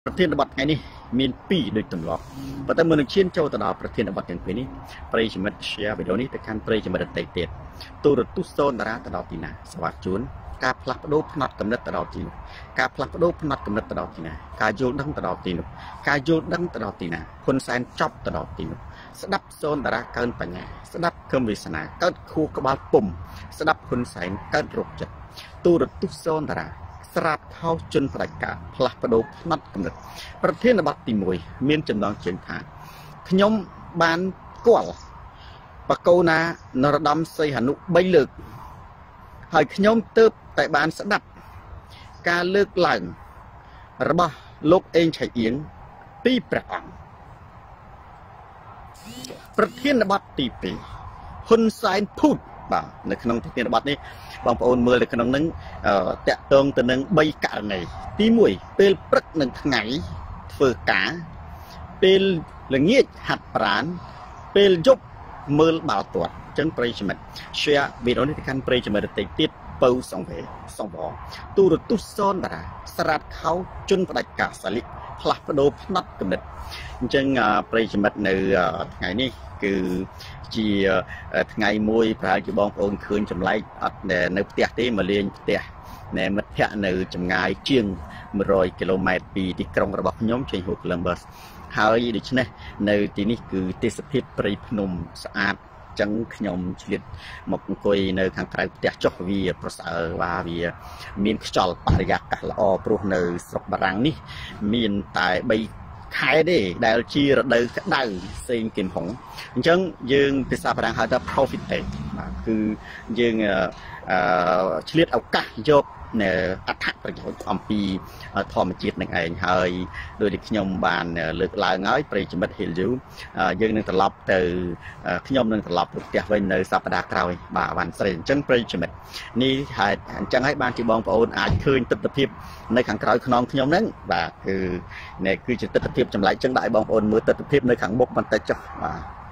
ประเทศบัตรไงนี่มีปีโดยตลอดปัตตานีเชียนเจ้าตลาดประเทศบัตรอย่างนี้ปริมาณเชียร์วิดีโอนี้แต่การปริมาณเตะเตะตัวรถตู้โซนตลาดตลอดที่น่ะสวัสดิ์จุนการพลัดโดพนัดกำเนิดตลอดที่น่ะการพลัดโดพนัดกำเนิดตลอดที่น่ะการโยนดังตลอดที่น่ะการโยนดังตลอดที่น่ะคนแสนจับตลอดที่น่ะสดับโซนตลาดเกินปัญญาสดับเครื่องวิศนาเกิดคู่กบาลปุ่มสดับคนแสนเกิดรุกจัดตัวรถตู้โซนตลาดสลัดเข้าจนประกาศพลัดโดพนัดกำเนิดประเทศบัตรตีมวยเมียนจำลองเชียงทางขยมบานกัวปะโกนานรดมใส่หนุใบเลือกหอยขยมเติบแต่บานสดับการเลือกหลังระบะโลกเองใช้เอียงปีประอังประเทศบัตรตีปีคนสายพูดบ่าในขนมประเทศบัตรนี้บางปอนเมื่อในขนมนั้นแตะตรงแต่หนึ่งใบกะไหนตีมวยเป็นปรักหนึ่งไงเฟือกาเป็นละเงียดหัดปราณเป็นยกมือบาลตัวจังปริจมันเชียวิโรนิการปริจมันติดติดเป่าสองเวสองบ่อตูรตุซ้อนบาสลัดเขาจนประกาศสลิพลัดโดพนัดกำเนิดจังปริจมันในไงนี่คือจีไงมวยพระจีบองโอนคืนจำไรในเตียที่มาเลี้ยงเตียในมัธยในจำไงเชียง100 กิโลเมตรปีที่กรงระบบย้อมเชียงหัวกลัมเบอร์หายดิฉันในที่นี้คือเทศพิษปริพนมสะอาดจังขยมเฉลี่ยหมกกุยในทางไกลเตียจอกวีประสาว่าวีมีนขจรปริยักษ์ละอปรุในสกบรังนี่มีนตายใบขายได้ได้ชีระเดินได้เซ็งกินหงจังยืงภาษาพลังหาจะ profit คือยืงเฉลี่ยเอากะยกในอัฐประโยชน์อัมพีทอมจิตหนึ่งเองเฮยโดยที่ขยมบานเลือกลายง่ายปริจมัดเห็นอยู่ยืงหนึ่งตลับtừขยมหนึ่งตลับถูกเตียไว้ในสัปดาห์กลางบ่าวันเสาร์จังปริจมัดนี่จังให้บานที่บองปอนอาจคืนติดพิบในขังกลางขนมขยมนั้นบ่าคือเนี่ยคือจะติดพิบจำไรจังได้บองปอนมือติดพิบในขังบกมันแต่จ่อ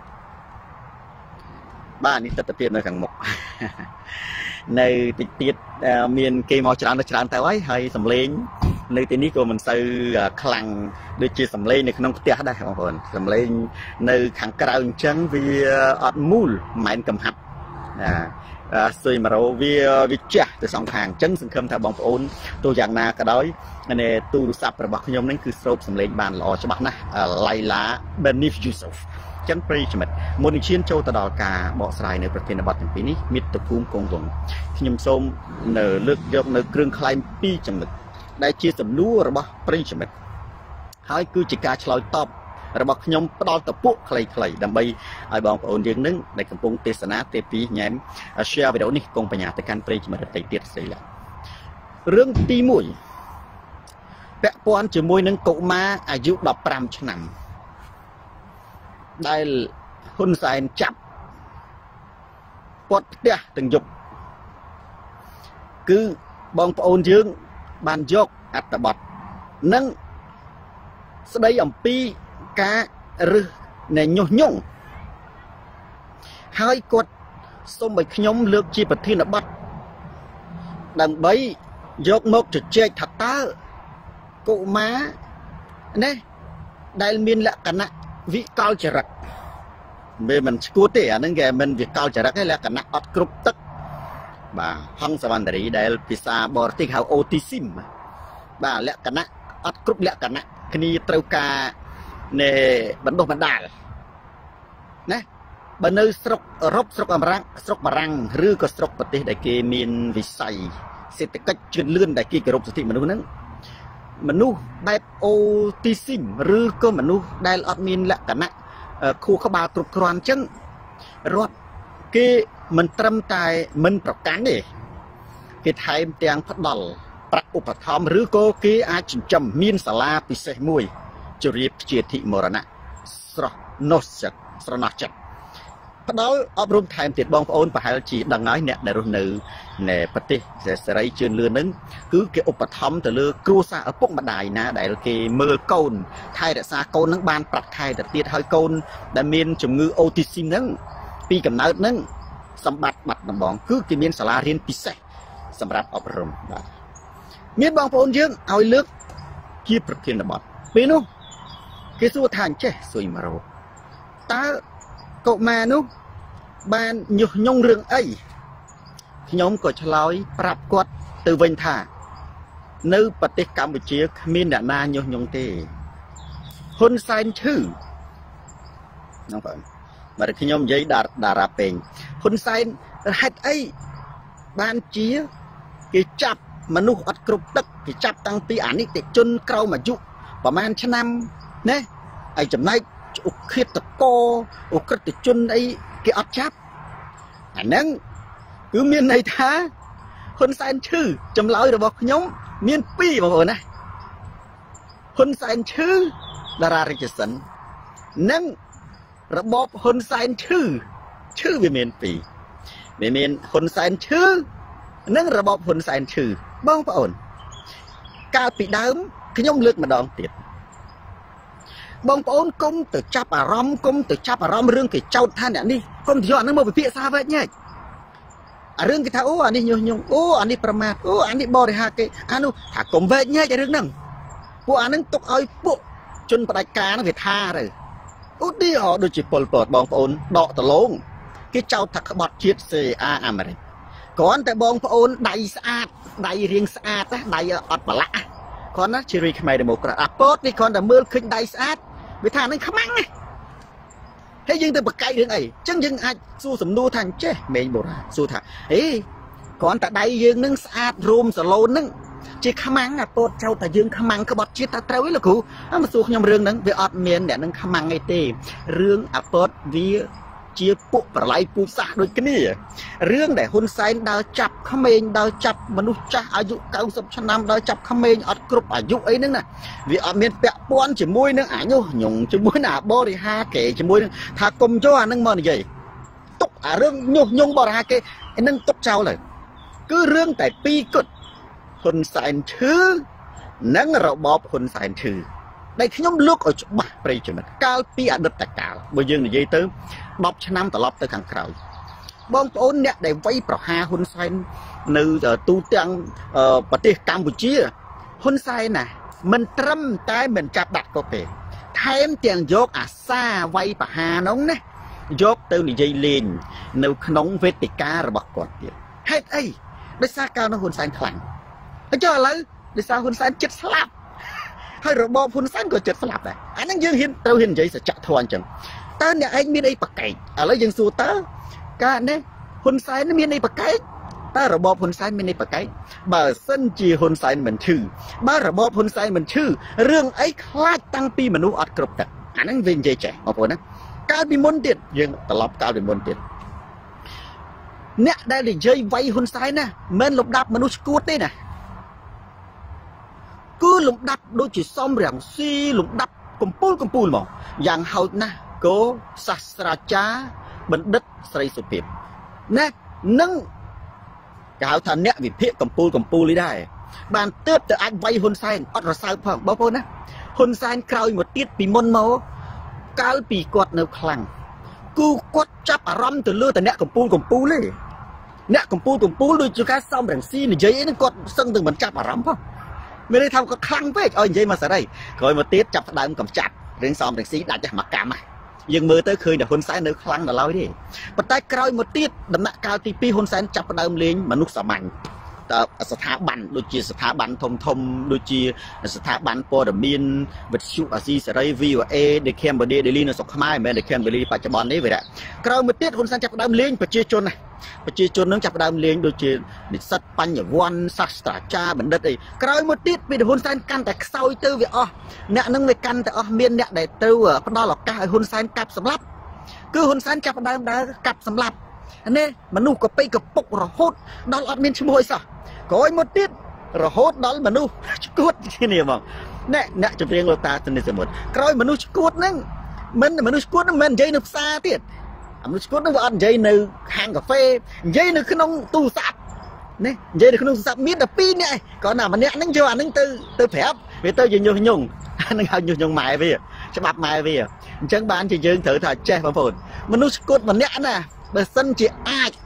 บ้านนี้ติดพิบในขังบกในติดเมียนเกมอจานแต่ไว้ให้สำเร็จในที่นี้ก็มันซื้อคลังโดยจีสำเร็จในขนมเตี้ยได้ของคนสำเร็จในขังกระอุจังวิอัดมูลหมายกำหับซื้อมาเราวิจัยแต่สองทางจังสังคมถ้าบองโอนตัวอย่างนาก็ได้ในตู้สับประบอกขยมนั่นคือสรุปสำเร็จบานหล่อฉบับนะไลลาเบนนิฟยูซฟจังปริจมัดมนิชินโจตดอกาบอกสายในประเทศบัตรปีนี้มิตรภูมิกงตงขยมส้มเนื้อเลือกยกเนื้อเครื่องคลายปีจมัดได้เชี่ยสำนูระบปริจมัดหายคือจิกาชลอยตอบระบบขยมปลอดตะปุใครๆดำใบไอบองโอนยังนึงในกำปงเทศนาเตปีแง้มเชียร์ไปเดี๋ยวนี้กงปัญญาแต่การปริจมัดติดเตียดสิละเรื่องตีมวยแปะปอนจมวยนึงกุมาอายุ15 ฉนำได้หุ่นใส่จับปดเตี้ยตึงยุบคือบองปอนยืงบานยกอัตบัดนั่งสดายอ่ำปีกาหรือในยุ่งยุ่งให้กดส้มใบขยมเลือกชีปที่นบัดดังใบยกนกจุดเจกถัดตากุมาเนี่ยได้มีนละกันนะวิกาลจรักเมื่อมันกูเตะนั่นแกมันวิกาลจรักให้ละกันนะอัดกรุบตึกบ่าห้องสวรรค์ดรีได้พิซาบอร์ติเขาโอติซิมบ่าละกันนะอัดกรุบละกันนะคณีตรูกาในบรรดาบรรดานะบรรดาสกรบสกบรังสกบรังหรือก็สกปฏิได้เกมีนวิสัยเศรษฐกิจจุดเลื่อนได้กี่กรบสติมนุษย์นั้นมนุษย์ได้โอติซิมหรือก็มนุษย์ได้อัดมีนละกันนะคู่ขบาตรุกรอนจังรถกีมันตรำตายมันประกันดิกีไทยเตียงพัดดลปรักอุปธรรมหรือก็กีอาจจำมีนสลาปิเสมวยจุรีเจติมรณะสระนจัดสระนจัดพัดดลอบรมไทยติดบองโอนประหารจีดังน้อยเนี่ยในรุ่นหนึ่งในปฏิเสรีเชิญเรือนั้นคือเกี่ยวอุปธรรมแต่เรือครูซาพวกบันไดนะได้เกี่ยวมือโกนไทยแต่ซาโกนนั้นบานปรักไทยแต่เตี้ยไทยโกนแต่มีนจมงือโอติซิมนั้นปีกำเนิดนั้นสมบัติบัตรนำบองคือกิมีนสลาเรียนพิเศษสำหรับอบรมมีบางคนยังเอาเลือก กีประเทศบัตรពេលនោះគេសួរថាអញ្ចេះស៊ុយមករោតើកុមារនោះបានញុះញង់រឿងអីខ្ញុំក៏ឆ្លើយប្រាប់គាត់ទៅវិញថានៅប្រទេសកម្ពុជាគ្មានអ្នកណាញុះញង់ទេហ៊ុនសែនឈឺហ្នឹងបងមកខ្ញុំនិយាយតារាពេងហ៊ុនសែនហេតុអីបានជាគេចាប់មនុស្សអត់គ្រប់ទឹកគេចាប់តាំងពីអនិច្ចជនក្រោមអាយុប្រហែលឆ្នាំណាហើយចំណែកឧក្រិដ្ឋកអក្រិតជនអីគេអត់ចាប់អាហ្នឹងគឺមានន័យថាហ៊ុនសែនឈឺចម្លើយរបស់ខ្ញុំមានពីរបងប្អូនណាហ៊ុនសែនឈឺតារារាជសិននិងរបបហ៊ុនសែនឈឺវាមានពីរវាមានហ៊ុនសែនឈឺនិងរបបហ៊ុនសែនឈឺបងប្អូនកាលពីដើមខ្ញុំលើកម្ដងទៀតបងប្អូនកុំទៅចាប់អារម្មណ៍រឿងគេចោទថាអ្នកនេះកុំទៅយកអានឹងមកពិភាក្សាវិញញ៉េអារឿងគេថាអូអានេះញុះញង់អូអានេះប្រមាថអូអានេះបរិហាគេអានោះថាកុំវែកញែករឿងហ្នឹងពួកអានឹងទុកឲ្យពួកជនផ្ដាច់ការហ្នឹងវាថាទៅឧទាហរណ៍ដូចជាប៉ុលពតបងប្អូនដកដលងគេចោទថាក្បត់ជាតិ CIA អាមេរិកគ្រាន់តែបងប្អូនដៃស្អាតដៃរៀងស្អាតណាដៃអត់ប្រឡាក់គ្រាន់ណាជារីខ្មែរដេម៉ូក្រាតអាពតនេះគ្រាន់តែមើលឃើញដៃស្អាតវាថានឹងខ្មាំងណាហើយយើងទៅបកកាយរឿងអីអញ្ចឹងយើងអាចសួរសំណួរថាអញ្ចេះមេងបូរ៉ាសួរថាអេគ្រាន់តែដៃយើងនឹងស្អាតរោមសាឡូននឹងជាខ្មាំងអាពតចោទតែយើងខ្មាំងក្បត់ជាតិតែត្រូវឯងលោកគ្រូមកសួរខ្ញុំរឿងហ្នឹងវាអត់មានអ្នកនឹងខ្មាំងអីទេរឿងអាពតវាជាពួកប្រឡ័យពូជសាសដូចគ្នារឿងដែលហ៊ុនសែនដើរចាប់ក្មេងដើរចាប់មនុស្សចាស់អាយុ90ឆ្នាំដើរចាប់ក្មេងអត់គ្រប់អាយុអីហ្នឹងណាវាអត់មានពាក់ព័ន្ធជាមួយនឹងអាញុះញង់ជាមួយនឹងអាបរិហាគេជាមួយនឹងថាកុំយកអាហ្នឹងមកនិយាយទុកអារឿងញុះញង់បរិហាគេឯហ្នឹងទុកចោលទៅគឺរឿងតែពីរគត់ហ៊ុនសែនឈឺនិងរបបហ៊ុនសែនឈឺដែលខ្ញុំលើកឲ្យច្បាស់ប្រិយមិត្តកាលពីអតីតកាលបើយើងនិយាយទៅ10ឆ្នាំត្រឡប់ទៅខាងក្រោយបងប្អូនអ្នកដែលវាយប្រហារហ៊ុនសែននៅទូទាំងប្រទេសកម្ពុជាហ៊ុនសែនណាមិនត្រឹមតែមិនចាប់ដាក់គុកទេថែមទាំងយកអាសាវាយប្រហារនោះណាយកទៅនិយាយលេងនៅក្នុងវេទិការបស់គាត់ទៀតហេតុអីដោយសារកាលនោះហ៊ុនសែនខ្លាំងហើយចុះឥឡូវដោយសារហ៊ុនសែនចិត្តស្លាប់ហើយរបបហ៊ុនសែនក៏ចិត្តស្លាប់ដែរអាហ្នឹងយើងត្រូវហ៊ាននិយាយសច្ចធម៌អញ្ចឹងតើអ្នកឯងមានអីប្រកែកឥឡូវយើងសួរតើកាលនេះហ៊ុនសែនមានអីប្រកែកតើរបបហ៊ុនសែនមានអីប្រកែកបើសិនជាហ៊ុនសែនមិនឈឺបើរបបហ៊ុនសែនមិនឈឺរឿងអីខ្លាចតាំងពីមនុស្សអត់គ្រប់ទឹកអាហ្នឹងវានិយាយចេះបងប្អូនណាកាលពីមុនទៀតយើងត្រឡប់កាលពីមុនទៀតអ្នកដែលនិយាយវាយហ៊ុនសែនណាមិនលំដាប់មនុស្សឈួតទេណាគឺលំដាប់ដូចជាសំរាំងស៊ីលំដាប់កំពូលមកយ៉ាងហោចណាស់គោសាស្ត្រាចារ្យបណ្ឌិតស្រីសុភាពណានឹងគេហៅថាអ្នកវិភាគកំពូលនេះដែរបានទើបទៅអាចវាយហ៊ុនសែនអត់រសើបផងបងប្អូនណាហ៊ុនសែនក្រោយមកទៀតពីមុនមកកាលពីគាត់នៅខ្លាំងគឺគាត់ចាប់អារម្មណ៍ទៅលើតែអ្នកកំពូលទេអ្នកកំពូលដូចជាការសំរងស៊ីនិយាយអីហ្នឹងគាត់សឹងទៅមិនចាប់អារម្មណ៍ផងមានន័យថាគាត់ខ្លាំងពេកឲ្យនិយាយមកសេរីក្រោយមកទៀតចាប់ផ្ដើមកំចាត់រឿងសំរងស៊ីដាច់មកកម្មយើងមើលទៅឃើញតែហ៊ុនសែននៅខ្លាំងដល់ឡើយទេប៉ុន្តែក្រោយមកទៀតដំណាក់កាលទី2ហ៊ុនសែនចាប់ផ្ដើមលេងមនុស្សសាមញ្ញស្ថាប័នដូចជាស្ថាប័នធំដូចជាស្ថាប័នព័ត៌មានវិទ្យុអាស៊ីសេរី VOA ដែលខេមបូឌីដេលីនៅស្រុកខ្មែរមិនមែនដែលខេមបូឌីបច្ចុប្បន្ននេះវាក្រោយមកទៀតហ៊ុនសែនចាប់ផ្ដើមលេងប្រជាជននឹងចាប់ផ្ដើមលេងដូចជានិស្សិតបញ្ញវន្តសាស្ត្រាចារ្យបណ្ឌិតអីក្រោយមកទៀតពេលហ៊ុនសែនកាន់តែខ្សោយទៅវាអស់អ្នកនឹងវាកាន់តែអស់មានអ្នកដែលទៅផ្ដល់ឱកាសឲ្យហ៊ុនសែនកាប់សម្លាប់គឺហ៊ុនសែនចាប់ផ្ដើមដើរកាប់សម្លាប់នេះមនុស្សកប៉ិកពុករហូតដល់អត់មានឈ្មោះអីសោះក្រោយមកទៀតរហូតដល់មនុស្សឈួតគ្នាហ្មងអ្នកចម្រៀងលោកតាសនិសមុទ្រក្រោយមនុស្សឈួតហ្នឹងមិនមនុស្សឈួតហ្នឹងមិននិយាយនៅផ្សារទៀតមនុស្សឈួតហ្នឹងវាអត់និយាយនៅហាងកាហ្វេនិយាយនៅក្នុងទូរស័ព្ទនេះនិយាយនៅក្នុងទូរស័ព្ទមានតែ2នាក់ឯងគាត់ណាម្នាក់ហ្នឹងយកអាហ្នឹងទៅប្រាប់វាទៅជាញុះញង់អាហ្នឹងហៅញុះញង់ម៉ែវាច្បាប់ម៉ែវាអញ្ចឹងបានជាយើងត្រូវថាចេះបងប្អូនមនុស្សឈួតម្នាក់ណាបើសិនជាអាច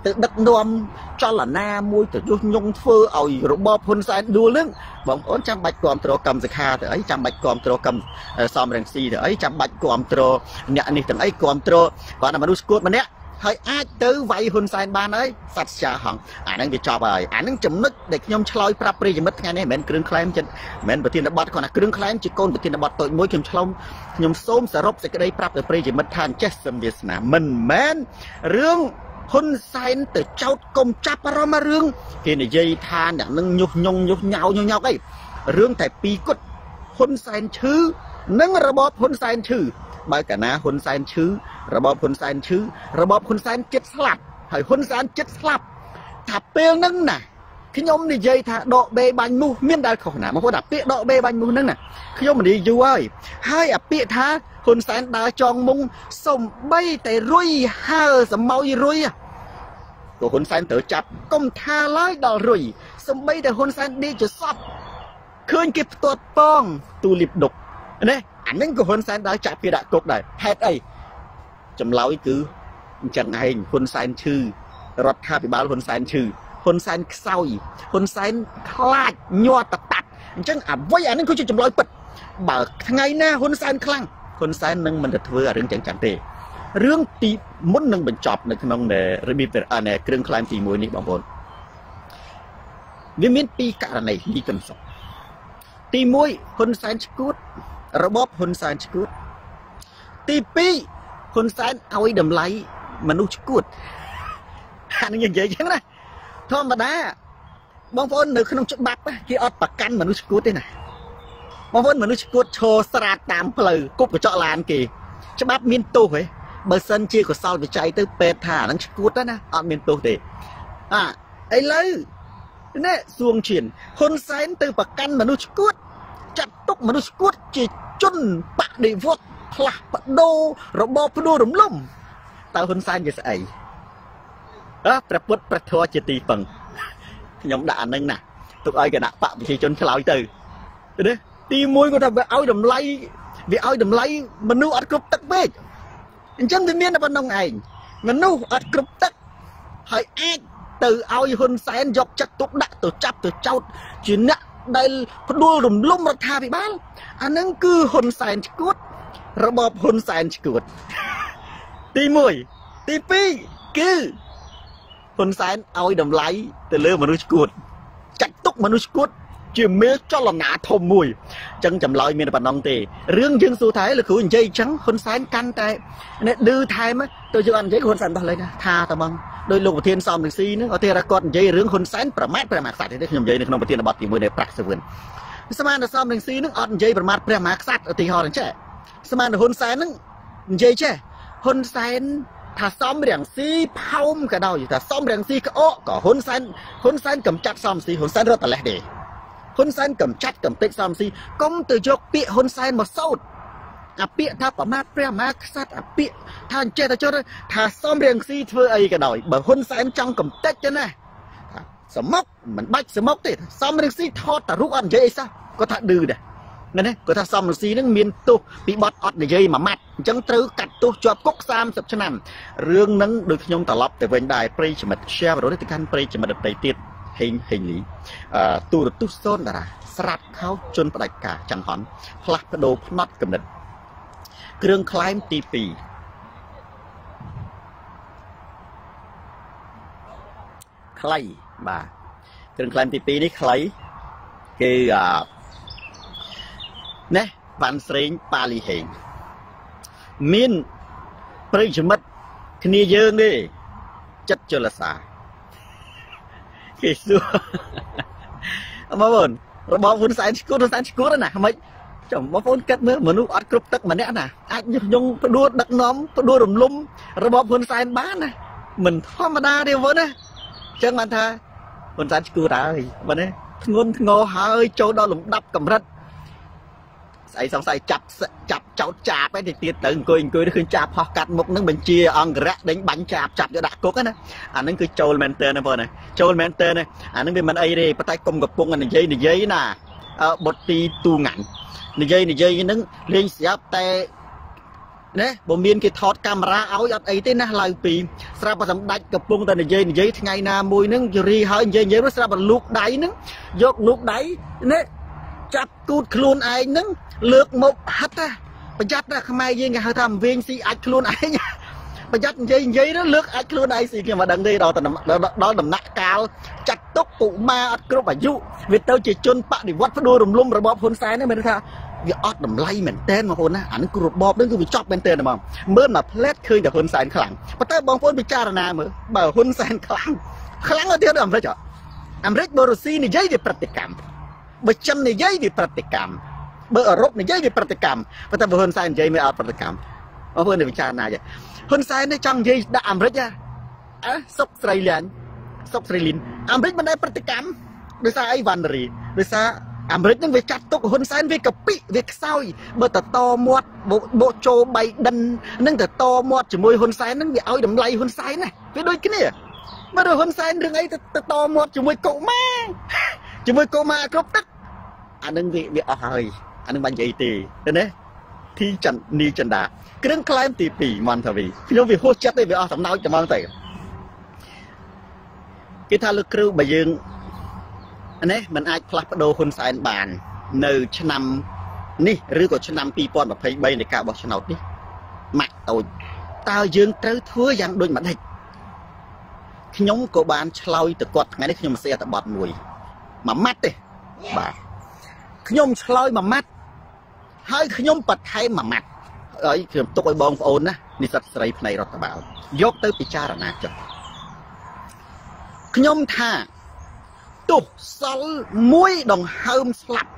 từ đất nuông cho là na môi từ vô nhung phơ ỏi rồi bò phun sai đua lưng bóng ổn trăm bạch quam trò cầm giặc hà từ ấy trăm bạch quam trò cầm xóm rèn xì từ ấy trăm bạch quam trò nhẹ này từ ấy quam trò còn là mà đu squat mà nè hơi ai tới vay phun sai ban ấy sạch xa hỏng anh bị cho bài anh chấm nứt để nhom chloi prap pri mất ngày này mình kêu claim chân mình bữa tiên đã bắt còn là kêu claim chỉ con bữa tiên đã bắt tội mối chấm chlong nhom xôm sẽ rộp sẽ cái đây prap pri chỉ mất than chết sầm việt nam mình men rương hôn sai từ cháu công chắp ra mà rương khi này dây than đã nâng nhục nhau ấy rương tại pi cốt hôn sai chứ nâng ra bóp hôn sai chứ bởi cả na hôn sai chứระบบคนสานชื่อระบบคนสานเจ็ดสลับให้คนสานเจ็ดสลับถ้าเปลี่ยนนั่งน่ะขยมนี่ใจถ้าดอกเบย์บันมูเมียนได้ของหนามาพอดับเปียดอกเบย์บันมูนั่งน่ะขยมมันดีอยู่เว้ยให้อเปียท้าคนสานดาจองมุงส่งใบแต่รุ่ยห้าสมเมาอีรุ่ยตัวคนสานเต๋อจับก้มท่าไล่ดอกรุ่ยส่งใบแต่คนสานดีจะซับคืนเก็บตัวป้องตูลิบดกนี่อันนั้นก็คนสานดาจับเปียดกกได้แฮดไอจำเล่าคือจังไงคนแสนชื่อรัฐข้าพิบาลคนแสนชื่อคนแสนเศร้าคนแสนคลาดยัวตัดจังอ่ะไว้อันนั้นเขาจะจำเล่าปิดบ่ไงนะคนแสนคลั่งคนแสนนึงมันจะเถื่อเรื่องจังเตะเรื่องตีมุนนึงเป็นจอบในขนมเนี่ยระบีเป็นอะไรเครื่องคลายตีมวยนี่บางคนวิมินปีกะอะไรมีกันสองตีมวยคนแสนสกูดระบบคนแสนสกูดตีปีคนแสนเอาไอ้ดำไล่มนุษย์กุดอันนี้อย่างเงี้ยใช่ไหมธรรมดาบางคนหนึ่งขนมจุบับที่อดปากกันมนุษย์กุดได้น่ะบางคนมนุษย์กุดโชว์สระตามเพลย์กุบกับเจาะลานกี่จุบับมีนตู้เหรอเบอร์เซนจีกับซาวด์ใจตื้อเป็ดถ่านั่งกุดได้นะอดมีนตู้เด็ไอ้เลยเนี่ยสวงเฉียนคนแสนตื้อปากกันมนุษย์กุดจัดตุกมนุษย์กุดจีจุนปะดีวกพลักปะโดระบบปะโดรมล่มตาคนสานจะใส่ประพุทธประทัวจะตีปังยำด่านั่งน่ะตุกไอ้กระดาษปะวิธีจนขลายตื่นเนี่ยตีมวยก็ทำแบบเอาดำไล่วิเอาดำไล่มนุษย์อัดกรุบตักเบกจังที่เมียนเป็นน้องไอ้มนุษย์อัดกรุบตักให้แอกตื่นเอาคนแสนยกจักตุกดักตัวจับตัวเจ้าจีน่ะได้พะโดรมล่มราคาไปบ้างอันนั้นคือคนแสนกุดระบบคนแสนกุดตีมวยตีปีคือคนแสนเอาดำไล่แต่เลือมนุษย์กุดจัดตุกมนุษย์กุดจีเมฆจอลนาทมมวยจังจำลอยเมียนปนองเตเรื่องยังสุดท้ายเลยคือใจจังคนแสนกันแต่เนี่ยดื้อไทยมั้ยตัวจุอันใจคนแสนอะไรนะทาตะบังโดยลงประเทศซอมหนึ่งซีนึกเอาเทระกอดใจเรื่องคนแสนประมาทสัตว์ได้ขยมใจในขนมประเทศบัตรตีมวยในปรักสวรรค์สมานซอมหนึ่งซีนึกอ่อนใจประมาทสัตว์ตีหอนั่นใช่สมานคนแสนนึงใจใช่คนแสนถ้าซ้อมเรียงซีเผามันก็ได้อยู่ถ้าซ้อมเรียงซีก็โอ้ก็คนแสนกำจัดซ้อมซีคนแสนรถแต่ละเดย์คนแสนกำจัดกำติดซ้อมซีก้มตัวยกเปียคนแสนมาสู้เปียถ้าประมาทสัตว์เปียท่านเจตจดถ้าซ้อมเรียงซีเธอไอ้ก็ได้แบบคนแสนจังกำติดจะนะสมกมันบัดสมกติดซ้อมเรียงซีทอดแต่รูปอันเจซะก็ถ้าดื้อเด้นั่นเองก็ถ้าซ้อมซีนึงมีนตุปีบอดอดในเยมามัดจังตรึกกัดตุจวบกุ๊ก30 ชนะเรื่องนั้นโดยขยมตลอดแต่เว้นได้ปริจมัดเชื่อเราได้ติดกันปริจมัดไตติดเฮงนี้ตูรตุโซนดาราสลัดเขาจนประกาศจังหอนพลักกระโดดน็อตกำเนิดเครื่องคล้ายตีปีใครบ่าเครื่องคล้ายตีปีนี่ใครคือเนี่ยวันเสริงปาลีเหงมินปริจมัดคณีเยิงดิจัดจลสาคิดดูมาบ่นระบบคนสายสกู๊ดนะทำไมจำมาพูดกันเมื่อมนุษย์อัดกรุบตักมันเนี่ยนะอาจยงประดูดักน้อมประดูรลุ่มระบบคนสายบ้านนะเหมือนธรรมดาเดียวนะจังมันท่าคนสายสกู๊ดอะไรวันนี้งนงอหาโจดอหลุมดับกับรัดใส่สองใส่จับเจ้าจ่าไปติดตื่นกุยได้ขึ้นจ่าพอกัดมุกนึงเป็นเชียอังกระเด้งบังจับจะดักกุ๊กนะอันนั้นคือโจลแมนเตอร์นะพ่อนะโจลแมนเตอร์นะอันนั้นเป็นมันไอเร่ปะไตกลมกับปุงอันนี้เย้ยน่ะบทตีตูงันนี่เย้ยนั้นเลี้ยงเสียแต่ណែបើមានគេថតកាមេរ៉ាឲ្យអត់អីទេណាឡើយពីស្រាប់តែសម្ដេចកំពុងតែនិយាយថ្ងៃណាមួយហ្នឹងយរីហើយនិយាយស្រាប់តែលូកដៃហ្នឹងយកលូកដៃណែចាប់គូតខ្លួនឯងហ្នឹងលើកមកហិតណាប្រយ័ត្នណាខ្មែរយើងគេហៅថាវិញស៊ីអាចខ្លួនឯងប្រយ័ត្ននិយាយទៅលើកអាចខ្លួនឯងស៊ីខ្ញុំមិនដឹងទេដល់ដំណាក់កាលចាត់ទុកកុមារអត់គ្រប់អាយុវាទៅជាជនបដិវត្តផ្ដួលរំលំរបបហ៊ុនសែនហ្នឹងមានថាវាអត់តម្លៃមែនតើបងប្អូនណាអានឹងគឺរបបហ្នឹងគឺវាចប់មែនតើហ្មងមើលមកផ្លែតឃើញតែហ៊ុនសែនខ្លាំងប៉ុន្តែបងប្អូនពិចារណាមើលបើហ៊ុនសែនខ្លាំងទៅទៀតអាមេរិកបើរុស្ស៊ីនិយាយវាប្រតិកម្មបើចិននិយាយវាប្រតិកម្មបើអឺរ៉ុបនិយាយវាប្រតិកម្មប៉ុន្តែបើហ៊ុនសែននិយាយមិនអត់ប្រតិកម្មបងប្អូនពិចារណាចាហ៊ុនសែននេះចង់និយាយដាក់អាមេរិកសុកស្រីលាញ់សុកស្រីលីនអាមេរិកមិនដែលប្រតិកម្មដោយសារអីវ៉ាន់រីដោយសារអាមេរិកនឹងវាចាត់ទុកហ៊ុនសែនវាកពិវាខ្សោយបើតមាត់បោជោបៃដិននឹងតមាត់ជាមួយហ៊ុនសែននឹងវាឲ្យតម្លៃហ៊ុនសែនណាវាដូចគ្នាបើហ៊ុនសែនរឿងអីតមាត់ជាមួយកុមារគ្រប់ទឹកអានឹងវាអស់ហើយអានឹងមិននិយាយទេឃើញទេទីចន្ទនីចន្ទាគ្រឿងក្លែមទី2មន្តវីខ្ញុំវាហួសចិត្តទេវាអស់សំណោចតែមកទៅគេថាលោកគ្រូបើយើងនេះมันអាចផ្លាស់ប្ដូរហ៊ុនសែនបាននៅឆ្នាំនេះឬក៏ឆ្នាំ2023នៃការបោះឆ្នោតនេះម៉ាក់តូចតើយើងត្រូវធ្វើយ៉ាងដូចម្ដេចខ្ញុំក៏បានឆ្លើយទៅគាត់ថ្ងៃនេះខ្ញុំសរសេរតែបទមួយម៉ាត់ទេបាទខ្ញុំឆ្លើយម៉ាត់ហើយខ្ញុំបន្ថែមម៉ាត់ហើយខ្ញុំទុកឲ្យបងប្អូនណានិស្សិតស្រីផ្នែករដ្ឋបាលយកទៅពិចារណាចុះខ្ញុំថាទោះសល់មួយដង្ហើមស្លាប់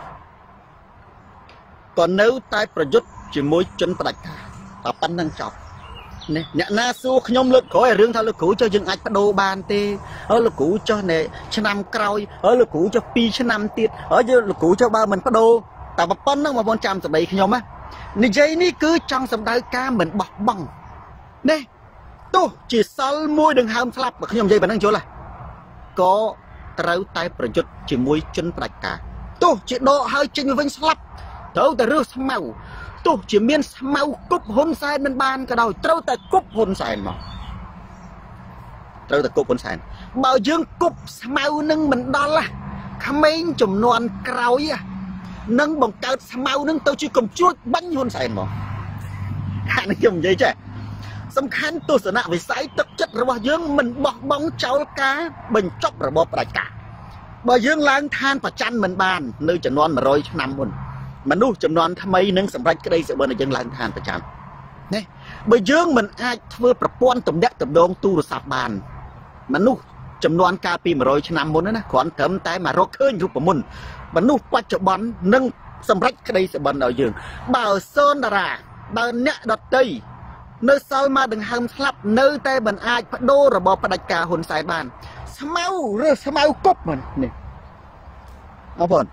ក៏នៅតែប្រយុទ្ធជាមួយជនផ្ដាច់ការតែប៉ុណ្្នឹងចប់នេះអ្នកណាសួរខ្ញុំលើកក្រោយរឿងថាលោកគ្រូចុះយើងអាចបដូរបានទេហើយលោកគ្រូចុះនៅឆ្នាំក្រោយហើយលោកគ្រូចុះ2ឆ្នាំទៀតហើយលោកគ្រូចុះបើមិនបដូរតែប៉ុណ្្នឹងបងប្អូនចាំសម្ដីខ្ញុំណានិយាយនេះគឺចង់សម្ដៅការមិនបោះបង់នេះទោះជាសល់មួយដង្ហើមស្លាប់បើខ្ញុំនិយាយប៉ុណ្្នឹងយល់ហ៎ក៏ត្រូវតែប្រយុទ្ធជាមួយជនផ្ដាច់ការទោះជាដកហើយចេញវិញស្លាប់ត្រូវតែរើសស្មៅទោះជាមានស្មៅគប់ហ៊ុនសែនមិនបានក៏ដោយត្រូវតែគប់ហ៊ុនសែនមកត្រូវតែគប់ហ៊ុនសែនបើយើងគប់ស្មៅនឹងមិនដល់ក្មេងចំនួនក្រោយនឹងបង្កើតស្មៅនឹងទៅជាកំជួចបាញ់ហ៊ុនសែនមកអានេះខ្ញុំនិយាយចេះសំខាន់ទស្សនវិស័យទឹកចិត្តរបស់យើងមិនបោះបង់ចោលការបញ្ចប់របបផ្ដាច់ការបើយើងឡើងឋានប្រច័ណ្ឌមិនបាននៅចំនួន100ឆ្នាំមុនមនុស្សចំនួនថ្មីនឹងសម្រេចក្តីសុបិនយើងឡើងឋានប្រច័ណ្ឌនេះបើយើងមិនអាចធ្វើប្រព័ន្ធទំនាក់ទំនងទូរស័ព្ទបានមនុស្សចំនួនកាលពី100ឆ្នាំមុនណាគ្រាន់ត្រឹមតែមករកឃើញរូបមន្តមនុស្សបច្ចុប្បន្ននឹងសម្រេចក្តីសុបិនដល់យើងបើសូនតារាបើអ្នកដតីនៅសល់មកដង្ហើមស្លាប់នៅតែមិនអាចបដូររបបផ្ដាច់ការហ៊ុនសែនបានស្មៅឬស្មៅគប់មិននេះបងប្អូន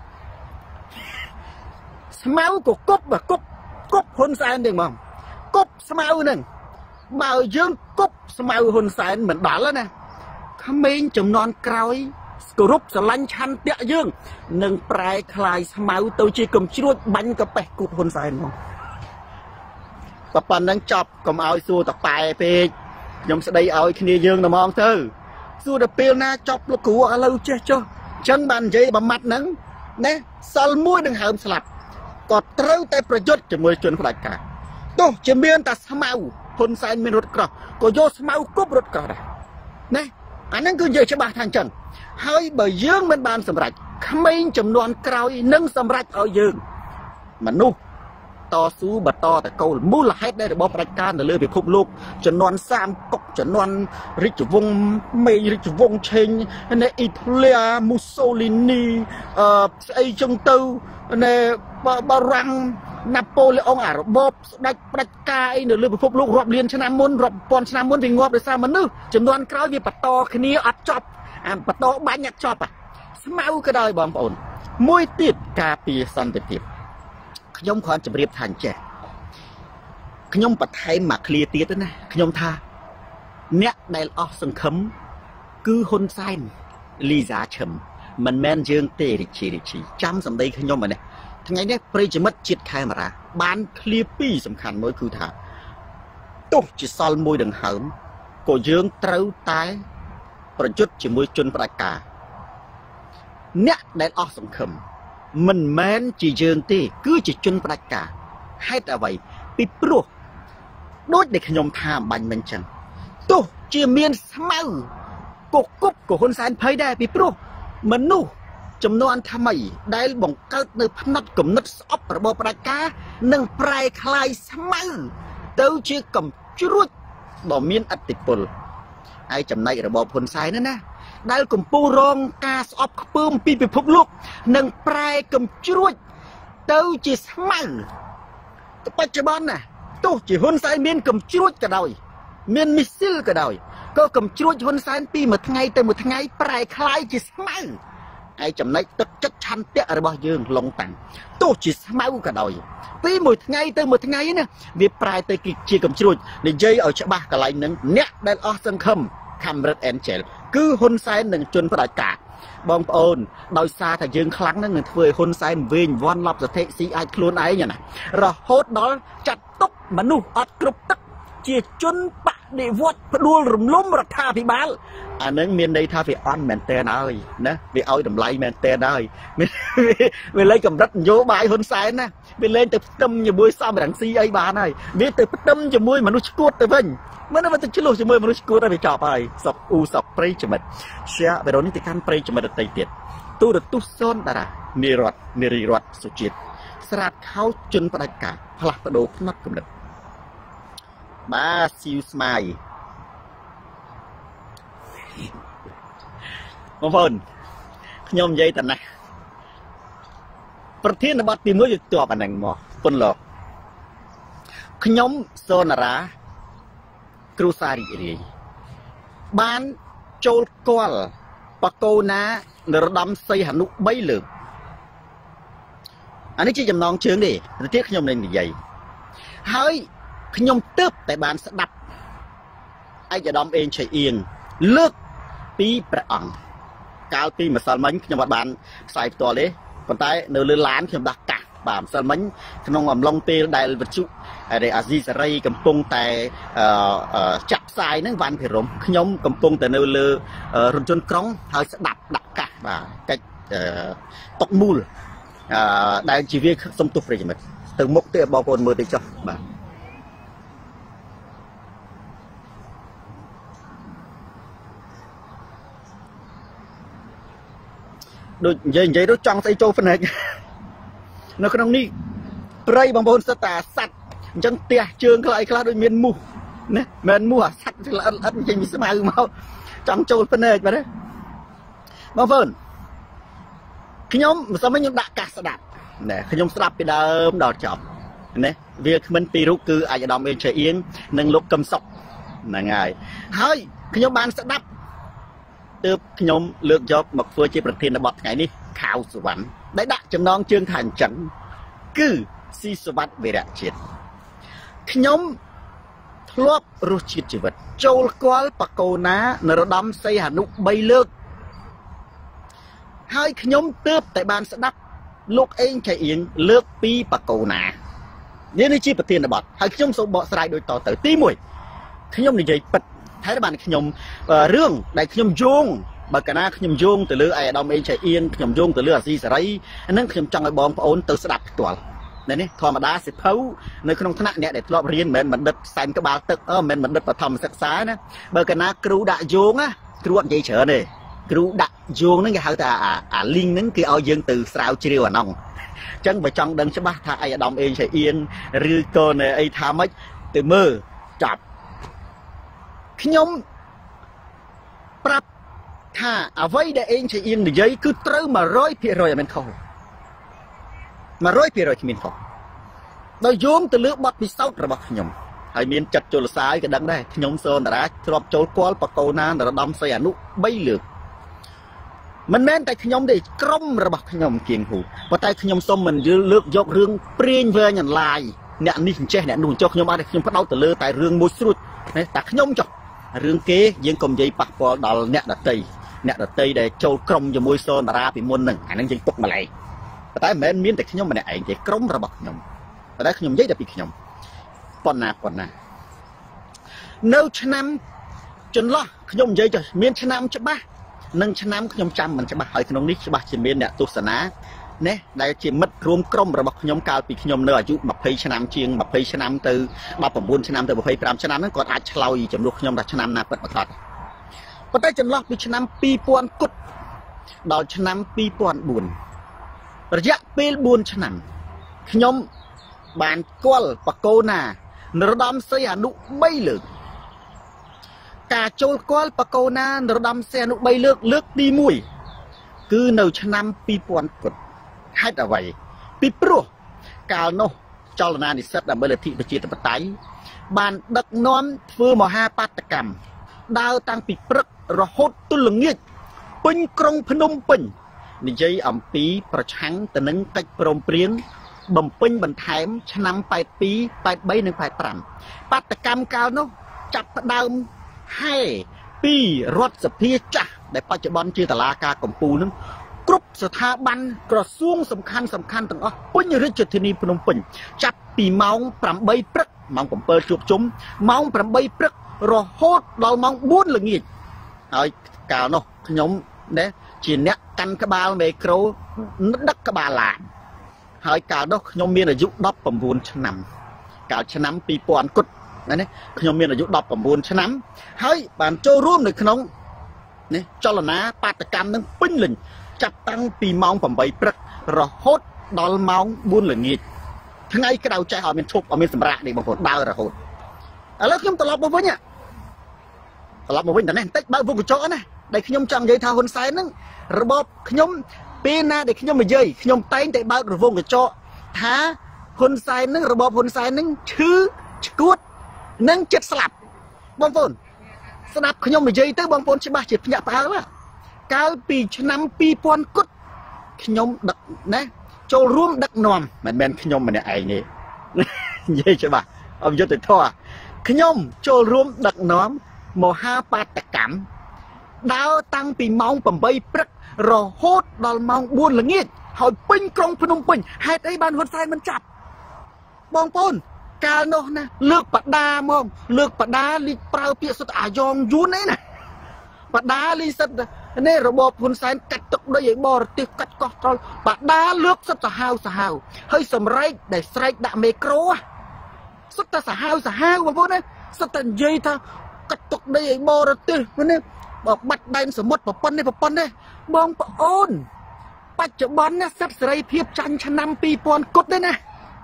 ស្មៅក៏គប់ហ៊ុនសែនទេហ្មងគប់ស្មៅហ្នឹងបើយើងគប់ស្មៅហ៊ុនសែនមិនដល់ណាក្មេងចំនួនក្រោយគោរពស្រឡាញ់ឆន្ទៈយើងនឹងប្រែคลายស្មៅទៅជាកំជ្រួចបាញ់កាប៉េះគប់ហ៊ុនសែនហ្មងប៉ុណ្ណឹងចប់កុំឲ្យសួរតប៉ែពេកខ្ញុំស្ដីឲ្យគ្នាយើងតែហ្មងទៅសួរតែពេលណាចប់លោកគ្រូឥឡូវចេះចុះអញ្ចឹងបាននិយាយបំមាត់ហ្នឹងណាសល់មួយដង្ហើមស្លាប់ក៏ត្រូវតែប្រយុទ្ធជាមួយជនផ្ដាច់ការទោះជាមានតែស្មៅហ៊ុនសែនមានរថក្រោះក៏យកស្មៅគប់រថក្រោះដែរណាអាហ្នឹងគឺនិយាយច្បាស់ថាអញ្ចឹងហើយបើយើងមិនបានសម្រេចក្មេងចំនួនក្រោយនឹងសម្រេចឲ្យយើងមនុស្សតស៊ូបន្តតកូលមូលហេតុដែលរបបផ្ដាច់ការនៅលើពិភពលោកចំនួន30កុកចំនួនរាជវង្សមេរាជវង្សឆេងនៅអ៊ីតាលីមូសូលីនីស្អីចឹងទៅនៅបារាំងណាប៉ូឡេអុងអារបបស្ដេចផ្ដាច់ការអីនៅលើពិភពលោករាប់លានឆ្នាំមុនរាប់ពាន់ឆ្នាំមុនវាងាប់ដោយសារមនុស្សចំនួនក្រោយវាបន្តគ្នាអត់ចប់បន្តបាញ់អត់ចប់ស្មៅក៏ដោយបងប្អូនមួយទៀតការពារសន្តិភាពខ្ញុំគ្រាន់ជម្រាបថាអញ្ចេះខ្ញុំបន្ថែមមកឃ្លាទៀតណាខ្ញុំថាអ្នកដែលអស់សង្ឃឹមគឺហ៊ុនសែនលីសាឈឹមមិនមែនយើងទេរិឈីចាំសម្ដីខ្ញុំហ្នឹងថ្ងៃនេះប្រិយមិត្តជាតិខេមរាបានឃ្លាពីរសំខាន់មួយគឺថាទោះជាសល់មួយដង្ហើមក៏យើងត្រូវតែប្រយុទ្ធជាមួយជនផ្ដាច់ការអ្នកដែលអស់សង្ឃឹមមិនមែនជាយើងទេគឺជាជនផ្ដាច់ការហេតុអ្វីពីព្រោះដូចដែលខ្ញុំថាអំបញ្ញមិញចឹងទោះជាមានស្មៅកគប់ក៏ហ៊ុនសែនភ័យដែរពីព្រោះមនុស្សចំនួនថ្មីដែលបង្កើតនៅផ្នែកគំនិតស្អប់របបផ្ដាច់ការនឹងប្រែคล้ายស្មៅទៅជាកំជ្រួចដ៏មានឥទ្ធិពលហើយចំណែករបបហ៊ុនសែនណាដែលកំពុងរងការស្អប់ខ្ពើមពីពិភពលោកនឹងប្រែកំជ្រួចទៅជាស្មៅបច្ចុប្បន្នណាទោះជាហ៊ុនសែនមានកំជ្រួចក៏ដោយមានមីស៊ីលក៏ដោយក៏កំជ្រួចហ៊ុនសែនពីមួយថ្ងៃទៅមួយថ្ងៃប្រែคล้ายជាស្មៅហើយចំណែកទឹកចិត្តឆន្ទៈរបស់យើងឡុងតាំងទោះជាស្មៅក៏ដោយពីមួយថ្ងៃទៅមួយថ្ងៃណាវាប្រែទៅជាកំជ្រួចនិយាយឲ្យច្បាស់កន្លែងហ្នឹងអ្នកដែលអស់សង្ឃឹមខំរឹតអេនជែលគឺហ៊ុនសែននិងជនផ្ដាច់ការបងប្អូនដោយសារតែយើងខ្លាំងហ្នឹងនឹងធ្វើឲ្យហ៊ុនសែនវិញវាន់ឡប់សតិស៊ីអាចខ្លួនឯងណារហូតដល់ចាត់ទុកមនុស្សអត់គ្រប់ទឹកជាជនបដិវត្តផ្ដួលរំលំរដ្ឋាភិបាលអានឹងមានន័យថាវាអន់មែនតើហើយណាវាឲ្យតម្លៃមែនតើហើយវាលេងកម្រិតនយោបាយហ៊ុនសែនណាវាលេងទៅផ្ទឹមជាមួយសំរងស៊ីអីបានហើយវាទៅផ្ទឹមជាមួយមនុស្សឈួតទៅវិញមិនទៅឆ្លោះជាមួយមនុស្សឈួតហើយវាចប់ហើយសពអ៊ូសពប្រិយមិត្ត share វីដេអូនេះទៅកាន់ប្រិយមិត្តដទៃទៀតទូរទស្សន៍សូនតារានារីរដ្ឋសុជាតិស្រាតខោជនផ្ដាច់ការផ្លាស់ប្ដូរផ្នត់គំនិតបាទស៊ីវស្មាយបងប្អូនខ្ញុំនិយាយតណាស់ប្រធានបទទី1យកតបអាហ្នឹងមកពុនលោកខ្ញុំសូនារាគ្រូសារីរាយបានចូលគាល់បកូណានរោត្តមសីហនុ3លើកអានេះជាចំណងជើងទេទៅទៀតខ្ញុំនឹងនិយាយហើយខ្ញុំទើបតែបានស្ដាប់ឯកឧត្តមអេងឆៃអៀងលើកពីព្រះអង្គកាលពីម្សិលមិញខ្ញុំអត់បានផ្សាយផ្ទាល់ទេប៉ុន្តែនៅលើឡានខ្ញុំដាស់កាសបាទម្សិលមិញក្នុងអំឡុងពេលដែលវិទ្យុអាស៊ីសេរីកំពុងតែចាក់ផ្សាយហ្នឹងវ៉ាន់ភិរមខ្ញុំកំពុងតែនៅលើរថយន្តក្រុងហើយស្ដាប់ដាក់កាសបាទកិច្ចតុកមូលដែលជាវាសុំទោសប្រិយមិត្តទៅមុខទេបងប្អូនមើលទៅចុះបាទដូចនិយាយទៅចង់ស្អីចូលភ្នែកនៅក្នុងនេះព្រៃបងប្អូនសិតតាសัตว์អញ្ចឹងផ្ទះជើងខ្លះដូចមានមូសណាមិនមូសអាសัตว์ល្អិតចេញពីស្មៅមកចង់ចូលភ្នែកបាទបងប្អូនខ្ញុំមិនសមខ្ញុំដាក់កាសស្ដាប់ណាខ្ញុំស្ដាប់ពីដើមដល់ចប់ណាវាគ្មិនពីររូបគឺអាយឧត្តមអេងឆៃអៀងនិងលោកកឹមសុខហ្នឹងហើយខ្ញុំបានស្ដាប់ទើបខ្ញុំលើកយកមកធ្វើជាប្រធានបទថ្ងៃនេះខាវសវណ្ណដែលដាក់ចំណងជើងថាអញ្ចឹងគឺស៊ីសវត្តវិរៈជាតិខ្ញុំធ្លាប់រសជាតិជីវិតចូលគាល់បកូណានរោត្តមសីហនុ3លើកហើយខ្ញុំទើបតែបានស្ដាប់លោកអេងឆៃអៀងលើកពីបកូណានេះជាប្រធានបទហើយខ្ញុំសូមបកស្រាយដូចតទៅទី1ខ្ញុំនិយាយពិតហើយបានខ្ញុំរឿងដែលខ្ញុំយោងបើកាលណាខ្ញុំយោងទៅលើអាយឧត្តមអេងឆៃអៀងខ្ញុំយោងទៅលើអាស៊ីសេរីហ្នឹងខ្ញុំចង់ឲ្យបងប្អូនទៅស្ដាប់ផ្ទាល់នេះធម្មតាសិភៅនៅក្នុងថ្នាក់អ្នកដែលធ្លាប់រៀនមិនមែនបណ្ឌិតសែនក្បាលទឹកមិនមែនបណ្ឌិតបឋមសិក្សាណាបើកាលណាគ្រូដាក់យោងណាគ្រូអត់និយាយច្រើនទេគ្រូដាក់យោងហ្នឹងគេហៅថាអា link ហ្នឹងគេឲ្យយើងទៅស្រាវជ្រាវអាហ្នឹងអញ្ចឹងបើចង់ដឹងច្បាស់ថាអាយឧត្តមអេងឆៃអៀងឬក៏អីថាម៉េចទៅមើលចាប់ខ្ញុំប្រាប់ថាអ្វីដែលអេងឆៃអៀងនិយាយគឺត្រូវ 100% អត់មែនខុស 100% គ្មានខុសដោយយោងទៅលើបទពិសោធន៍របស់ខ្ញុំហើយមានចិត្តជលសាយក៏ដឹងដែរខ្ញុំសូនតារាធ្លាប់ចូលគាល់បកូណានរោត្តមសីហនុ3លើកមិនមែនតែខ្ញុំទេក្រុមរបស់ខ្ញុំគៀងហ៊ូប៉ុន្តែខ្ញុំសូមមិនលើកយករឿងព្រាយវែងអន្លាយអ្នកនេះអញ្ចេះអ្នកនោះអញ្ចោះខ្ញុំអត់ខ្ញុំផ្ដោតទៅលើតែរឿងមួយស្រួចតែខ្ញុំចុះរឿងគេយើងកុំនិយាយប៉ះពាល់ដល់អ្នកដតីដែលចូលក្រុមជាមួយសូនតារាពីមុនហ្នឹងអាហ្នឹងយើងទុកម្លេះតែមិនមែនមានតែខ្ញុំម្នាក់ឯងទេក្រុមរបស់ខ្ញុំតែខ្ញុំនិយាយតែពីខ្ញុំប៉ុណ្ណានៅឆ្នាំចន្លោះខ្ញុំនិយាយចុះមានឆ្នាំច្បាស់និងឆ្នាំខ្ញុំចាំមិនច្បាស់ហើយក្នុងនេះច្បាស់ជាមានអ្នកទស្សនាណាដែលជាមិត្តរួមក្រុមរបស់ខ្ញុំកាលពីខ្ញុំនៅអាយុ20ឆ្នាំជាង20ឆ្នាំទៅ19ឆ្នាំទៅ25ឆ្នាំហ្នឹងគាត់អាចឆ្លើយចំនួនខ្ញុំថាឆ្នាំណាពិតប្រាកដប៉ុន្តែចន្លោះពីឆ្នាំ2000គត់ដល់ឆ្នាំ2004រយៈពេល4ឆ្នាំខ្ញុំបានស្គាល់បកូណានរោត្តមសីហនុ3លើកការចូលស្គាល់បកូណានរោត្តមសីហនុ3លើកទី1គឺនៅឆ្នាំ2000គត់ហេតុអ្វីពីព្រោះកាលនោះចលនានិស្សិតដើម្បីលទ្ធិប្រជាធិបតេយ្យបានដឹកនាំធ្វើមហាបាតកម្មដើរតាំងពីព្រឹករហូតទល់ល្ងាចពេញក្រុងភ្នំពេញនិយាយអំពីប្រឆាំងទៅនឹងកិច្ចព្រមព្រៀងបំពេញបន្ថែមឆ្នាំ82 83និង85បាតកម្មកាលនោះចាប់ផ្ដើមហែពីរដ្ឋសភាចាស់ដែលបច្ចុប្បន្នជាតុលាការកំពូលនឹងគ្រប់ស្ថាប័នក្រសួងសំខាន់ទាំងអស់ពេញរាជធានីភ្នំពេញចាប់ពីម៉ោង8ព្រឹកម៉ោង7ជួបជុំម៉ោង8ព្រឹករហូតដល់ម៉ោង4ល្ងាចហើយកាលនោះខ្ញុំណាជាអ្នកកាន់ក្បាលមេក្រូដឹកក្បាលឡានហើយកាលនោះខ្ញុំមានអាយុ19ឆ្នាំកាលឆ្នាំ2000គត់ណាខ្ញុំមានអាយុ19ឆ្នាំហើយបានចូលរួមនៅក្នុងនេះចលនាបាតកម្មនឹងពេញលេញចាប់តាំងពីម៉ោង8ព្រឹករហូតដល់ម៉ោង4ល្ងាចថ្ងៃក្តៅចេះអត់មានឈប់អត់មានសម្រាកនេះបងប្អូនដើររហូតឥឡូវខ្ញុំត្រឡប់មកវិញតែនេះបន្តិចបើកវងកញ្ចក់ណាដែលខ្ញុំចង់និយាយថាហ៊ុនសែនហ្នឹងរបបខ្ញុំពេលណាដែលខ្ញុំនិយាយខ្ញុំតែងតែបើករវងកញ្ចក់ថាហ៊ុនសែនហ្នឹងរបបហ៊ុនសែនហ្នឹងឈឺឆ្កួតនិងចិត្តស្លាប់បងប្អូនស្ដាប់ខ្ញុំនិយាយទៅបងប្អូនច្បាស់ជាភ្ញាក់ផ្អើលកាលពីឆ្នាំ2000គត់ខ្ញុំដឹកណាចូលរួមដឹកនាំមិនមែនខ្ញុំម្នាក់ឯងទេនិយាយច្បាស់អមយុទ្ធធរខ្ញុំចូលរួមដឹកនាំមហាបាតកម្មដើរតាំងពីម៉ោង8ព្រឹករហូតដល់ម៉ោង4ល្ងាចហើយពេញក្រុងភ្នំពេញហេតុអីបានហ៊ុនសែនមិនចាប់បងប្អូនកាលនោះណាលើកបដាមកលើកបដាលីប្រើពាក្យសុទ្ធអាយ៉ងយួនឯណាបដាលីសិតនេះរបបហ៊ុនសែនកាត់ទឹកដីឲ្យបរទេសកាត់កោះត្រល់បដាលើកសិតសាហាវហើយសម្រែកដែលស្រែកដាក់មេក្រូសិតតែសាហាវបងប្អូនណាសិតតែនិយាយថាកាត់ទឹកដីឲ្យបរទេសនេះបើបាត់ដែនសមុទ្រប្រពន្ធនេះបងប្អូនបច្ចុប្បន្នណាសិទ្ធិសេរីភាពចាញ់ឆ្នាំ2000គត់ទេណា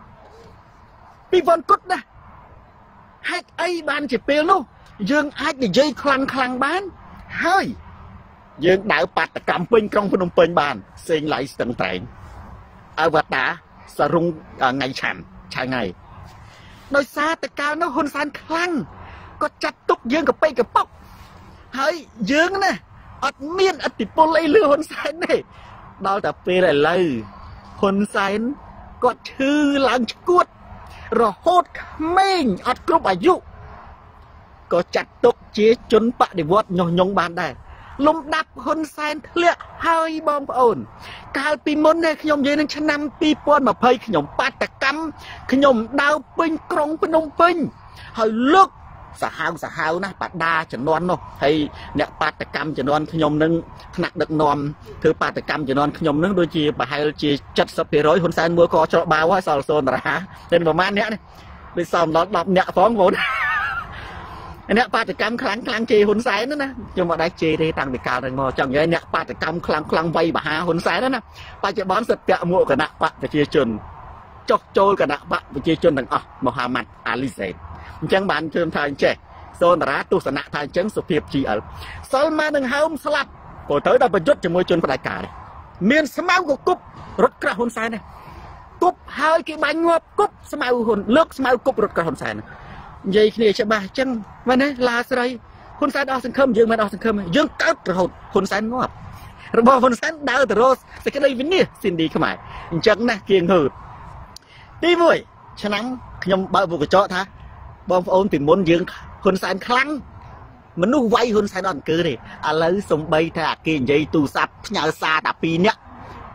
2000គត់ណាហេតុអីបានជាពេលនោះយើងអាចនិយាយខ្លាំងបានហើយយើងដើរបាតកម្មពេញក្រុងភ្នំពេញបានសេងឡៃស្ទឹងត្រែងអវតាសរុងថ្ងៃឆាន់ឆាថ្ងៃដោយសារតែកាលនោះហ៊ុនសែនខ្លាំងគាត់ចាត់ទុកយើងកប៉ិកប៉ុកហើយយើងណាអត់មានអធិបុលអីលើហ៊ុនសែនទេដល់តែពេលឥឡូវហ៊ុនសែនគាត់ឈឺឡើងឆ្កួតរហូតក្មេងអត់គ្រប់អាយុក៏ចាត់ទុកជាជនបដិវត្តញុះញង់បានដែរលំដាប់ហ៊ុនសែនធ្លាក់ហើយបងប្អូនកាលពីមុននេះខ្ញុំនិយាយនឹងឆ្នាំ2020ខ្ញុំបាតកម្មខ្ញុំដើរពេញក្រុងភ្នំពេញហើយលើកសាហាវណាស់បដាចំនួននោះហើយអ្នកបាតកម្មចំនួនខ្ញុំនឹងថ្នាក់ដឹកនាំធ្វើបាតកម្មចំនួនខ្ញុំនឹងដូចជាប្រហែលជា 70% ហ៊ុនសែនមួយក៏ច្រកបាវហើយសល់សូនតារាតែប្រហែលអ្នកនេះដូចសំដល់10អ្នកផងបងអ្នកបាតកម្មខ្លាំងជេរហ៊ុនសែនណាខ្ញុំមិនដែរជេរទេតាំងពីកាលហ្នឹងមកចង់និយាយអ្នកបាតកម្មខ្លាំងវៃបហាហ៊ុនសែនណាបច្ចុប្បន្នសិទ្ធិពាក់មួកគណៈបកប្រជាជនចុះចូលគណៈបកប្រជាជនទាំងអស់មហាម៉ាត់អាលីសេអញ្ចឹងបានជឿថាអញ្ចេះសូនតារាទស្សនៈថាអញ្ចឹងសុភាព GL សល់មកនឹងហើមស្លាប់ក៏ទៅដល់ប្រយុទ្ធជាមួយជនផ្ដាច់ការមានស្មៅក៏គប់រត់ក្រាស់ហ៊ុនសែនដែរគប់ហើយគេបាញ់ងាប់គប់ស្មៅហ៊ុនលើកស្មៅគប់រត់ក្រាស់ហ៊ុនសែននិយាយគ្នាច្បាស់អញ្ចឹងមែនទេឡាស្រីហ៊ុនសែនអស់សង្ឃឹមយើងមិនអស់សង្ឃឹមយើងកើតរហូតហ៊ុនសែនងាប់របស់ហ៊ុនសែនដើរទៅរកសេចក្តីវិនិច្ឆ័យស៊ីនឌីខ្មែរអញ្ចឹងណាគៀងហឺទី1ឆ្នាំខ្ញុំបើកវងកញ្ចក់ថាបងប្អូនពីមុនយើងហ៊ុនសែនខ្លាំងមនុស្សវាយហ៊ុនសែនអត់អង្គើទេឥឡូវសំបីថាគេនិយាយទូរស័ព្ទផ្ញើសារតែ2នាក់នេះ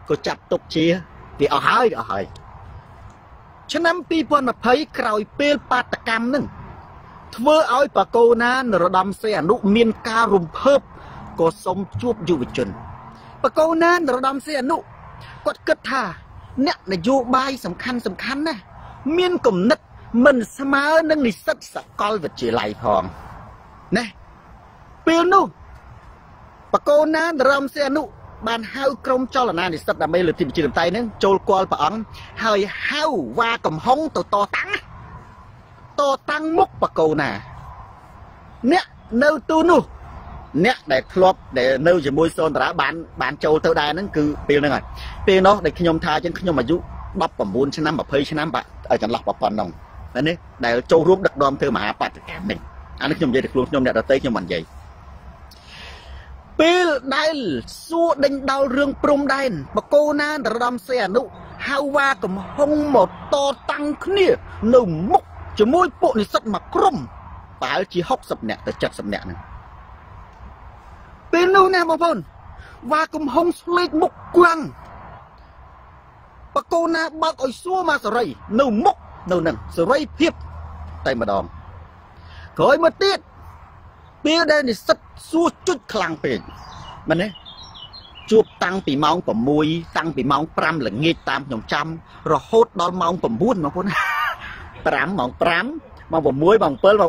ក៏ចាប់ទុកជាវាអស់ហើយឆ្នាំ2020ក្រោយពេលបាតកម្មនឹងធ្វើឲ្យបកគោណានរោត្តមសីហនុមានការរំភើបក៏សូមជួបយុវជនបកគោណានរោត្តមសីហនុគាត់គិតថាអ្នកនយោបាយសំខាន់ណាស់មានគំនិតមិនស្មើនឹងនិស្សិតសាកលវិទ្យាល័យផងណាពេលនោះបកគោណានរោត្តមសីហនុបានហៅក្រុមចលនានិស្សិតដើម្បីលើកទីប្រជាធិបតេយ្យនឹងចូលគាល់ព្រះអង្គហើយហៅវ៉ាកំហុងទៅតតាំងមុខបកគោណាអ្នកនៅទូនោះអ្នកដែលធ្លាប់ដែលនៅជាមួយសូនតារាបានចូលទៅដែរហ្នឹងគឺពេលហ្នឹងហើយពេលនោះដែលខ្ញុំថាចឹងខ្ញុំអាយុ19ឆ្នាំ20ឆ្នាំបាក់ឲ្យចន្លោះប៉ុណ្ណឹងនេះដែលចូលរួមដឹកនាំធ្វើមហាបាតកម្មនេះអានេះខ្ញុំនិយាយទៅខ្លួនខ្ញុំអ្នកដទៃខ្ញុំមិននិយាយពេលដែលសួរដេញដោលរឿងព្រំដែនបកគោណានរោត្តមសីហនុហៅវ៉ាកំហុងមកតតាំងគ្នានៅមុខជាមួយពួកនិស្សិតមួយក្រុមប្រហែលជា60នាក់ទៅ70នាក់ហ្នឹងពេលនោះណាបងប្អូនវ៉ាកំហុងស្លេកមុខគួងបកគោណាបើកឲ្យសួរមកសេរីនៅមុខនៅនឹងសេរីភាពតែម្ដងក្រោយមកទៀតពេលដែលនិស្សិតសួរជុចខ្លាំងពេកមែនទេជួបតាំងពីម៉ោង6តាំងពីម៉ោង5ល្ងាចតាមខ្ញុំចាំរហូតដល់ម៉ោង9បងប្អូន5ម៉ោង6ម៉ោង7ម៉ោង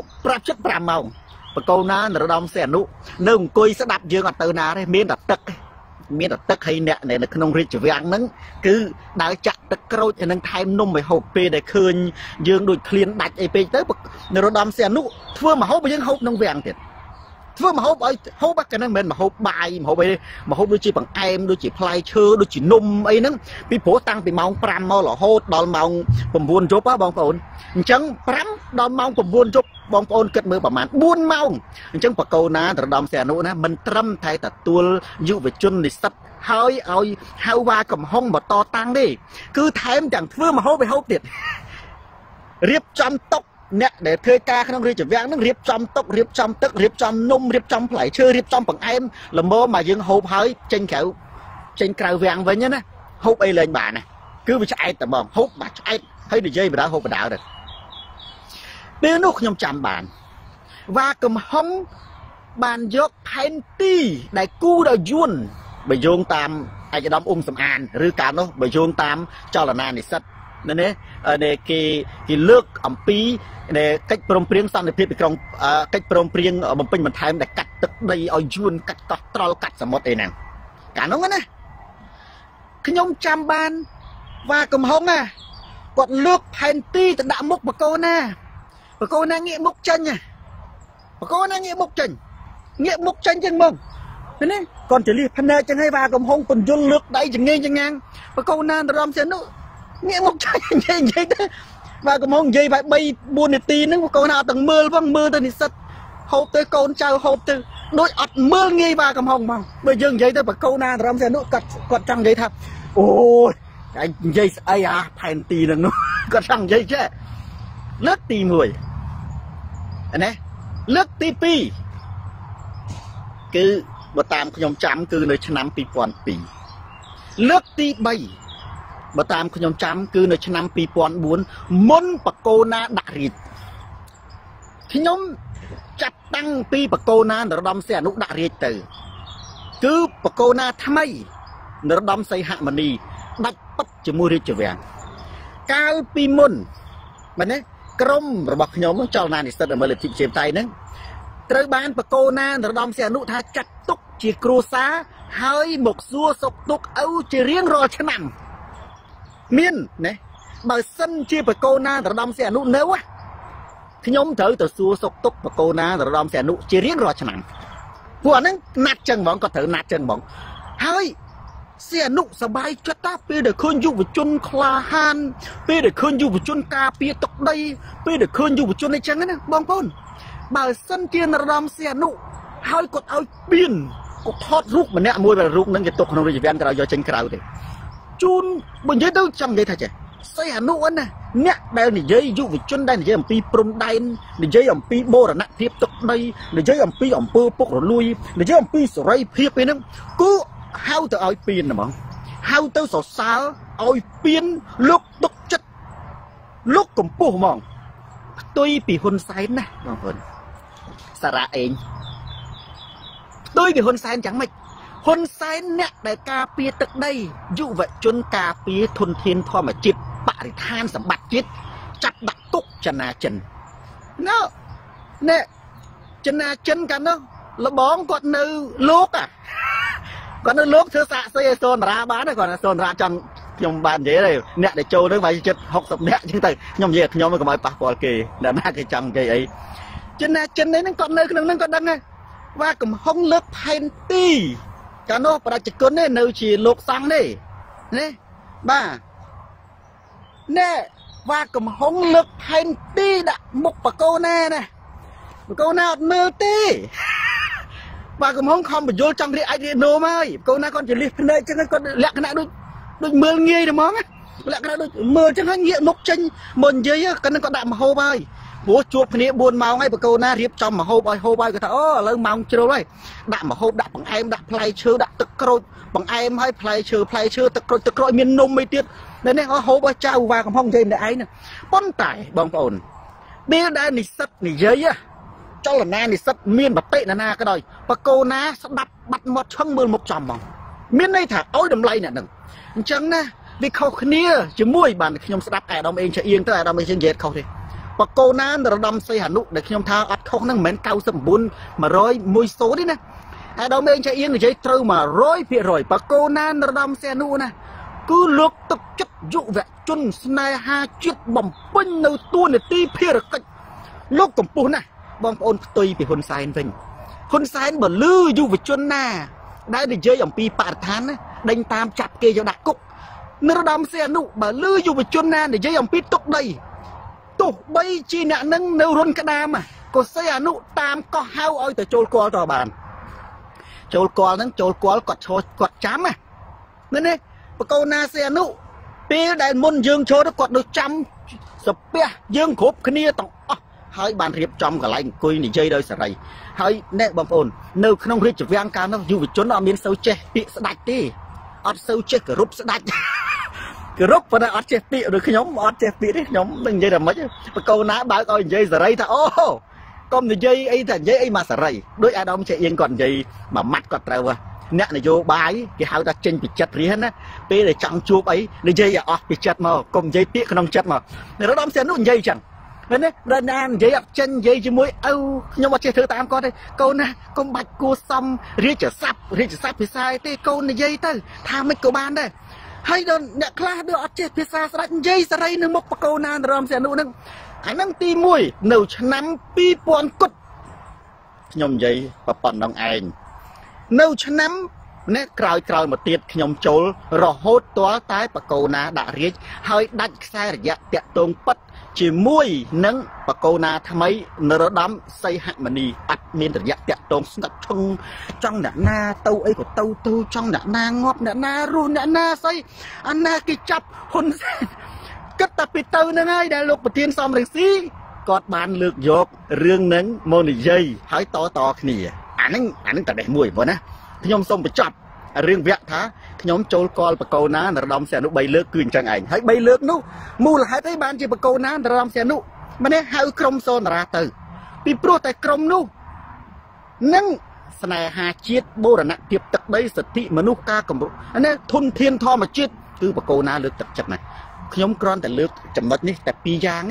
5:75ម៉ោងបកគោណានរោត្តមសីហនុនៅអង្គុយស្ដាប់យើងអត់ទៅណាទេមានតែទឹកហើយអ្នកនៅក្នុងរាជវាំងហ្នឹងគឺដើរចាក់ទឹកក្រូចទៅនឹងថែមនំឲ្យហូបពេលដែលឃើញយើងដូចឃ្លានដាច់អីពេកទៅនរោត្តមសីហនុធ្វើមកហូបឲ្យយើងហូបក្នុងវាំងទៀតធ្វើមកហូបឲ្យហូបក៏នឹងមិនមែនមកហូបបាយមកហូបអីមកហូបដូចជាបង្អែមដូចជាផ្លែឈើដូចជានំអីហ្នឹងពីព្រោះតាំងពីម៉ោង5មករហូតដល់ម៉ោង9យប់បងប្អូនអញ្ចឹង5ដល់ម៉ោង9យប់បងប្អូនគិតមើលប្រហែល4ម៉ោងអញ្ចឹងបកគោណានរោត្តមសីហនុណាមិនត្រឹមតែទទួលយុវជននិស្សិតហើយឲ្យហៅវ៉ាកំហុងមកតតាំងទេគឺថែមទាំងធ្វើមកហូបឲ្យហូបទៀតរៀបចំតុអ្នកដែលធ្វើការក្នុងរាជវាំងនឹងរៀបចំតុរៀបចំទឹករៀបចំនំរៀបចំផ្លែឈើរៀបចំបង្អែមល្មមមកយើងហូបហើយចេញក្រៅវាំងវិញណាហូបអីលែងបានណាគឺវាឆ្អែតតែបងហូបបាច់ឆ្អែតហើយនិយាយបដាហូបបដាទៅពេលនោះខ្ញុំចាំបានវ៉ាកំហុងបានយកផែនទីដែលគូដល់យួនបើយោងតាមឯកឧត្តមអ៊ុំសំអានឬកាលនោះបើយោងតាមចលនានិស្សិតនេះគេលើកអំពីកិច្ចព្រមព្រៀងសន្តិភាពពីក្រុងកិច្ចព្រមព្រៀងបំពេញបន្ថែមដែលកាត់ទឹកដីឲ្យយួនកាត់កោះត្រល់កាត់សមុទ្រអីហ្នឹងកាលនោះណាខ្ញុំចាំបានវ៉ាកំហុងណាគាត់លើកផែនទីទៅដាក់មុខបកគោណាងាកមុខចេញបកគោណាងាកមុខចេញចឹងមកនេះគាត់ចលិះភ្នែកចឹងហើយវ៉ាកំហុងពន្យល់លើកដៃចងេងចងាងបកគោណានរោត្តមសីហនុងាកមុខចេញនិយាយទៅវ៉ាកំហុងនិយាយបែប3-4នាទីហ្នឹងបកគោណាអត់ទាំងមើលផងមើលទៅនិស្សិតហូបទៅកូនចៅហូបទៅដូចអត់មើលងាយវ៉ាកំហុងហ្មងបើយើងនិយាយទៅបកគោណានរោត្តមសីហនុគាត់ចង់និយាយថាអូយឯងនិយាយស្អីផែនទីហ្នឹងនោះគាត់ចង់និយាយចេះលើកទី1ណាលើកទី2គឺបើតាមខ្ញុំចាំគឺនៅឆ្នាំ2002លើកទី3បើតាមខ្ញុំចាំគឺនៅឆ្នាំ2004មុនបកគោណាដាក់រាជខ្ញុំចាត់តាំងពីបកគោណានរោត្តមសីហនុដាក់រាជទៅគឺបកគោណាថ្មីនរោត្តមសីហមុនីដាច់ប៉ិតជាមួយរាជវាំងកាលពីមុនមែនទេក្រុមរបស់ខ្ញុំចលនានិស្សិតដើម្បីលទ្ធិប្រជាធិបតេយ្យហ្នឹងត្រូវបានបកគោណានរោត្តមសីហនុថាចាត់ទុកជាគ្រួសារហើយមកសួរសុខទុក្ខឪជារៀងរាល់ឆ្នាំមានណាបើសិនជាបកគោណានរោត្តមសីហនុនៅខ្ញុំត្រូវទៅសួរសុខទុក្ខបកគោណានរោត្តមសីហនុជារៀងរាល់ឆ្នាំពួកអាហ្នឹងណាត់ចឹងហ្មងក៏ត្រូវណាត់ចឹងហ្មងហើយសីហនុសบายចិត្តតាពេលដែលឃើញយុវជនក្លាហានពេលដែលឃើញយុវជនការពារទឹកដីពេលដែលឃើញយុវជនអីចឹងណាបងប្អូនបើសិនជានរោត្តមសីហនុហើយគាត់ឲ្យពៀនគាត់ថតរូបម្នាក់មួយរូបហ្នឹងគេទុកក្នុងរាជវាំងក្រៅយកចេញក្រៅទេជូនបើនិយាយទៅចង់និយាយថាចេះសីហនុណាអ្នកដែលនិយាយយុវជនដែលនិយាយអំពីព្រំដែននិយាយអំពីបូរណភាពទឹកដីនិយាយអំពីអំពើពុករលួយនិយាយអំពីសេរីភាពឯហ្នឹងគឺហៅទៅឲ្យពៀនហ្មង hao tao sổ sao ôi biến lúc tức chất lúc cùng bố mong tôi bị hôn sai nè mong hôn sao ra anh tôi bị hôn sai chẳng mày hôn sai nè đại ca pia tức đây dụ vậy chôn ca pia thôn thiên thoa mà chết bạ thì than sầm bạch chết chặt đặt cúc chân à chân nó nè chân à chân cả nó là bóng còn nữ lốp à còn nữ lốp thưa xạ xây xôn ra bán rồi còn là xôn ra trong nhom bàn thế này nè để trâu nó phải chết học tập nè chứ tay nhom gì nhom mới có mấy bạc bò kì đã na cái trăm cái ấy chân à chân đấy nó còn nơi nó còn đăng này và cũng không lớp hành ti cả nó phải chỉ có nên nơi chỉ lốp sang đây nè ba nè và cũng không lớp hành ti đã một bà câu nè nè câu nào mơ tê và cũng không phải vô trong đi ai đi nô mai câu nào con chỉ liệt nơi cho nên con lẹ cái nào đôi mưa nghe được món á lẹ cái nào đôi mưa cho nó nghiện mốc tranh mồn giấy cái nó có đạm mà hô bay bố chuột này buồn màu ngay câu nào riệp trong mà hô bay cái thằng lớn màu chưa đấy đạm mà hô đạm bằng em đạm play chưa đạm tức rồi bằng em hay play chưa tức rồi miền nông mấy tiết nên này hô bay trao và cũng không thêm để ấy nè bón tải bằng ổn bây đây nị sắt nị giấy á cho là na thì sắt miên bật tệ là na cái đời và cô na sắp đặt bắt một trăm mười một trăm bằng miên đây thả ôi đầm lay nè đừng chẳng na vì khâu khnia chỉ mui bàn khi nhom sắp đặt đồng em sẽ yên tới đồng em sẽ dệt khâu thì và cô na là đâm xây hà nội để khi nhom thao ắt không năng mến cao sầm bún mà rồi mùi số đấy nè đồng em sẽ yên thì dây trâu mà rồi phía rồi và cô na là đâm xe nu nè cứ lược tập chất dụ vẽ chun snai ha chiết bầm pin nơi tua để ti phía được cách lúc cầm bún này bom ôn tùy bị hôn sai vinh hôn sai bờ lư du về chôn na đã được chơi dòng pi bạt thán đánh tam chặt kê cho đặt cúc nơi đam xe nụ bờ lư du về chôn na để chơi dòng pi tục đây tục bay chi nạn nâng nêu run cái đam mà có xe nụ tam có hao ơi từ trôi qua cho bàn trôi qua quạt chám à nên đây câu na xe nụ pi đại môn dương trôi nó quạt được trăm sập bia dương khốp kia tổng hơi bàn riệp trong cả lạnh cùi này chơi đôi sợi này hơi nè bom ồn nơi không riệp chụp vang cam nó dù bị trốn ở miền sâu che bị sạch đi ở sâu che cửa rúp sạch cửa rúp và ở che bị rồi cái nhóm ở che bị đấy nhóm đừng chơi làm mấy và câu ná báo coi chơi sợi này ta ô con thì chơi ấy thành chơi ấy mà sợi này đôi ai đâu chạy yên còn gì mà mắt còn trâu à nè này vô bái cái hào ta trên bị chặt riêng á pe để trăng chuột ấy để chơi à bị chặt mà cùng chơi tiếc không chặt mà nó đóng xe nó dây chẳng nên đấy đơn an giấy ập chân giấy chỉ mũi âu nhưng mà chơi thứ tám con đây câu nè con bạch cua xong riết trở sắp thì sai thế câu này dây tới tham mấy câu ban đây hay đơn nhạc la đưa ở trên phía xa sạch dây ra đây nâng một câu nan rồi sẽ nụ nâng anh nâng ti mũi nấu nắm pi pon cút nhom dây và bọn đồng anh nấu nắm nè còi một tiệt nhom chối rồi hốt toa tái và câu na đã riết hơi đánh sai rồi dạ tiệt tôn bất chỉ muối nâng và câu na tham ấy nở đám xây hạng mà đi ắt miên tự dạ tiệt tôn đặt trong đã na tâu ấy của tâu trong đã na ngóp đã na run đã na xây anh na cái chập hôn cất tập bị tâu nâng ai đã lục một tiên xong rồi xí cọt bàn lược dọc rương nâng môn dây hãy to kìa anh ta để mùi vào nè thì nhóm xong bị chập riêng vẹn thá nhóm trôi coi và câu ná là đom xe nụ bay lướt cười chẳng ảnh hãy bay lướt nụ mù là hai thấy ban chỉ và câu ná là đom xe nụ mà nè hai krom son ra từ bị pro tại krom nụ nâng này hà chiết bô là nặng tiếp tật đấy sự thị mà nụ ca cầm bộ nè thôn thiên tho mà chiết cứ và câu ná lướt tập chặt này nhóm con tại lướt chậm mất đi tại pi giang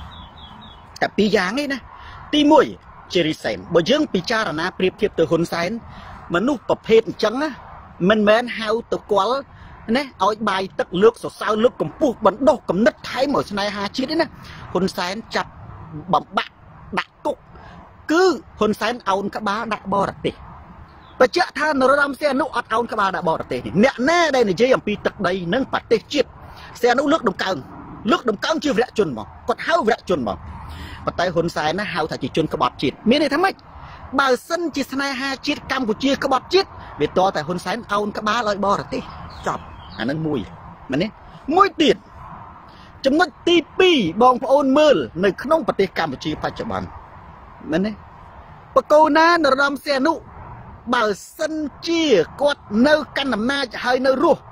ấy nè ti mũi cherry sen bởi dương pi cha là na priệp thiệp từ hôn sen mà nụ tập hết trắng á mình men hao từ quá nè ôi bài tất lướt sao lướt cầm buộc bắn đổ cầm nứt thái mở này hà chiết đấy nè hôn sen chặt bẩm bạc đặt cục cứ hôn sen ôn các ba đã bỏ đặt tì và chợ than nó làm xe nụ ôn các ba đã bỏ đặt tì nè đây là dây làm pi tật đây nâng phải tê chiết xe nụ lướt đồng căng chưa vẽ chuẩn mà còn hao vẽ chuẩn mà và tay hôn sen nó hao thà chỉ chuẩn các bọt chiết miếng này thắm mấy bà sân chỉ này hai chiết Campuchia các bọt chiết vì to tại hôn sáng ôn các ba loại bò rồi chọc nó mùi mà nè mùi tiền chấm nó tivi bong ôn mơ nơi không phải Campuchia phải chụp bằng nên nè bà câu na nó làm xe nụ bà sân chia quạt nơi căn nằm na hơi nơi ruột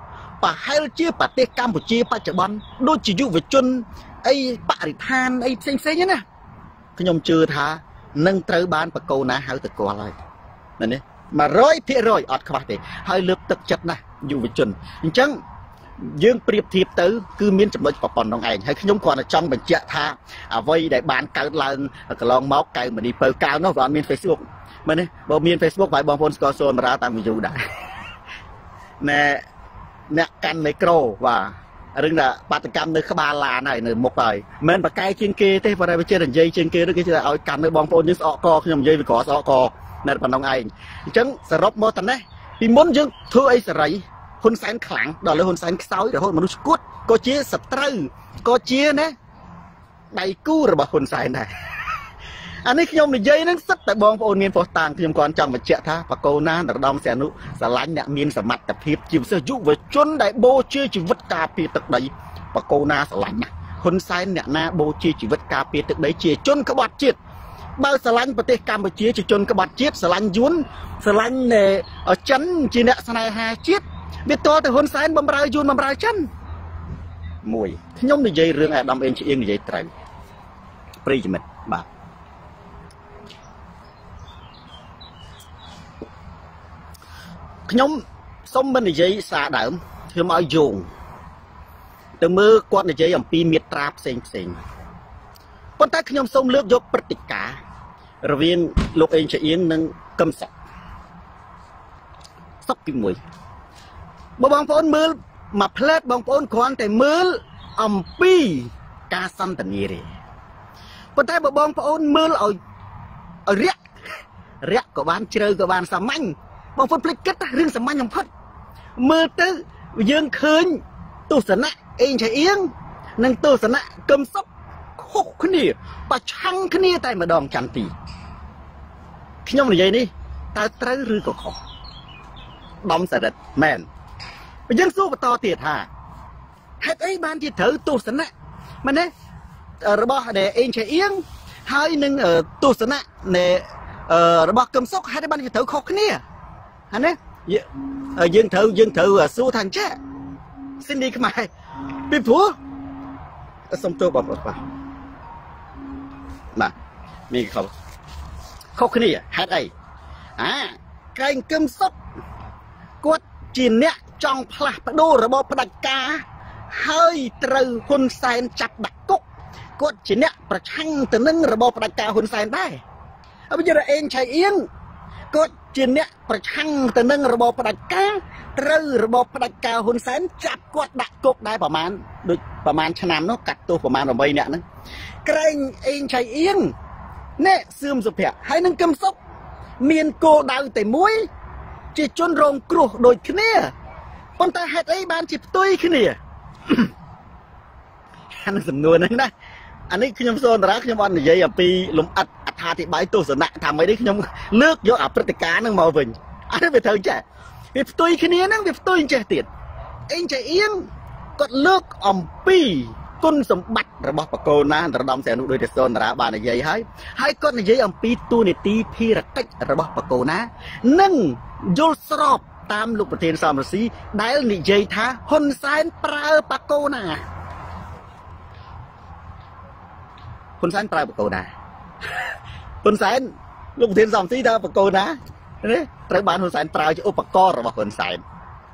ប្រហែលជាប្រទេសកម្ពុជាបច្ចុប្បន្នដូចជាយុវជនអីបរិស្ថានអីផ្សេងៗណាខ្ញុំជឿថានឹងត្រូវបានបកគោណាហៅទៅគាល់ហើយណា100%អត់ខ្វះទេហើយលើកទឹកចិត្តណាស់យុវជនអញ្ចឹងយើងប្រៀបធៀបទៅគឺមានចំណុចប៉ុណ្ណឹងឯងហើយខ្ញុំគ្រាន់តែចង់បញ្ជាក់ថាអ្វីដែលបានកើតឡើងកន្លងមកកៅមនីពៅកៅនោះវាអត់មាន Facebook មែនទេបើមាន Facebook ហើយបងប្អូនស្គាល់សូនរាតាំងពីយូរដែរណែអ្នកកាន់មីក្រូបាទរឿងថាបាតកម្មនៅក្បាលឡានហើយនៅមុខហើយមិនបកកាយជាងគេទេបើតែវាជានិយាយជាងគេឬគេឲ្យកាន់នៅបងប្អូនយើងស្អកកខ្ញុំនិយាយវាក្រស្អកកនៅប៉ុណ្ណឹងឯងអញ្ចឹងសរុបមកតែនេះពីមុនយើងធ្វើអីសេរីហ៊ុនសែនខ្លាំងដល់លើហ៊ុនសែនខ្សោយរហូតមនុស្សស្គួតក៏ជាសត្រូវក៏ជាណាដៃគូរបស់ហ៊ុនសែនដែរអានេះខ្ញុំនិយាយហ្នឹងសិតតែបងប្អូនមានប៉ុស្តាងខ្ញុំគាត់ចង់បញ្ជាក់ថាបកគោណានរដំសែនុស្រឡាញ់អ្នកមានសមត្ថភាពជាពិសេសយុវជនដែលបូជាជីវិតការពារទឹកដីបកគោណាស្រឡាញ់ណាហ៊ុនសែនអ្នកណាបូជាជីវិតការពារទឹកដីជាជនក្បត់ជាតិបើស្រឡាញ់ប្រទេសកម្ពុជាជាជនក្បត់ជាតិស្រឡាញ់យួនស្រឡាញ់ចិនជាអ្នកស្នេហាជាតិវាតទៅហ៊ុនសែនបំរើយួនបំរើចិនមួយខ្ញុំនិយាយរឿងអាដាមអេងឆ្អៀងនិយាយត្រូវប្រិយមិត្តបាទខ្ញុំសុំមិននិយាយសារដើមខ្ញុំឲ្យយោងទៅមើលគាត់និយាយអំពីមាត្រាផ្សេងប៉ុន្តែខ្ញុំសូមលើកយកព្រឹត្តិការណ៍រវាងលោកអេងឆ្អៀងនិងកឹមសុខទី1បើបងប្អូនមើលមួយផ្លែតបងប្អូនគ្រាន់តែមើលអំពីការសន្ទនាទេប៉ុន្តែបើបងប្អូនមើលឲ្យរាក់ក៏បានជ្រៅក៏បានសាមញ្ញបងប្អូនភ្លេចគិតរឿងសាមញ្ញបំផុតមើលទៅយើងឃើញទស្សនៈអេងឆៃអៀងនិងទស្សនៈកឹមសុខខុសគ្នាប្រឆាំងគ្នាតែម្ដងចន្ទទីខ្ញុំនិយាយនេះតើត្រូវឬក៏ខុសដំសរិទ្ធមែនយើងសួរបន្តទៀតថាហេតុអីបានជាត្រូវទស្សនៈមែនទេរបស់ដែលអេងឆៃអៀងហើយនឹងទស្សនៈនៃរបស់កឹមសុខហេតុអីបានជាត្រូវខុសគ្នាអានេះយើងត្រូវសួរថាអញ្ចឹងស៊ីនីខ្មែរពីព្រោះសុំទោសបងប្អូនបាទមានខុសគ្នាហេតុអីកែងកឹមសុខគាត់ជាអ្នកចង់ផ្លាស់ប្ដូររបបផ្ដាច់ការហើយត្រូវហ៊ុនសែនចាប់ដាក់គុកគាត់ជាអ្នកប្រឆាំងទៅនឹងរបបផ្ដាច់ការហ៊ុនសែនដែរហើយbây giờអេងឆៃអៀងគាត់ជាអ្នកប្រឆាំងទៅនឹងរបបផ្ដាច់ការត្រូវរបបផ្ដាច់ការហ៊ុនសែនចាប់គាត់ដាក់គុកដែរប្រហែលឆ្នាំនោះកាត់ទោសប្រហែល8នាក់ហ្នឹងក្រែងអេងឆៃអៀងនេះសឿមសុភ័ក្រហើយនឹងកឹមសុខមានគោលដៅតែមួយជាជនរងគ្រោះដូចគ្នាប៉ុន្តែហេតុអីបានជាផ្ទុយគ្នាអានឹងសំណួរហ្នឹងណាអានេះខ្ញុំសូនតារាខ្ញុំអត់និយាយអំពីលំអិតអត្ថាធិប្បាយទស្សនៈថាម៉េចនេះខ្ញុំលើកយកអាព្រឹត្តិការណ៍ហ្នឹងមកវិញអានេះវាត្រូវចេះវាផ្ទុយគ្នាហ្នឹងវាផ្ទុយចេះទៀតអេងចៃអៀងគាត់លើកអំពីគុណសម្បត្តិរបស់បកគោណានរដំសែនុដោយតែសូនតារាបាននិយាយហើយគាត់និយាយអំពីទូនីតិភារកិច្ចរបស់បកគោណានិងយល់ស្របតាមលោកប្រធានសំរស៊ីដែលនិយាយថាហ៊ុនសែនប្រើបកគោណាហ៊ុនសែនប្រើបកគោណាហ៊ុនសែនលោកប្រធានសំរស៊ីថាបកគោណាត្រូវបានហ៊ុនសែនប្រើជាឧបករណ៍របស់ហ៊ុនសែន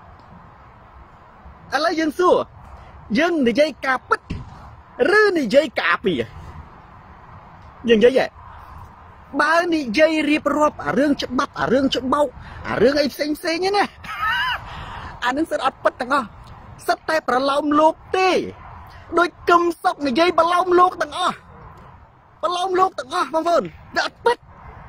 ឥឡូវយើងសួរយើងនិយាយការពិតឬនិយាយការពីយើងនិយាយបើនិយាយរៀបរាប់អារឿងច្បាប់អារឿងច្បោកអារឿងអីផ្សេងហ្នឹងណាអានឹងសិតអត់ពិតទាំងអស់សិតតែប្រឡោមលោកទេដូចកឹមសុខនិយាយប្រឡោមលោកទាំងអស់បងប្អូនវាអត់ពិត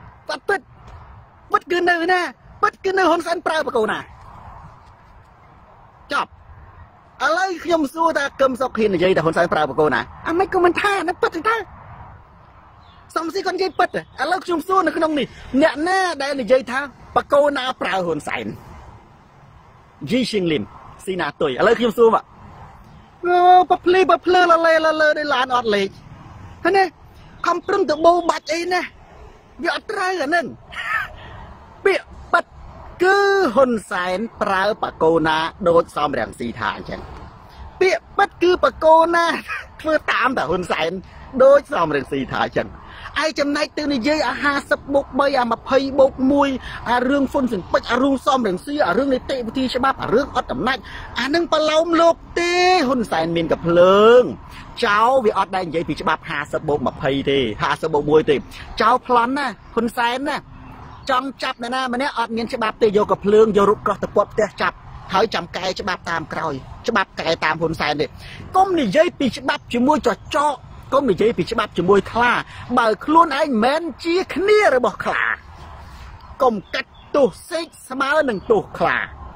គឺនៅណាពិតគឺនៅហ៊ុនសែនប្រើបកគោណាចប់ឥឡូវខ្ញុំសួរថាកឹមសុខហ៊ាននិយាយថាហ៊ុនសែនប្រើបកគោណាអាមិនក៏មិនថាណាពិតទេសំស៊ីគាត់និយាយពិតឥឡូវខ្ញុំសួរនៅក្នុងនេះអ្នកណាដែលនិយាយថាបកគោណាប្រើហ៊ុនសែនជីឈីងលឹមស៊ីណាតុយឥឡូវខ្ញុំសួរមកបភ្លើលលេដោយឡានអត់លេខហ្នឹងណាខំប្រឹងទៅបោបាច់អីណាវាអត់ត្រូវអាហ្នឹងពាក្យប៉ិតគឺហ៊ុនសែនប្រើបកូណាដូចសំរងស៊ីថាអញ្ចឹងពាក្យពិតគឺបកូណាធ្វើតាមតែហ៊ុនសែនដូចសំរងស៊ីថាអញ្ចឹងឯចំណែកទៅនិយាយអា50 + 3អា20 + 1អារឿងហ៊ុនស៊ិនពេជ្រអារឿងសំរងស៊ីអារឿងនីតិវិធីច្បាប់អារឿងអត់អំណាចអានឹងប្រឡោមលោកទេហ៊ុនសែនមានកំភ្លើងចៅវាអត់ដែរនិយាយពីច្បាប់50 + 20ទេ50 + 1ទេចៅប្លន់ណាហ៊ុនសែនណាចង់ចាប់នរណាម្នាក់អត់មានច្បាប់ទេយកកំភ្លើងយករត់ក្រោះទៅពាត់ផ្ទះចាប់ហើយចាំកែច្បាប់តាមក្រោយច្បាប់កែតាមហ៊ុនសែនទេកុំនិយាយពីច្បាប់ជាមួយចចកកុំនិយាយពីច្បាប់ជាមួយខ្លាបើខ្លួនឯងមិនជាគ្នារបស់ខ្លាកុំកាត់ទោសសេកស្មើនឹងទោសខ្លា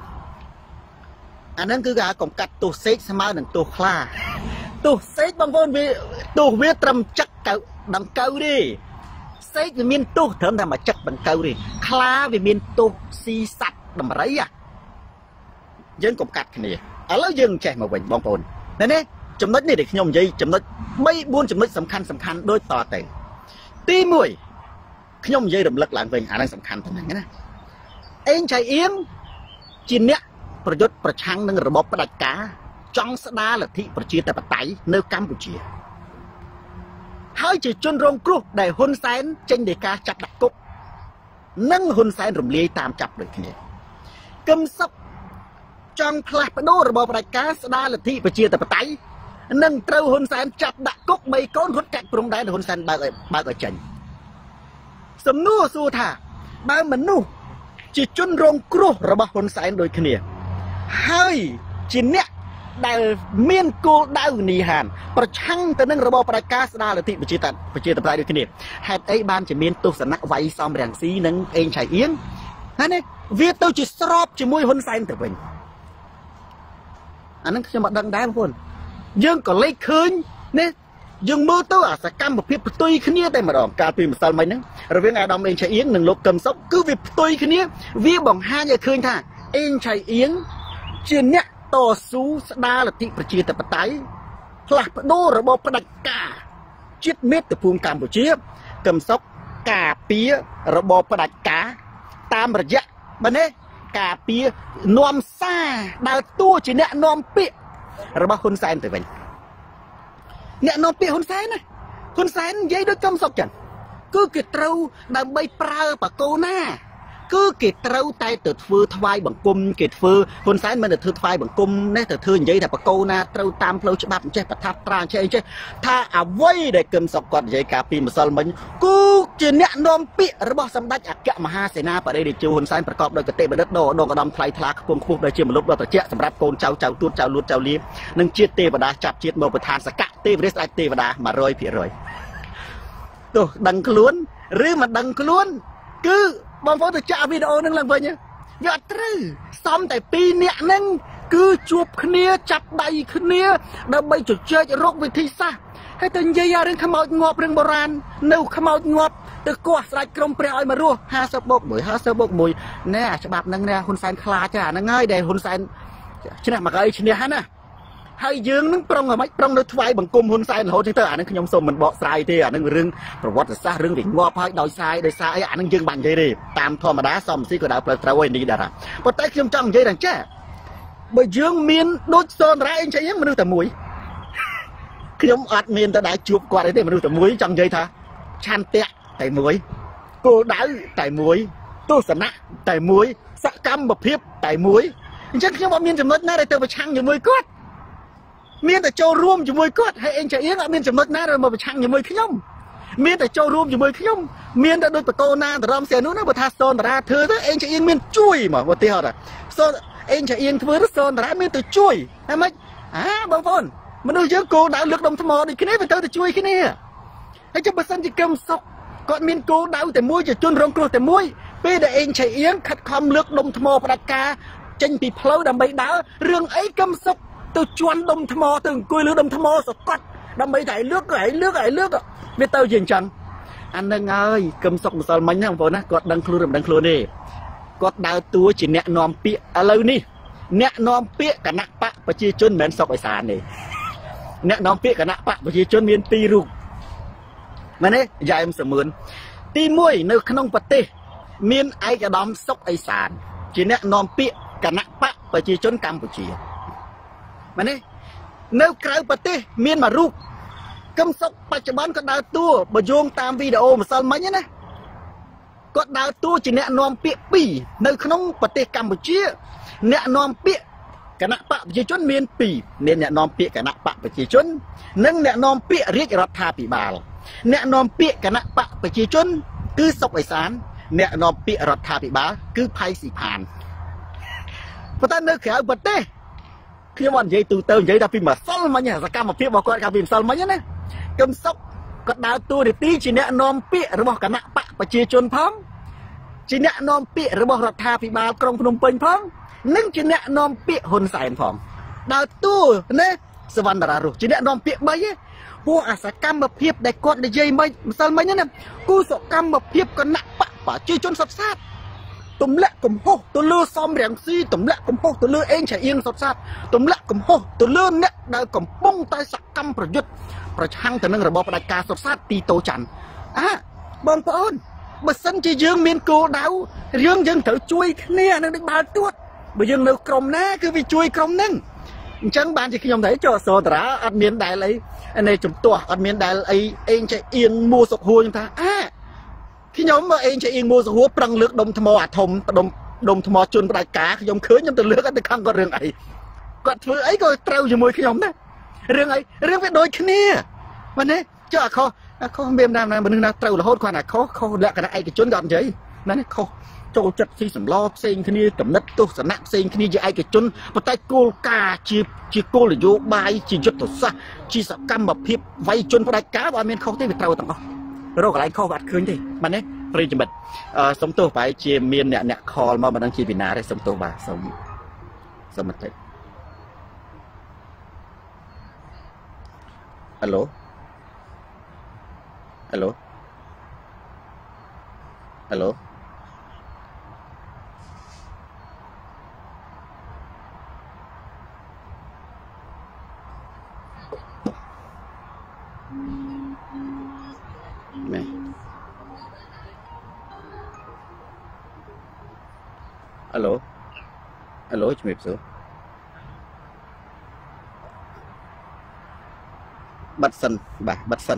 អាហ្នឹងគឺគេកុំកាត់ទោសសេកស្មើនឹងទោសខ្លាទោសសេកបងប្អូនវាទោសវាត្រឹមចឹកដង្កូវទេសេកវាមានទោសត្រឹមតែមួយចឹកដង្កូវទេខ្លាវាមានទោសស៊ីសัตว์ដំរីយើងកុំកាត់គ្នាឥឡូវយើងចេះមកវិញបងប្អូននេះចំណុចនេះដែលខ្ញុំនិយាយចំណុច3 4ចំណុចសំខាន់ដូចតទៅទី1ខ្ញុំនិយាយរំលឹកឡើងវិញអាហ្នឹងសំខាន់ប៉ុណ្ណឹងណាអេងឆៃអៀងជាអ្នកប្រយុទ្ធប្រឆាំងនឹងរបបផ្ដាច់ការចង់ស្ដារលទ្ធិប្រជាធិបតេយ្យនៅកម្ពុជាហើយជាជនរងគ្រោះដែលហ៊ុនសែនចេញដីកាចាប់ដាក់គុកនិងហ៊ុនសែនរំលាយតាមចាប់ដូចគ្នាកឹមសុខចង់ផ្លាស់ប្ដូររបបផ្ដាច់ការស្ដារលទ្ធិប្រជាធិបតេយ្យនឹងត្រូវហ៊ុនសែនចាប់ដាក់គុក3កូនរត់កាត់ព្រំដែនហ៊ុនសែនបើកឲ្យចេញសំណួរសួរថាបើមនុស្សជាជនរងគ្រោះរបស់ហ៊ុនសែនដូចគ្នាហើយជាអ្នកដែលមានគោលដៅនីហានប្រឆាំងទៅនឹងរបបផ្ដាច់ការស្ដារលទ្ធិប្រជាធិបតេយ្យដូចគ្នាហេតុអីបានជាមានទស្សនៈវាយសំរងស៊ីនិងអេងឆៃអៀងហើយនេះវាទៅជាស្របជាមួយហ៊ុនសែនទៅវិញអានឹងខ្ញុំអត់ដឹងដែរបងប្អូនយើងក៏លេចឃើញនេះយើងមើលទៅអាសកម្មភាពផ្ទុយគ្នាតែម្ដងកាលពីម្សិលមិញហ្នឹងរវាងអាដាមអេងឆៃអៀងនិងលោកកឹមសុខគឺវាផ្ទុយគ្នាវាបង្ហាញឲ្យឃើញថាអេងឆៃអៀងជាអ្នកតស៊ូស្ដារលទ្ធិប្រជាធិបតេយ្យផ្លាស់ប្ដូររបបផ្ដាច់ការជាតិមាតុភូមិកម្ពុជាកឹមសុខការពាររបបផ្ដាច់ការតាមរយៈបើនេះការពារនាំសារដើរតួជាអ្នកនាំពាក្យរបស់ហ៊ុនសែនទៅវិញអ្នកនាំពាក្យហ៊ុនសែនណាហ៊ុនសែននិយាយដូចកឹមសុខចឹងគឺគេត្រូវដើម្បីប្រើបកូណាគឺគេត្រូវតែទៅធ្វើថ្វាយបង្គំគេធ្វើហ៊ុនសែនមិនទៅធ្វើថ្វាយបង្គំនេះទៅធ្វើនិយាយថាបកូណាត្រូវតាមផ្លូវច្បាប់អញ្ចេះប្រថាប់ត្រាអញ្ចេះថាអ្វីដែលកឹមសុខគាត់និយាយកាលពីម្សិលមិញគឺជាអ្នកនាំពាក្យរបស់សម្ដេចអគ្គមហាសេនាបតីតេជោហ៊ុនសែនប្រកបដោយកតេបដិទ្ធដកឧត្តមថ្លៃថ្លាខ្ពង់ខ្ពស់ដែលជាមនុស្សដ៏ត្រជាក់សម្រាប់កូនចៅទួតចៅលួតចៅលៀមនិងជាតិទេវតាចាប់ជាតិមកប្រធានសកៈទេវរាជស្ដេចទេវតា 100% ទោះដឹងខ្លួនឬមិនដឹងខ្លួនគឺបងប្អូនទៅចាក់វីដេអូនឹងឡើងវិញវាអត់ត្រូវសំតែ2នាក់ហ្នឹងគឺជួបគ្នាចាប់ដៃគ្នាដើម្បីជជែករកវិធីសាស្ត្រហើយទៅនិយាយរឿងខ្មោចងាប់រឿងបុរាណនៅខ្មោចងាប់ទៅគោះស្ដេចក្រុមព្រះឲ្យមករស់50 + 1 50 + 1ណែអាច្បាប់ហ្នឹងណែហ៊ុនសែនខ្លាចហ្នឹងហើយដែលហ៊ុនសែនឈ្នះមកឲ្យឈ្នះណាហើយយើងនឹងប្រុងអ្ហ្មិចប្រុងនៅថ្វាយបង្គំហ៊ុនសែនរហូតទៅអានឹងខ្ញុំសូមមិនបកស្រាយទេអានឹងរឿងប្រវត្តិសាស្ត្ររឿងវាងាប់ហើយដោយសារអីអានឹងយើងបាញ់និយាយទេតាមធម្មតាសំស៊ីក៏ដើរផ្លូវត្រូវឯនេះដែរប៉ុន្តែខ្ញុំចង់និយាយថាចេះបើយើងមានដូចសនរ៉ាអីចឹងមនុស្សតែមួយខ្ញុំអត់មានតែដែរជួបគាត់អីទេមនុស្សតែមួយចង់និយាយថាឆន្ទៈតែមួយគោលដៅតែមួយទស្សនៈតែមួយសកម្មភាពតែមួយអញ្ចឹងខ្ញុំអត់មានចំណុចណាដែលទៅប្រឆាំងជាមួយគាត់មានតែចូលរួមជាមួយគាត់ហើយអេងឆៃអៀងអត់មានចំណុចណាដែលមកប្រឆាំងជាមួយខ្ញុំមានតែចូលរួមជាមួយខ្ញុំមានតែដូចបកូណាតរំសែនោះណាបើថាសូនតារាធ្វើទៅអេងឆៃអៀងមានជួយមកឧទាហរណ៍សូនអេងឆៃអៀងធ្វើទៅសូនតារាមានទៅជួយហើយមិនបងប្អូនមនុស្សយើងគោលដៅលើកដុំថ្មដូចគ្នាវាទៅជួយគ្នាហើយចុះបើសិនជាកឹមសុខគាត់មានគោលដៅតែមួយជាជនរងគ្រោះតែមួយពេលដែលអេងឆៃអៀងខិតខំលើកដុំថ្មផ្ដាច់ការចេញពីផ្លូវដើម្បីដើររឿងអីកឹមសុខទៅជន់ដុំថ្មទៅអង្គុយលើដុំថ្មសកត់ដើម្បីតែលើកវាទៅជាអញ្ចឹងអានឹងហើយកឹមសុខម្សិលមិញណាបងប្អូនណាគាត់ដឹងខ្លួនឬមិនដឹងខ្លួនទេគាត់ដើរតួជាអ្នកនាំពាក្យឥឡូវនេះអ្នកនាំពាក្យគណៈបកប្រជាជនមិនមែនសុកអេសានទេអ្នកនាំពាក្យគណៈបកប្រជាជនមាន2រូបមែនទេយ៉ែមសមឿនទី1នៅក្នុងប្រទេសមានឯកឧត្តមសុកអេសានជាអ្នកនាំពាក្យគណៈបកប្រជាជនកម្ពុជាមែនទេនៅក្រៅប្រទេសមានមួយរូបកឹមសុខបច្ចុប្បន្នក៏ដើរតួបើយោងតាមវីដេអូម្សិលមិញណាគាត់ដើរតួជាអ្នកនាំពាក្យ2នៅក្នុងប្រទេសកម្ពុជាអ្នកនាំពាក្យគណៈបកប្រជាជនមាន2មានអ្នកនាំពាក្យគណៈបកប្រជាជននិងអ្នកនាំពាក្យរាជរដ្ឋាភិបាលអ្នកនាំពាក្យគណៈបកប្រជាជនគឺសុកអេសានអ្នកនាំពាក្យរដ្ឋាភិបាលគឺផៃស៊ីផានប៉ុន្តែនៅក្រៅប្រទេសខ្ញុំអត់និយាយទូទៅនិយាយតែពីម្សិលមិញសកម្មភាពរបស់គាត់កាលពីម្សិលមិញណាកឹមសុខគាត់ដើរតួនាទីជាអ្នកនាំពាក្យរបស់គណៈបកប្រជាជនផងជាអ្នកនាំពាក្យរបស់រដ្ឋាភិបាលក្រុងភ្នំពេញផងនិងជាអ្នកនាំពាក្យហ៊ុនសែនផងដើរតួណាសវណ្ណរារុជាអ្នកនាំពាក្យ3ឯងពួកអាសកម្មភាពដែលគាត់និយាយមិញម្សិលមិញណាគូសកម្មភាពគណៈបកប្រជាជនសុទ្ធសាធទម្លាក់កំហុសទៅលើសំរងស៊ីទម្លាក់កំហុសទៅលើអេងឆាអៀងសុទ្ធសាធទម្លាក់កំហុសទៅលើអ្នកដែលកំពុងតែសកម្មប្រយុទ្ធប្រឆាំងទៅនឹងរបបផ្ដាច់ការសុទ្ធសាធទីតូច័ន្ទបងប្អូនបើសិនជាយើងមានគោលដៅរឿងយើងត្រូវជួយគ្នានឹងដូចបាល់ទួតបើយើងនៅក្រុមណាគឺវាជួយក្រុមហ្នឹងអញ្ចឹងបានជាខ្ញុំថាចុះសោតារាអត់មានដែលអីនៃជំទាស់អត់មានដែលអីអេងចេះអៀងមួសុខហួរខ្ញុំថាខ្ញុំមើលអេងចេះអៀងមួសុខហួរប្រឹងលើកដុំថ្មអាធំដុំថ្មជន់ផ្ដាច់ការខ្ញុំឃើញខ្ញុំទៅលើកទៅខឹងគាត់រឿងអីគាត់ធ្វើអីក៏ត្រូវជាមួយខ្ញុំដែររឿងអីរឿងវាដូចគ្នាមែនទេចុះអាខុសមានតាមណាមនុស្សណាត្រូវរហូតគាត់ថាខុសលក្ខណៈឯកជនក៏អត់និយាយណាខុសចូលចិត្តស៊ីសម្លោផ្សេងគ្នាកំណត់ទស្សនៈផ្សេងគ្នាជាឯកជនប៉ុន្តែគោលការណ៍ជាគោលនយោបាយជាយុទ្ធសាស្ត្រជាសកម្មភាពវាយជនផ្ដាច់ការបើអត់មានខុសទេវាត្រូវទាំងអស់រកកន្លែងខុសអត់ឃើញទេបាទណាប្រិយមិត្តសុំទោសប្រហែលជាមានអ្នកខលមកមិនដឹងជាពីណាទេសុំទោសបាទសុំបន្តិចហេឡូជំរាបសួរបាត់សិនបាទបាត់សិន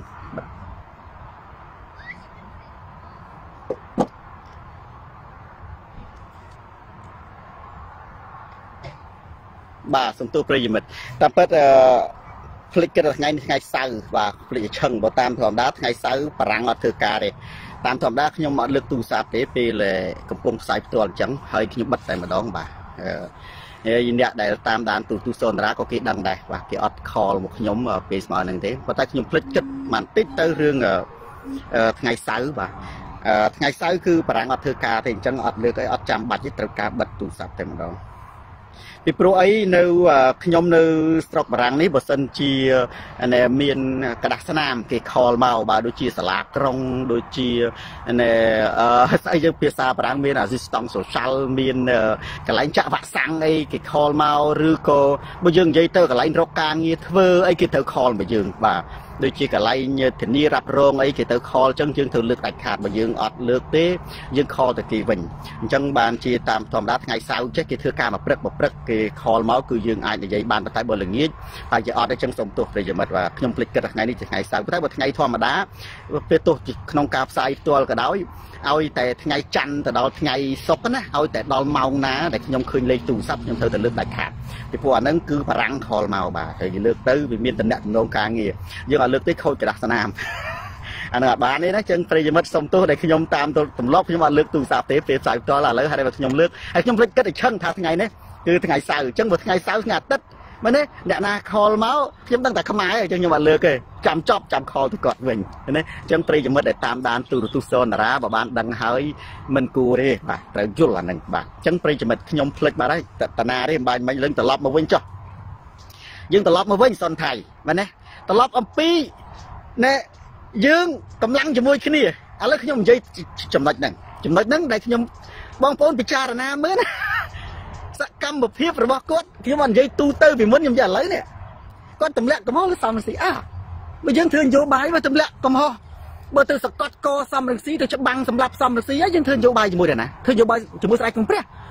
បាទសំទោសប្រិយមិត្តតាមពិតភ្លេចគិតថ្ងៃសៅរ៍បាទភ្លេចឆឹងបើតាមធម្មតាថ្ងៃសៅរ៍បារាំងអត់ធ្វើការទេតាមធម្មតាខ្ញុំអត់លើកទូរស័ព្ទទេពេលកំពុងផ្សាយផ្ទាល់អញ្ចឹងហើយខ្ញុំបិទតែម្ដងបាទអ្នកដែលតាមដានទូរទស្សន៍រាក៏គេដឹងដែរបាទគេអត់ខលមកខ្ញុំពេលស្មើនឹងទេប៉ុន្តែខ្ញុំភ្លេចគិតបន្តិចទៅរឿងថ្ងៃសៅរ៍បាទថ្ងៃសៅរ៍គឺបារាំងអត់ធ្វើការទេអញ្ចឹងអត់លើកអីអត់ចាំបាច់ទេត្រូវការបិទទូរស័ព្ទតែម្ដងពីព្រោះអីនៅខ្ញុំនៅស្រុកបារាំងនេះបើសិនជាមានกระดาษស្នាមគេខលមកបាទដូចជាសាលាក្រុងដូចជាស្អីយើងភាសាបារាំងមាន assistant social មានកន្លែងចាក់វ៉ាក់សាំងអីគេខលមកឬក៏បើយើងនិយាយទៅកន្លែងរកការងារធ្វើអីគេត្រូវខលមកយើងបាទដូចជាកន្លែងធានារ៉ាប់រងអីគេទៅខលអញ្ចឹងយើងត្រូវលើកដាច់ខាតបើយើងអត់លើកទេយើងខលទៅគេវិញអញ្ចឹងបានជាតាមធម្មតាថ្ងៃសៅរ៍ចេះគេធ្វើការមកព្រឹកគេខលមកគឺយើងអាចនិយាយបានតែបើល្ងាចហើយជាអត់អញ្ចឹងសូមទោសប្រិយមិត្តបាទខ្ញុំភ្លេចគិតថាថ្ងៃនេះជាថ្ងៃសៅរ៍តែបើថ្ងៃធម្មតាពេលទោះក្នុងការផ្សាយផ្ទាល់ក៏ដោយឲ្យតែថ្ងៃច័ន្ទទៅដល់ថ្ងៃសុក្រណាឲ្យតែដល់ម៉ោងណាដែលខ្ញុំឃើញលេខទូរស័ព្ទខ្ញុំត្រូវតែលើកដាច់ខាតពីព្រោះអាហ្នឹងគឺបារាំងខលមកបាទហើយគេលើកទៅវាមានតំណែងការងារយើងអត់លើកទេខូចក្រាស់ស្នាមអានឹងអត់បានទេណាចឹងប្រិយមិត្តសុំទោសដែលខ្ញុំតាមទម្លាប់ខ្ញុំអត់លើកទូរស័ព្ទទេពេលផ្សាយផ្ទាល់ឥឡូវហើយតែខ្ញុំលើកហើយខ្ញុំភ្លេចគិតឲ្យឆឹងថាថ្ងៃនេះគឺថ្ងៃសៅរ៍អញ្ចឹងបើថ្ងៃសៅរ៍ថ្ងៃអាទិត្យមែនទេអ្នកណាខលមកខ្ញុំដឹងតែខ្មែរអញ្ចឹងខ្ញុំអត់លើកទេចាំខលទៅគាត់វិញណាអញ្ចឹងប្រិយមិត្តដែលតាមដានទូរទស្សន៍សូនារាបើបានដឹងហើយមិនគួរទេបាទត្រូវយល់អាហ្នឹងបាទអញ្ចឹងប្រិយមិត្តខ្ញុំភ្លេចបាត់ហើយតណាទេមិនបាញ់មិញឡើងត្រឡប់មកវិញចុះយើងត្រឡប់មកវិញសុនថៃមែនទេត្រឡប់អំពីណែយើងកម្លាំងជាមួយគ្នាឥឡូវខ្ញុំនិយាយចំណុចហ្នឹងដែលខ្ញុំបងប្អូនពិចារណាមើលណាសកម្មភាពរបស់គាត់ខ្ញុំអត់និយាយទូទៅពីមុនខ្ញុំនិយាយឥឡូវនេះគាត់ទម្លាក់កំហុសលើសំរងស៊ីបើយើងធ្វើនយោបាយមកទម្លាក់កំហុសបើទៅសកត់កសំរងស៊ីទៅច្បាំងសម្រាប់សំរងស៊ីហើយយើងធ្វើនយោបាយជាមួយដែរណាធ្វើនយោបាយជាមួយស្ដេចគង់ព្រះ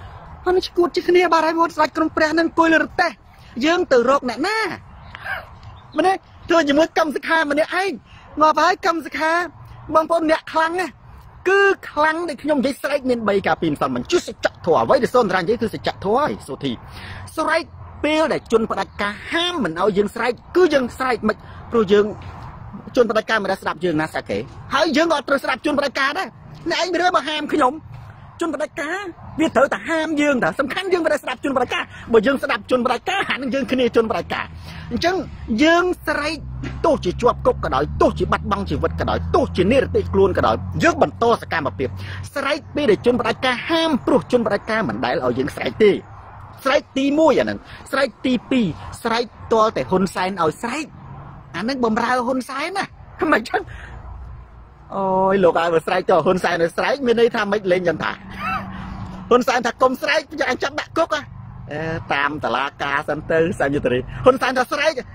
anh cút chứ kia bà đây một sạch trong pre nên coi lừa tệ dương từ rột nè na mà đây thôi chỉ mới cầm sức hà mà nè anh mà phải cầm sức hà băng phong nè khăng á cứ khăng để nhom giấy sấy nên bay cả pin phần mình chút sẽ chặt thua với để sơn ra giấy cứ sẽ chặt thôi số thì sấy pin để chun bạch cá ham mình ao dương sấy cứ dương sấy mình rồi dương chun bạch cá mà đã sập dương na sa kể hãy dương ngọt rồi sập chun bạch cá đó nè anh bị đứa mà ham khi nhom chun bạch cá biết thử ta ham dương taสำคัญdương mà đã sập chun bạch cá bởi dương sập chun bạch cá hẳn dương khi này chun bạch cá chẳng dương sấy tôi chỉ chụp cốc cả đời tôi chỉ bắt băng chỉ vật cả đời tôi chỉ nề tị luôn cả đời dương bẩn to sẽ cam mà việc sấy bây để chun bạch cá ham pro chun bạch cá mình đại ở dương sấy tì môi à nè sấy tì pi sấy toแต่หุ่นไซน์เอาsấyอันนั้นบ่มราหุ่นไซน์นะทำไมจังโอ้ยลูกเอาsấy choหุ่นไซน์เลยsấyไม่ได้ทำไม่เล่นยันถ่าหุ่นไซน์ถ้ากลมsấyจะอันจับดักกุ๊กอะตามตลาดกาสันเตอร์สัญญาตรีหุ่นไซน์ถ้า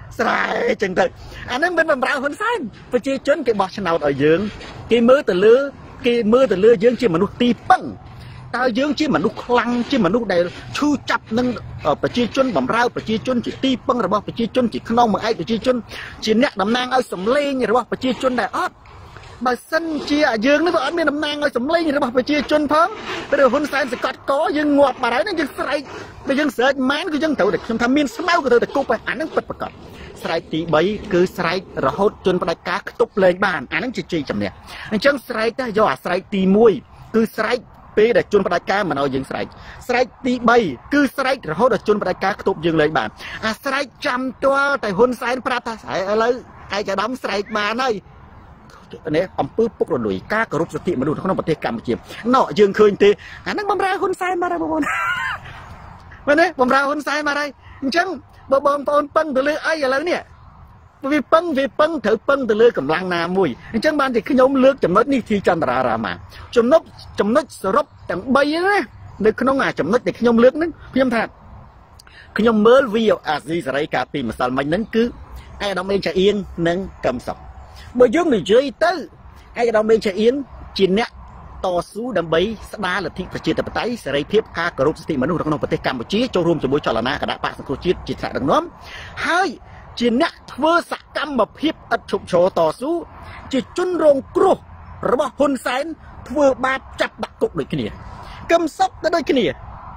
sấyจังเถอะอันนั้นเป็นบ่มราหุ่นไซน์ไปจีจนกี่บอกชนะเอายืงกี่มือแต่เลือยืงจีมนุษย์ตีปังตายืงจีมนุษย์คลังจีมนุษย์ใดชูจับนั่งไปจีจนบ่มราไปจีจนจีตีปังหรือว่าไปจีจนจีขนมมือไอ้ไปจีจนจีเนี้ยดำนางเอาสำเร็จหรือว่าไปจีจนได้อ๊อดbà sân chia dương nó vẫn miền Nam Nang rồi sầm lên rồi bà chia chôn phớm bây giờ hôn sai sẽ cắt có dương ngọt bà đấy nó dương sậy bây giờ sợ mán cái dương tàu để chúng ta miền sáu cái tàu để cúpไปanh nó bật bật cọt sậy tí bấy cứ sậy rồi hốt chôn bà cá tụt lên bàn anh nó chỉ chậm nè anh chẳng sậy ta do sậy tí muôi cứ sậy bây để chôn bà cá mà nói dương sậy tí bấy cứ sậy rồi hốt được chôn bà cá tụt dương lên bàn sậy chăm toa tại hôn sai bà ta sậy lấy aiจะđóng sậy bà nàyเนี่ยอำปื้อปุ๊กระดุยก้ากระรุบสติมาดูทั้งประเทศกัมพูชีเนาะยืงคืนตีอันนั้นบำราคนทรายมาได้บ่บ่วันนี้บำราคนทรายมาได้จังบ่บ่ปนปังตัวเลือไอ้อะไรเนี่ยวิปังถือปังตัวเลือกำลังนามุยจังบ้านที่ขยมเลือกจำนวนนี่ที่จันทรารามาจำนวนสรุปจังใบนะในขนมจำนวนที่ขยมเลือกนั้นเพียงแค่ขยมเมื่อวิวอาซีสไรกาปีมาสัลมันนั้นคือไอ้ดอกเมงจะเอียงนั่งกำศพbởi dương người chơi tư ai đồng bên chạy yến chín nè to sú đầm bấy đa là thị phải chia tập tay sẽ đây tiếp ca cờ rốt thì mà nó không có thể cầm một chiếc cho room cho bối cho là na cả đã bạn sẽ chiết chỉ xả được nóm hai chín nè thưa sạc cầm mà hiếp ắt chụp cho to sú chỉ chun rong cru rồi mà hôn sáng thưa ba chặt đặt cục được cái này cầm sóc tới đây cái này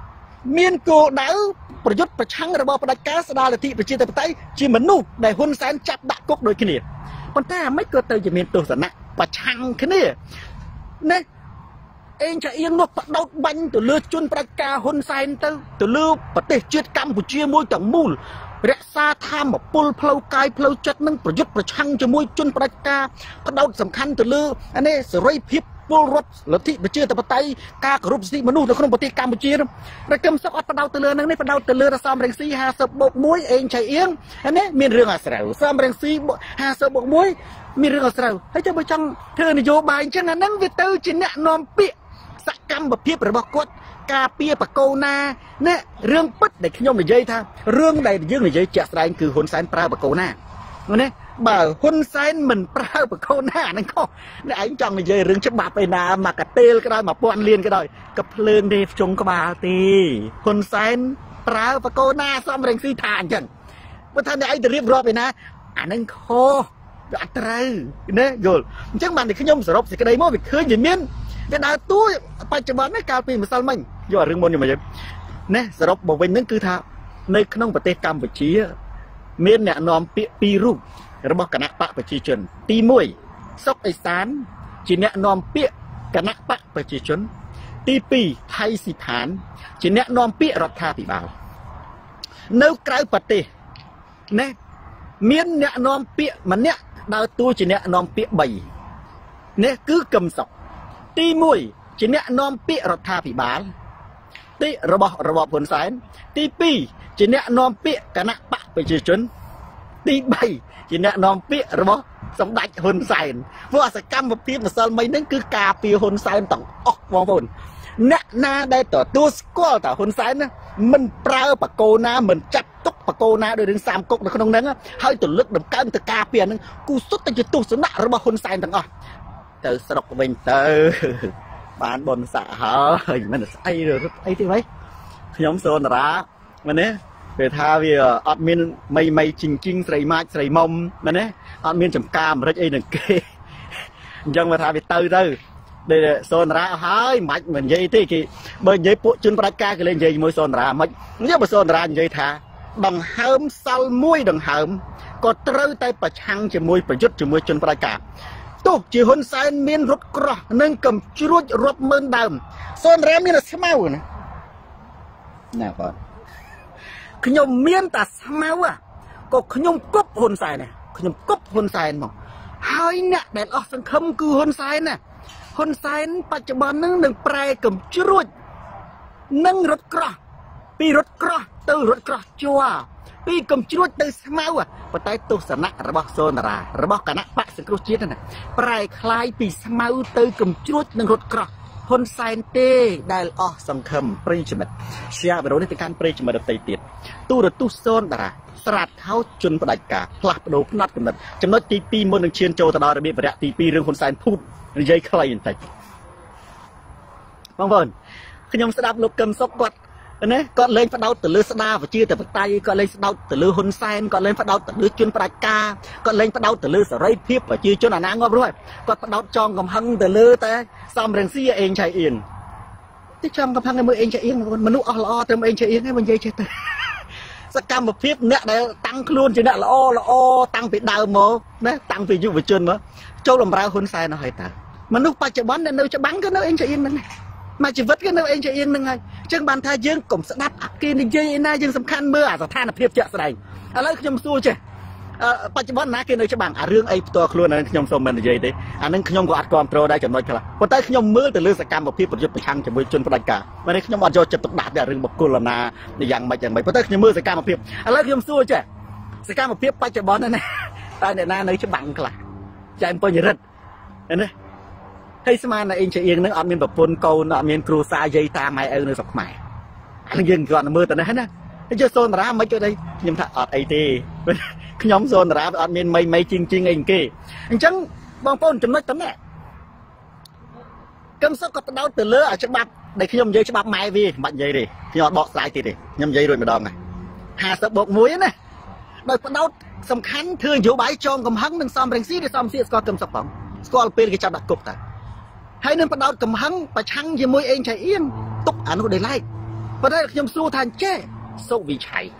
miền cổ đảoประยุทธ์ประชังระบอบประกาศดาลที่ประชาธิปไตยจีมันนู่ได้หุ่นแสนจับดักกุกโดยขี้เนี่ยคนแต่ไม่เกิดเตยจะมีตัวสนะประชังขี้เนี่ยเนี่ยเองจะเอียงนกประดดบันตัวเลือจุนประกาหุ่นแสนตัวเลือประเทศจีนกัมพูชีมวยต่างมูลรักษาธรรมปุลเพลากายเพลาจัดนั่งประยุทธ์ประชังจะมวยจุนประกาประดดสำคัญตัวเลืออันนี้สไรพิบปูรถหรือที่ประเทศตะวันตกกากรุบสิมนุษย์ในขนมปฏิกรรมประเทศระกำสักอัดประดาวตะเลือนั่งในประดาวตะเลือระซามแรงซีหาสบบกมวยเองใช่เองอันนี้มีเรื่องอะไรซามแรงซีหาสบบกมวยมีเรื่องอะไรให้เจ้าไปจังเธอนโยบายจังนั่งวิตูจินเนี่ยนอมเปียสักกรรมแบบเพียบระบบกดกาเปียปะโกนาเนี่ยเรื่องปั๊ดเด็กขยมในใจท่าเรื่องใดยื่นในใจจะแสดงคือคนสายปลาปะโกนาเนี่ยบ่าวหุ่นไซน์มันเปล่าแบบเขาหน้านั่นก็เนี่ยไอ้จังเลยเรื่องฉบับไปนามากระเตลก็ได้มาป้อนเลียนก็ได้กับเพลิงเดฟจงกบาตีหุ่นไซน์เปล่าแบบเขาหน้าซ้อมแรงซีทานจังว่าท่านไอ้จะเรียบร้อยไปนะอันนั้นคออัตราเนี่ยโยนจังมันเด็กขยมสรบสิกระไดมั่วไปเคยยืนมินแต่ดาวตู้ปัจจุบันไม่กลายเป็นมาซัลมันย่อเรื่องบนอยู่มาเยอะเนี่ยสรบบอกเป็นนั่นคือท่าในขนมประเทศกัมพูชีเมียนเนี่ยนอมปีรูประบบคณะปะประชาชนตีมวยซอกไอสานจีเนะนอมเปียคณะปะประชาชนตีปีไทยสิฐานจีเนะนอมเปียรัฐาธิบาลเนื้อกลายปฏิเนี่ยเมียนเนี่ยนอมเปียมันเนี่ยดาวตัวจีเนะนอมเปียใบเนี่ยคือกำศอกตีมวยจีเนะนอมเปียรัฐาธิบาลตีระบบผลสายตีปีจีเนะนอมเปียคณะปะประชาชนตีใบจีเนะนอมเปียระบบสมดัยหุ่นไซน์เพราะว่าสกัมแบบพิมพ์มาซัลไม่นั่นคือกาปีหุ่นไซน์ต้องออกมองบนเนี่ยนาได้ต่อตัวสกอลแต่หุ่นไซน์นะมันเปล่าปะโกนาเหมือนจับตุกปะโกนาโดยถึงสามก๊กในขนมนั้นให้ตัวลึกดำการตัวกาเปียนึงกูสุดแต่จะตัวสนะระบบหุ่นไซน์ต่างอ่ะเตอสระเป็นเตอบ้านบนสะเฮ้ยมันไอ้เลยไอ้ที่ไหนខ្ញុំសូនតារាមែនទេពេលថាវាអត់មានមីជីងស្រីម៉ាច់ស្រីមុំមែនទេអត់មានចំការអាមេរិកអីនឹងគេអញ្ចឹងមកថាវាទៅដែលសូនតារាហើយមិនបាច់និយាយទេគេបើនិយាយពួកជនផ្ដាច់ការគេលេងនិយាយជាមួយសូនតារាមិននិយាយបើសូនតារានិយាយថាដង្ហើមសល់មួយដង្ហើមក៏ត្រូវតែប្រឆាំងជាមួយប្រយុទ្ធជាមួយជនផ្ដាច់ការទោះជាហ៊ុនសែនមានរថក្រោះនិងកំជ្រួចរាប់ម៉ឺនដើមសូនតារាមានតែស្មៅណាបាទខ្ញុំមានតែស្មៅក៏ខ្ញុំគប់ហ៊ុនសែនណាខ្ញុំគប់ហ៊ុនសែនមកហើយអ្នកដែលអស់សង្ឃឹមគឺហ៊ុនសែនណាហ៊ុនសែនបច្ចុប្បន្ននឹងប្រែកំជ្រួចនិងរថក្រោះពីរថក្រោះទៅរថក្រោះជ័រពីកំជ្រួចទៅស្មៅប៉ុន្តែទស្សនៈរបស់សូនតារារបស់គណៈបកសង្គ្រោះជាតិណាប្រែคล้ายពីស្មៅទៅកំជ្រួចនិងរថក្រោះហ៊ុនសែនទេដែលអស់សង្ឃឹមប្រិយមិត្តជាវីដេអូនេះទៅកាន់ប្រិយមិត្តដទៃទៀតទូរទស្សន៍សូនតារាស្រាតខោជនផ្ដាច់ការផ្លាស់ប្ដូរផ្នត់គំនិតចំណុចទី2មុននឹងឈានចូលទៅដល់របៀបវរៈទី2រឿងហ៊ុនសែនភូតនិយាយខ្លីបន្តិចបងប្អូនខ្ញុំស្ដាប់លោកកឹមសុខគាត់ណាគាត់លេងផ្ដោតទៅលើស្ដារប្រជាធិបតេយ្យគាត់លេងផ្ដោតទៅលើហ៊ុនសែនគាត់លេងផ្ដោតទៅលើជនផ្ដាច់ការគាត់លេងផ្ដោតទៅលើសេរីភាពប្រជាជនអាណាងាប់រស់គាត់ផ្ដោតចងកំហឹងទៅលើតែសំរងស៊ីអេងឆៃអៀនទីចងកំហឹងមើលអេងឆៃអៀនមនុស្សអស់ល្អត្រឹមអេងឆៃអៀនហ្នឹងមិននិយាយចេះទៅសកម្មភាពអ្នកដែលតាំងខ្លួនជាអ្នកល្អតាំងពីដើមមកណាតាំងពីយុវជនមកចូលបម្រើហ៊ុនសែនហើយតើមនុស្សបច្ចុប្បន្នដែលនៅច្បាំងក៏នៅអេងឆៃអៀនហ្នឹងមកជីវិតក៏នៅអេងឆៃអៀនហ្នឹងហើយអញ្ចឹងបានថាយើងកុំស្ដាប់គេនិយាយឯណាយើងសំខាន់មើលអាស្ថានភាពជាក់ស្ដែងឥឡូវខ្ញុំសួរចេះបច្ចុប្បន្នណាគេនៅច្បាំងអារឿងអីផ្ទាល់ខ្លួនហ្នឹងខ្ញុំសូមមិននិយាយទេអាហ្នឹងខ្ញុំក៏អត់គ្រប់គ្រងដែរចំណុចខ្លះប៉ុន្តែខ្ញុំមើលទៅលើសកម្មភាពប្រយុទ្ធប្រឆាំងជាមួយជនផ្ដាច់ការមិនខ្ញុំអត់យកចិត្តទុកដាក់ដល់រឿងបុគ្គលណាយ៉ាងម៉េចប៉ុន្តែខ្ញុំមើលសកម្មភាពឥឡូវខ្ញុំសួរចេះសកម្មភាពបច្ចុប្បន្នហ្នឹងណាតើអ្នកណានៅច្បាំងខ្លះចែមពេញរិទ្ធណាហើយស្មានតែអេងឆៃអៀងហ្នឹងអត់មានប្រពន្ធកូនអត់មានគ្រួសារយាយតាម៉ែឪនៅស្រុកខ្មែរអានឹងយើងគាត់មើលទៅណាហើយយកសូនតារាមិនទៅខ្ញុំថាអត់អីទេខ្ញុំសូនតារាអត់មានមីជីងអីគេអញ្ចឹងបងប្អូនចំណុចតំណែងកឹមសុខក៏បដោតទៅលើអាច្បាប់ដែលខ្ញុំនិយាយច្បាប់ម៉ែវាមិនបាច់និយាយទេខ្ញុំអត់បកស្រាយទៀតទេខ្ញុំនិយាយរួចម្ដងហើយ50+1ណាដោយបដោតសំខាន់ធ្វើនយោបាយចងកំហឹងនឹងសំរងស៊ីដែលសំស៊ីស្គាល់កឹមសុខផងស្គាល់ពេលគេចាប់ដាក់គុកតើហើយនឹងបដោតកំហឹងប្រឆាំងជាមួយអេងឆៃអៀនទុកអានោះដោយឡែកប៉ុន្តែខ្ញុំសួរថាចេះសុវិឆ័យ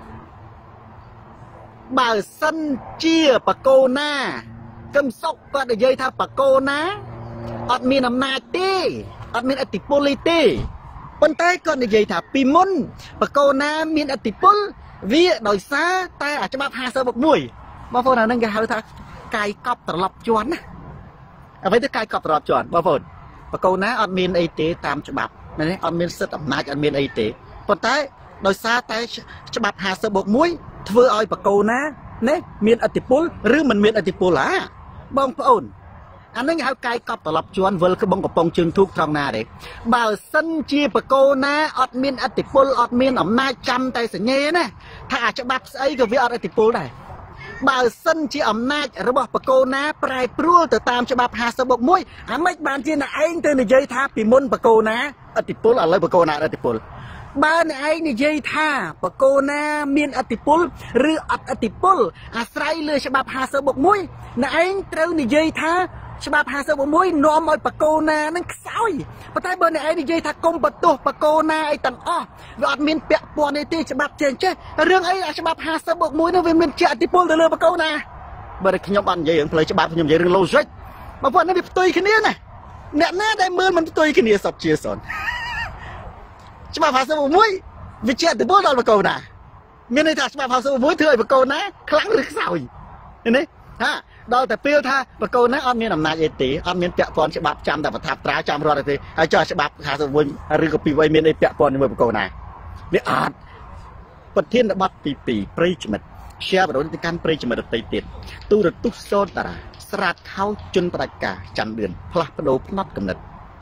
បើសិនជាបកគោណាកឹមសុខគាត់និយាយថាបកគោណាអត់មានអំណាចទេអត់មានឥទ្ធិពលទេប៉ុន្តែគាត់និយាយថាពីមុនបកគោណាមានឥទ្ធិពលវាដោយសារតែអាច្បាប់50+1បងប្អូនអានឹងគេហៅថាកាយកប់ត្រឡប់ជាន់ណាអ្វីទៅកាយកប់ត្រឡប់ជាន់បងប្អូនបកគោណាអត់មានអីទេតាមច្បាប់ណាអត់មានសិទ្ធិអំណាចអត់មានអីទេប៉ុន្តែដោយសារតែច្បាប់50+1ធ្វើឲ្យបកគោណាមានឥទ្ធិពលឬមិនមានឥទ្ធិពលបងប្អូនអានឹងហៅកាយកប់ត្រឡប់ជាន់វិលក្បងកំប៉ុងជើងធូបត្រង់ណាទេបើសិនជាបកគោណាអត់មានឥទ្ធិពលអត់មានអំណាចចាំតែសញ្ញេណាថាអាច្បាប់ស្អីក៏វាអត់ឥទ្ធិពលដែរបើសិនជាអំណាចរបស់បកគោណាប្រែប្រួលទៅតាមច្បាប់50+1អាម៉េចបានជាអ្នកឯងទៅនិយាយថាពីមុនបកគោណាឥទ្ធិពលឥឡូវបកគោណាឥទ្ធិពលបើអ្នកឯងនិយាយថាបកគោណាមានឥទ្ធិពលឬអត់ឥទ្ធិពលអាស្រ័យលើច្បាប់50+1អ្នកឯងត្រូវនិយាយថាច្បាប់50+1នាំឲ្យបកគោណានឹងខ្សោយប៉ុន្តែបើអ្នកឯងនិយាយថាគុំបន្ទោសបកគោណាអីទាំងអស់វាអត់មានពាក់ព័ន្ធទេច្បាប់ចេះរឿងអីអាច្បាប់50+1នោះវាមានជាឥទ្ធិពលទៅលើបកគោណាបើតែខ្ញុំអត់និយាយរឿងផ្លូវច្បាប់ខ្ញុំនិយាយរឿង logic បងប្អូននេះវាផ្ទុយគ្នាណាអ្នកណាដែលមើលមិនផ្ទុយគ្នាសុទ្ធជាសនច្បាប់50+1វាជាឥទ្ធិពលដល់បកគោណាមានន័យថាច្បាប់51ធ្វើឲ្យបកគោណាខ្លាំងឬខ្សោយឃើញទេដល់តែពេលថាបកគោណាអត់មានអំណាចអីទេអត់មានពាក់ព័ន្ធច្បាប់ចាំតែប្រថាប់ត្រាចាំរត់ទេហើយចោះច្បាប់51ឬក៏ពីវ័យមានអីពាក់ព័ន្ធជាមួយបកគោណាវាអត់ប្រធានបទទី2ប្រិយមិត្ត share វីដេអូនេះទៅកាន់ប្រិយមិត្តដទៃទៀតទូរទស្សន៍សូនតារាស្រាតខោជនផ្ដាច់ការច័ន្ទឌឿនផ្លាស់ប្ដូរផ្នត់គំនិត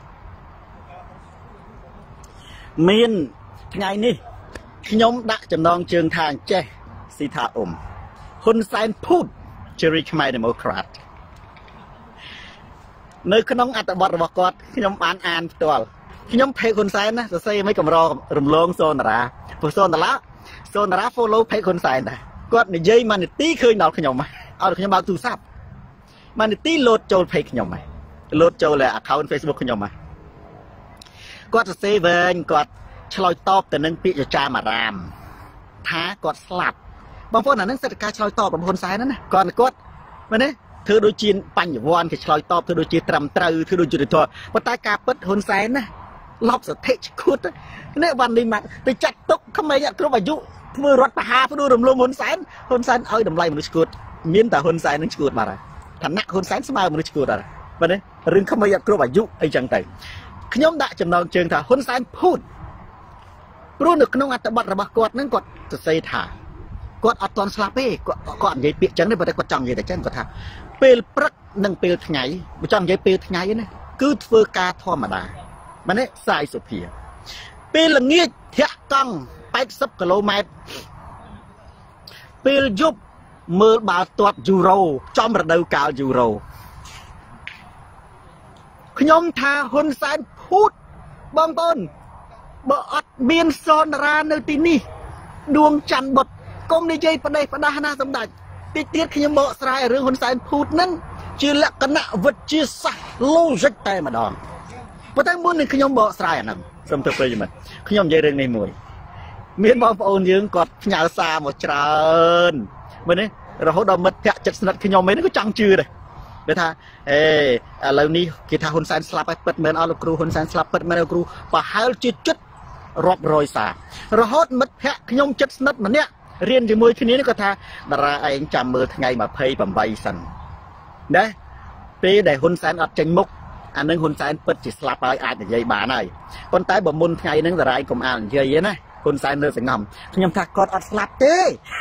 មានថ្ងៃនេះខ្ញុំដាក់ចំណងជើងថាអញ្ចេះស៊ីថាហ៊ុនសែនភូតជារាជខ្មែរ Democrat នៅក្នុងអត្ថបទរបស់គាត់ខ្ញុំបានអានផ្ទាល់ខ្ញុំភេកហ៊ុនសែនណាសរសេរមិនកម្ររំលងសូនតារាโซนตลา follow เพจคนใส่นะกดในยัยมันตีเคยนอนขยมไหมเอาขยมเอาตู้ซับมันตีโหลดโจลเพจขยมไหมโหลดโจลเลย account Facebook ขยมไหมกดเซเว่นกดชลอยตอบแต่นึงปีจะจามารามท้ากดสลับบางคนนั่นเสร็จการชลอยตอบบางคนใส่นั่นนะก่อนกดมันเนี่ยเธอโดยจีนปัญญวอนที่ชลอยตอบเธอโดยจีนตรำตรือเธอโดยจุดตัวปตากาปิดคนใส่นะลอบสเตจคุดเนี่ยวันนี้มันไปจัดตุกทำไมเนี่ยครบอายุมือรถปะฮาพูดรวมคนใส่เอาดำไรมันจะกุดมีนแต่คนใส่นั่งจะกุดมาอะไรฐานะคนใส่สมัยมันจะกุดอะไรวันนี้เรื่องทำไมเนี่ยครบอายุไอ้จังไตขยมด่าจำนองเชิงถ่าคนใส่พูดรู้นึกน้องอัตบัตระบกอดนั่งกดจะใส่ถ่ากดอัตตอนสลับเป้กดใหญ่เปียจังได้ประเดี๋ยวกดจังใหญ่แต่จังกดถ่าเปลปรักนั่งเปลไงบุจังใหญ่เปลไงนี่คือเฟอร์กาทอมาดามันเนี่ยสายสุเพียเปลเงี้ยเทะกัง80 กิโลเมตรเปลยุบมือบาตัวยูโรจอมระดับกาลยูโรขยมถ่าคนใส่พูดบางต้นบ่อดเบียนซอนราในที่นี่ดวงจันทร์บดกงในใจประเดี๋ยวประดานาสมดัติติดเตี้ยขยมบ่สายเรื่องคนใส่พูดนั้นชื่อลักษณะวิจิตรศาสตร์โลจิกแต่มาดอนพอตั้งบุญในขยมบ่สายนั่นสมทบเลยมันขยมใจเรื่องในมวยเมียนบอลโอนยืงกอดหยาซาหมดจานมันนี่เราเขาดมมัดแพะจัดสนัดขยมไม่ได้ก็จังจืดเลยเดี๋ยวท่าแล้วนี้กีตาร์คนแสนสลับไปเปิดเหมือนเอาลูกครูคนแสนสลับเปิดเหมือนเอาครูป่าฮาลจุดรอบรอยสาเราฮอดมัดแพะขยมจัดสนัดมันเนี่ยเรียนจมูกทีนี้นี่ก็ท่าดาราเองจำมือไงมาเพย์ปั๊มใบสันได้ปีได้คนแสนอัดจังมุกอันนึงคนแสนเปิดจิตสลับไปอาจจะใหญ่บาหน่อยคนตายบ่มุนไงนึงดารากรมอ่านใหญ่นะคนใส่เนื้อสังงขยมถักกอดอัดสลับเต้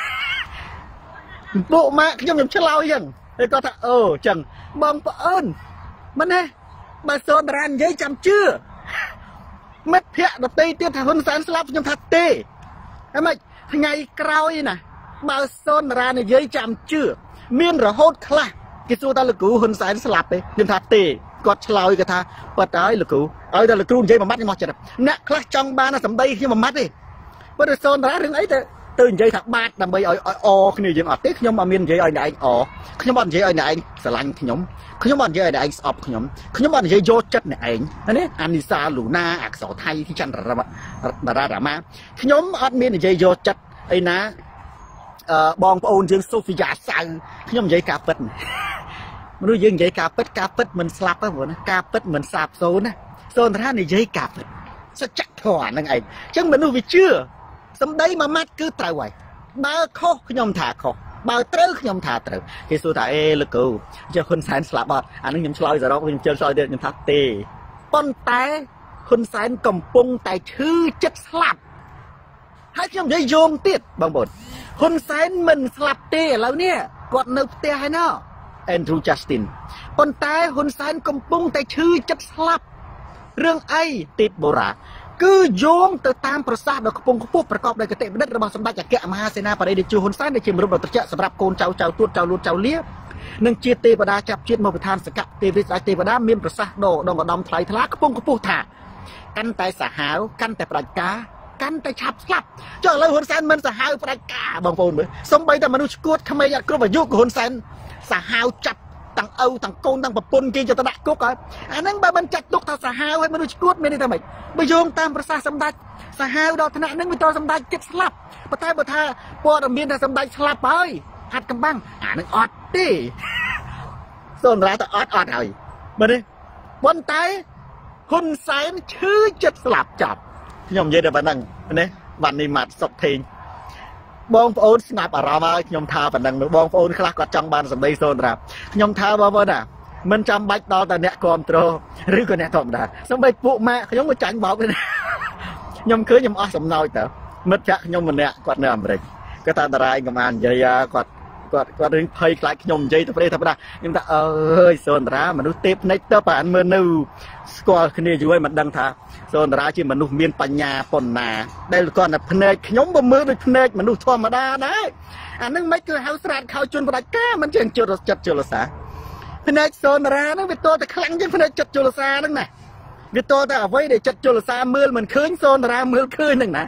โบมาขยมเชลาอย่างไอ้ก็ถ้าจังบางปะเอิญมันเนี่ยมาโซนรันยัยจำชื่อเม็ดเพี้ยดตีเตี้ยถักคนใส่สลับขยมถักเต้ทำไมไงกราวอีน่ะมาโซนรันยัยจำชื่อเมียนระโหดคลากิสูตาลูกูคนใส่สลับไปขยมถักเต้กอดเชลาอีกท่าปัดได้ลูกูเอาแต่ลูกูยัยมามัดยังมอจัดเนี่ยคลาจังบ้านน่ะสำได้ที่มามัดดิว่าโซนร้านเรื่องไอ้แต่ตื่นใจถักบาดแต่ไม่อ๋อคือยังอดติ๊กขยมมาเมียนใจไอ้ไหนอ๋อขยมบอลใจไอ้ไหนสลังขยมบอลใจไอ้ไหนสอบขยมบอลใจโยจัดเนี่ยเองอันนี้อันนิซาลูนาอักษรไทยที่จันทร์รามาขยมอัดเมียนใจโยจัดไอ้นะบองปอนจึงโซฟิยาสังขยมใจกาเป็ดมันรู้ยังใจกาเป็ดมันสลับไปหมดนะกาเป็ดเหมือนสาบโซนนะโซนท่าในใจกาเป็ดสัจถอนนั่งไงจังมันดูวิเชื่อสมได้มามัดคือตายไว้บาข้อขยมถาข้อบาเตอขยมถาเตอที่สุดท้ายลูกกูจะคนแสนสลับบอดอันนึงยังชลอยจะร้องยังเจอชลอยเดินยังทักเตะป้อนแต่คนแสนกำปงแต่ชื่อจัดสลับให้ขยมจะโยงติดบางบทคนแสนมันสลับเตะแล้วเนี่ยกดนึกเตะให้เนาะแอนดรูว์จัสตินป้อนแต่คนแสนกำปงแต่ชื่อจัดสลับเรื่องไอ้ติดโบราณคือโยงแต่ตามประสาทดอกกระปงกระปุกประกอบด้วยกระเตะเป็นระบาดสมบัติจากแกะมหาเสนาประเดี๋ยวจูฮุนซันในเชิงรูปแบบตะเจาะสำหรับโกนเจ้าตัวเจ้าลุดเจ้าเลี้ยหนึ่งเจียเตปดาจับเจียมาประทานสกัดเตวิสไอเตปดาเมียนประสาทโดงกระดมไทยทะลักกระปงกระปุกถ่ากันแต่สหาวกันแต่ปลายกากันแต่ฉับสลับเจ้าเลยฮุนซันมันสหาวปลายกาบางคนเหมือนสมบัติแต่มนุษย์กูดทำไมอยากกระบยุกฮุนซันสหาวจับต่างต่างโกนต่างปะปนกินจะตะดักกุกอันนั้นบาบันจัดตุกทาสหาวให้มนุษย์กูดไม่ได้ทำไมไปโยงตามประสาทสมบัติสหาวดอกธนานั่งมีตัวสมบัติเจ็บสลับประทายประทาปอดมีแต่สมบัติสลับไปหัดกำบังนั่งอดดิส่วนเราแต่อดเอามาดิวันตายคนใส่ชื่อเจ็บสลับจับยอมเยอะเดี๋ยวมานั่งนี่วันนี้มัดสกทีบองโอนสนับอารามายมทาปันดังบองโอนคลากัดจังบานสมัยโซนรับยมทาบ่น่ะมันจำใบตอแต่เนี้ยคอมโตรหรือก็เนี้ยธรรมดาสมัยปุ๊แม่ขยมมาจังบอกเลยนะยมเคยยมอ้อสมน้อยแต่มัดจักยมมันเนี้ยกัดเนื้อมันเลยก็ตาตรายกับมันใหญ่กัดเรื่องเพย์คลายยมใหญ่ธรรมดายมตาโซนรามันดูเต็มในเตอร์ป่านเมื่อนูสกอร์คืนนี้อยู่ไว้มันดังท่าโซนราที่มันดูมีนปัญญาปนนาได้ก่อนน่ะพเนจขยมบ่มือด้วยพเนจมันดูธรรมดาได้อันนั้นไม่คือเฮาสระเขาจนประกามันเจียงจัดจุลสาพเนจโซนรานั่งเป็นตัวแต่ครั้งยังพเนจจัดจุลสานั่งน่ะเป็นตัวแต่เอาไว้เดี๋ยวจัดจุลสามือเหมือนคืนโซนรามือคืนนั่งนะ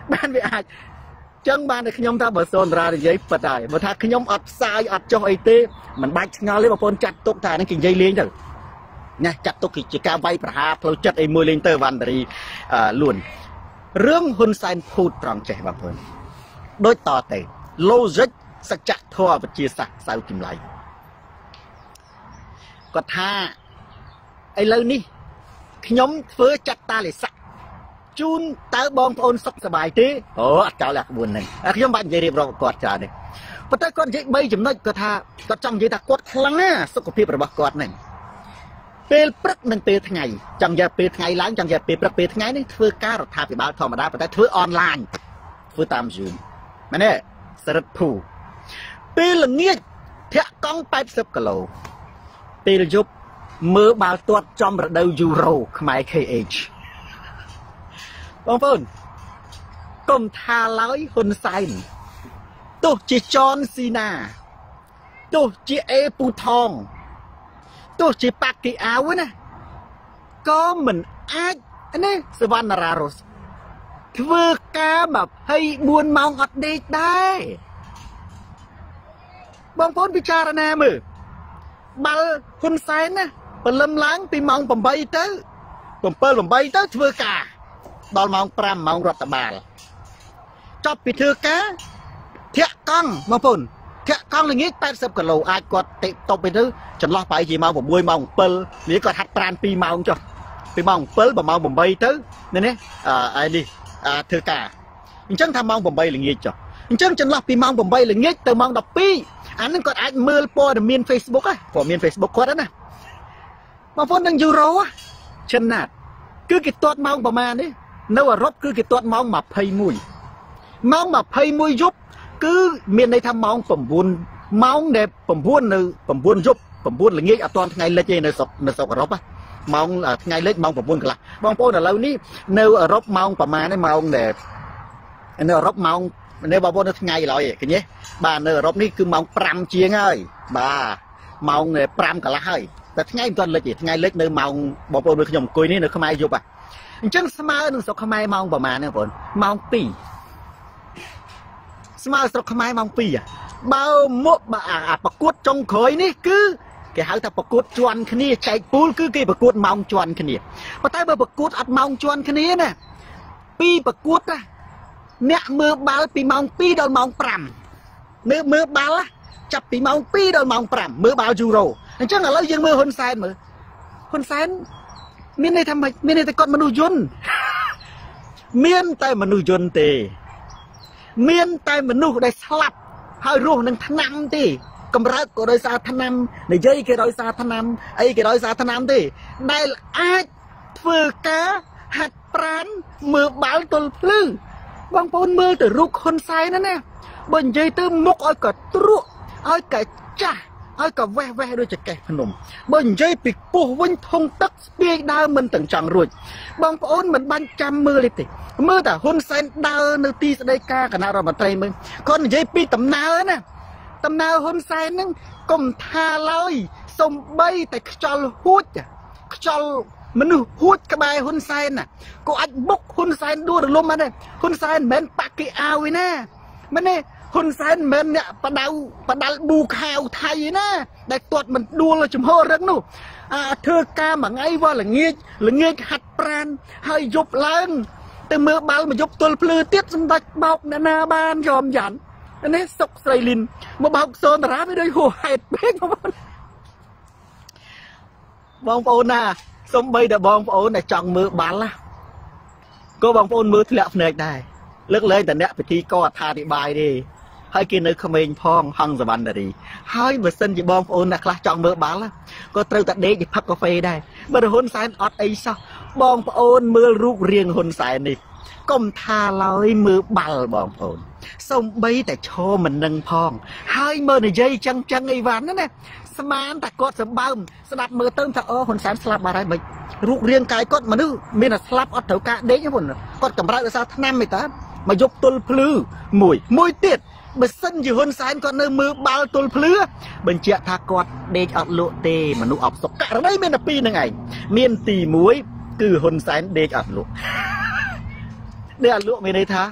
ban bị ai chẳng ban được nhóm ta bờ sôn ra để giấy bật đại mà thà nhóm ọt sai ọt cho ấy tê mình bay ngao lấy một con chặt tốt thà nó kinh dây lên rồi nha chặt tốt thì chỉ cao bay và hạ lâu chặt ấy mưa lên tơ văn đi luôn rương hôn sai phụt tròn trẻ bằng hơn đôi tò tệ logic sắc chặt thua và chia sẻ sao kìm lại có tha ấy lâu ní nhóm phớ chặt ta lại sắc chun tớ bom ôn sốc sờ bài thế cháu là buồn này nhóm bạn dây điệp rồi quạt trả này và tới con dây bay chấm nói có tha có trong dây ta quạt khăng á sốc của phim rồi bạc quạt này pel prắc nâng pel ngày trong giờ pel ngày láng trong giờ pel prắc pel ngày này thưa cá rồi thà bị báo thò mà đá và tới thưa online thưa tam zoom mà nè rất phù pel là nghiệt thẹn con 80 kg pel giúp mưa bao tuột trong rồi đâu euro khai KH bông phun cùng thà lối hôn sai tôi chỉ John Cena tôi chỉ Epu Thong tôi chỉ Pacquiao nè có mình ai anh ấy Savannah Rose thưa ca mà hay buồn mong ọt đi đây bông phun bicara nè mừ bao hôn sai nè bần lâm láng bị mong bầm bay tới thưa ca đòi mong pram mong rọt bà cho bị thưa cá thiệt con mong phun thiệt con là nghĩ 80 kg ai còn tệ tộc bên thứ chẳng lo phải gì mong một buổi mong pơ nghĩ còn hạt pran pi mong cho pi mong pơ và mong bầm bay tới nên đấy ai đi thưa cả chẳng tham mong bầm bay là nghĩ cho chẳng lo pi mong bầm bay là nghĩ từ mong đọc pi anh còn ai mưa po được miền Facebook á của miền Facebook quát đó nè mong phun đang euro á chân nạt cứ cái tuột mong bầm mà đấy nếu ở rốt cứ cái tuột mong mà pay mùi giúp cứ miền đây tham mong mong đẹp phẩm buôn giúp phẩm buôn là nghĩ ở toàn ngày lên trên nơi sọc ở rốt á mong là ngày lên mong phẩm buôn cả là mong phun là lâu ní nếu ở rốt mong bầm mà đấy mong đẹp nếu ở rốt mong nếu bà buôn nó ngày lại cái nhé bà nơi ở rốt ní cứ mong pram chiên ơi bà mong này pram cả là hơiแต่ថ្ងៃមិនទាន់លិចទេថ្ងៃលិចនៅម៉ោងបងប្អូនមើលខ្ញុំអង្គុយនេះនៅខ្មែរយប់អញ្ចឹងស្មើនឹងស្រុកខ្មែរម៉ោងប្រហែលហ្នឹងបងប្អូនម៉ោង 2ស្មើស្រុកខ្មែរម៉ោង 2បើមកប្រកួតចុងក្រោយនេះគឺគេហៅថាប្រកួតជាន់គ្នាចែកពូលគឺគេប្រកួតម៉ោងជាន់គ្នាប៉ុន្តែបើប្រកួតអត់ម៉ោងជាន់គ្នាណាពីប្រកួតណាអ្នកមើលបាល់ពីម៉ោង 2 ដល់ម៉ោង 5មើលបាល់ចាប់ពីម៉ោង 2 ដល់ម៉ោង 5មើលបាល់យូរ៉ូអញ្ចឹងឥឡូវយើងមើលហ៊ុនសែនមើលហ៊ុនសែនមានន័យថាម៉េចមានន័យថាគាត់មនុស្សយន្តមានតែមនុស្សយន្តទេមានតែមនុស្សដែលស្លាប់ហើយរស់នឹងថ្នាំទេកម្រើកក៏ដោយសារថ្នាំនិយាយគេដោយសារថ្នាំអីគេដោយសារថ្នាំទេដែលអាចធ្វើការហាត់ប្រាណមើលបាល់ទល់ភ្លឺបងប្អូនមើលទៅរូបហ៊ុនសែនណាបើនិយាយទៅមុខឲ្យក៏ទ្រក់ឲ្យក៏ចាស់ឲ្យក៏វេះដូចចកេះភ្នំបើនិយាយពីពោះវិញធុងទឹកស្ពាយដើមមិនទាំងចង់រួចបងប្អូនមិនបាញ់ចាំមើលទេមើលតែហ៊ុនសែនដើរនៅទីស្តីការគណៈរដ្ឋមន្ត្រីមើលគាត់និយាយពីដំណើរណាដំណើរហ៊ុនសែនហ្នឹងកុំថាឡើយសំបីតែខ្យល់ហួចខ្យល់មនុស្សហួចក្បែរហ៊ុនសែនណាក៏អាចបុកហ៊ុនសែនដួលរលំបានដែរហ៊ុនសែនមិនមែនប៉ាគីអាវឯណាមែនទេហ៊ុនសែនមិនមែនអ្នកបដាល់ប៊ូខាវថៃណាដែលទាត់មិនដួលចំហរឹងនោះធ្វើការមួយថ្ងៃវល់ល្ងាចហាត់ប្រាណហើយយប់ឡើងទៅមើលបាល់មកយប់ទល់ភ្លឺទៀតសម្ដេចបោកអ្នកណាបានយอมយ៉ាន់នេះសុកស្រីលីនមកបោកសូនតារាវាដូចហួសហេតុពេកបងប្អូនណាសំបីតែបងប្អូនដែលចង់មើលបាល់ណាក៏បងប្អូនមើលធ្លាក់ភ្នែកដែរលើកលែងតែអ្នកពិធីក៏អត្ថាធិប្បាយទេហើយគេនៅក្មេងផងហង្សវណ្ណរីហើយបើសិនជាបងប្អូនអ្នកខ្លះចង់មើលបាល់ក៏ត្រូវតែដេកផឹកកាហ្វេដែរបើហ៊ុនសែនអត់អីសោះបងប្អូនមើលរូបរាងហ៊ុនសែននេះកុំថាឡើយមើលបាល់បងប្អូនសំបីតែឈរមិននឹងផងហើយមើលនិយាយចឹងអីវ៉ាន់ណាស្មានតែគាត់សម្បើមស្ដាប់មើលទៅថាអូហ៊ុនសែនស្លាប់បាត់ហើយមិនរូបរាងកាយគាត់មនុស្សមានតែស្លាប់អត់ត្រូវការដេកទេគាត់កម្រើកដោយសារថ្នាំឯតាមកយកទល់ភ្លឺមួយទៀតបើសិនជាហ៊ុនសែនគាត់នៅមើលបាល់ទល់ភ្លឺបញ្ជាក់ថាគាត់ដេកអត់លក់ទេមនុស្សអបសុកករណីមានតែពីរហ្នឹងឯងមានទី1គឺហ៊ុនសែនដេកអត់លក់ដេកអត់លក់មានន័យថា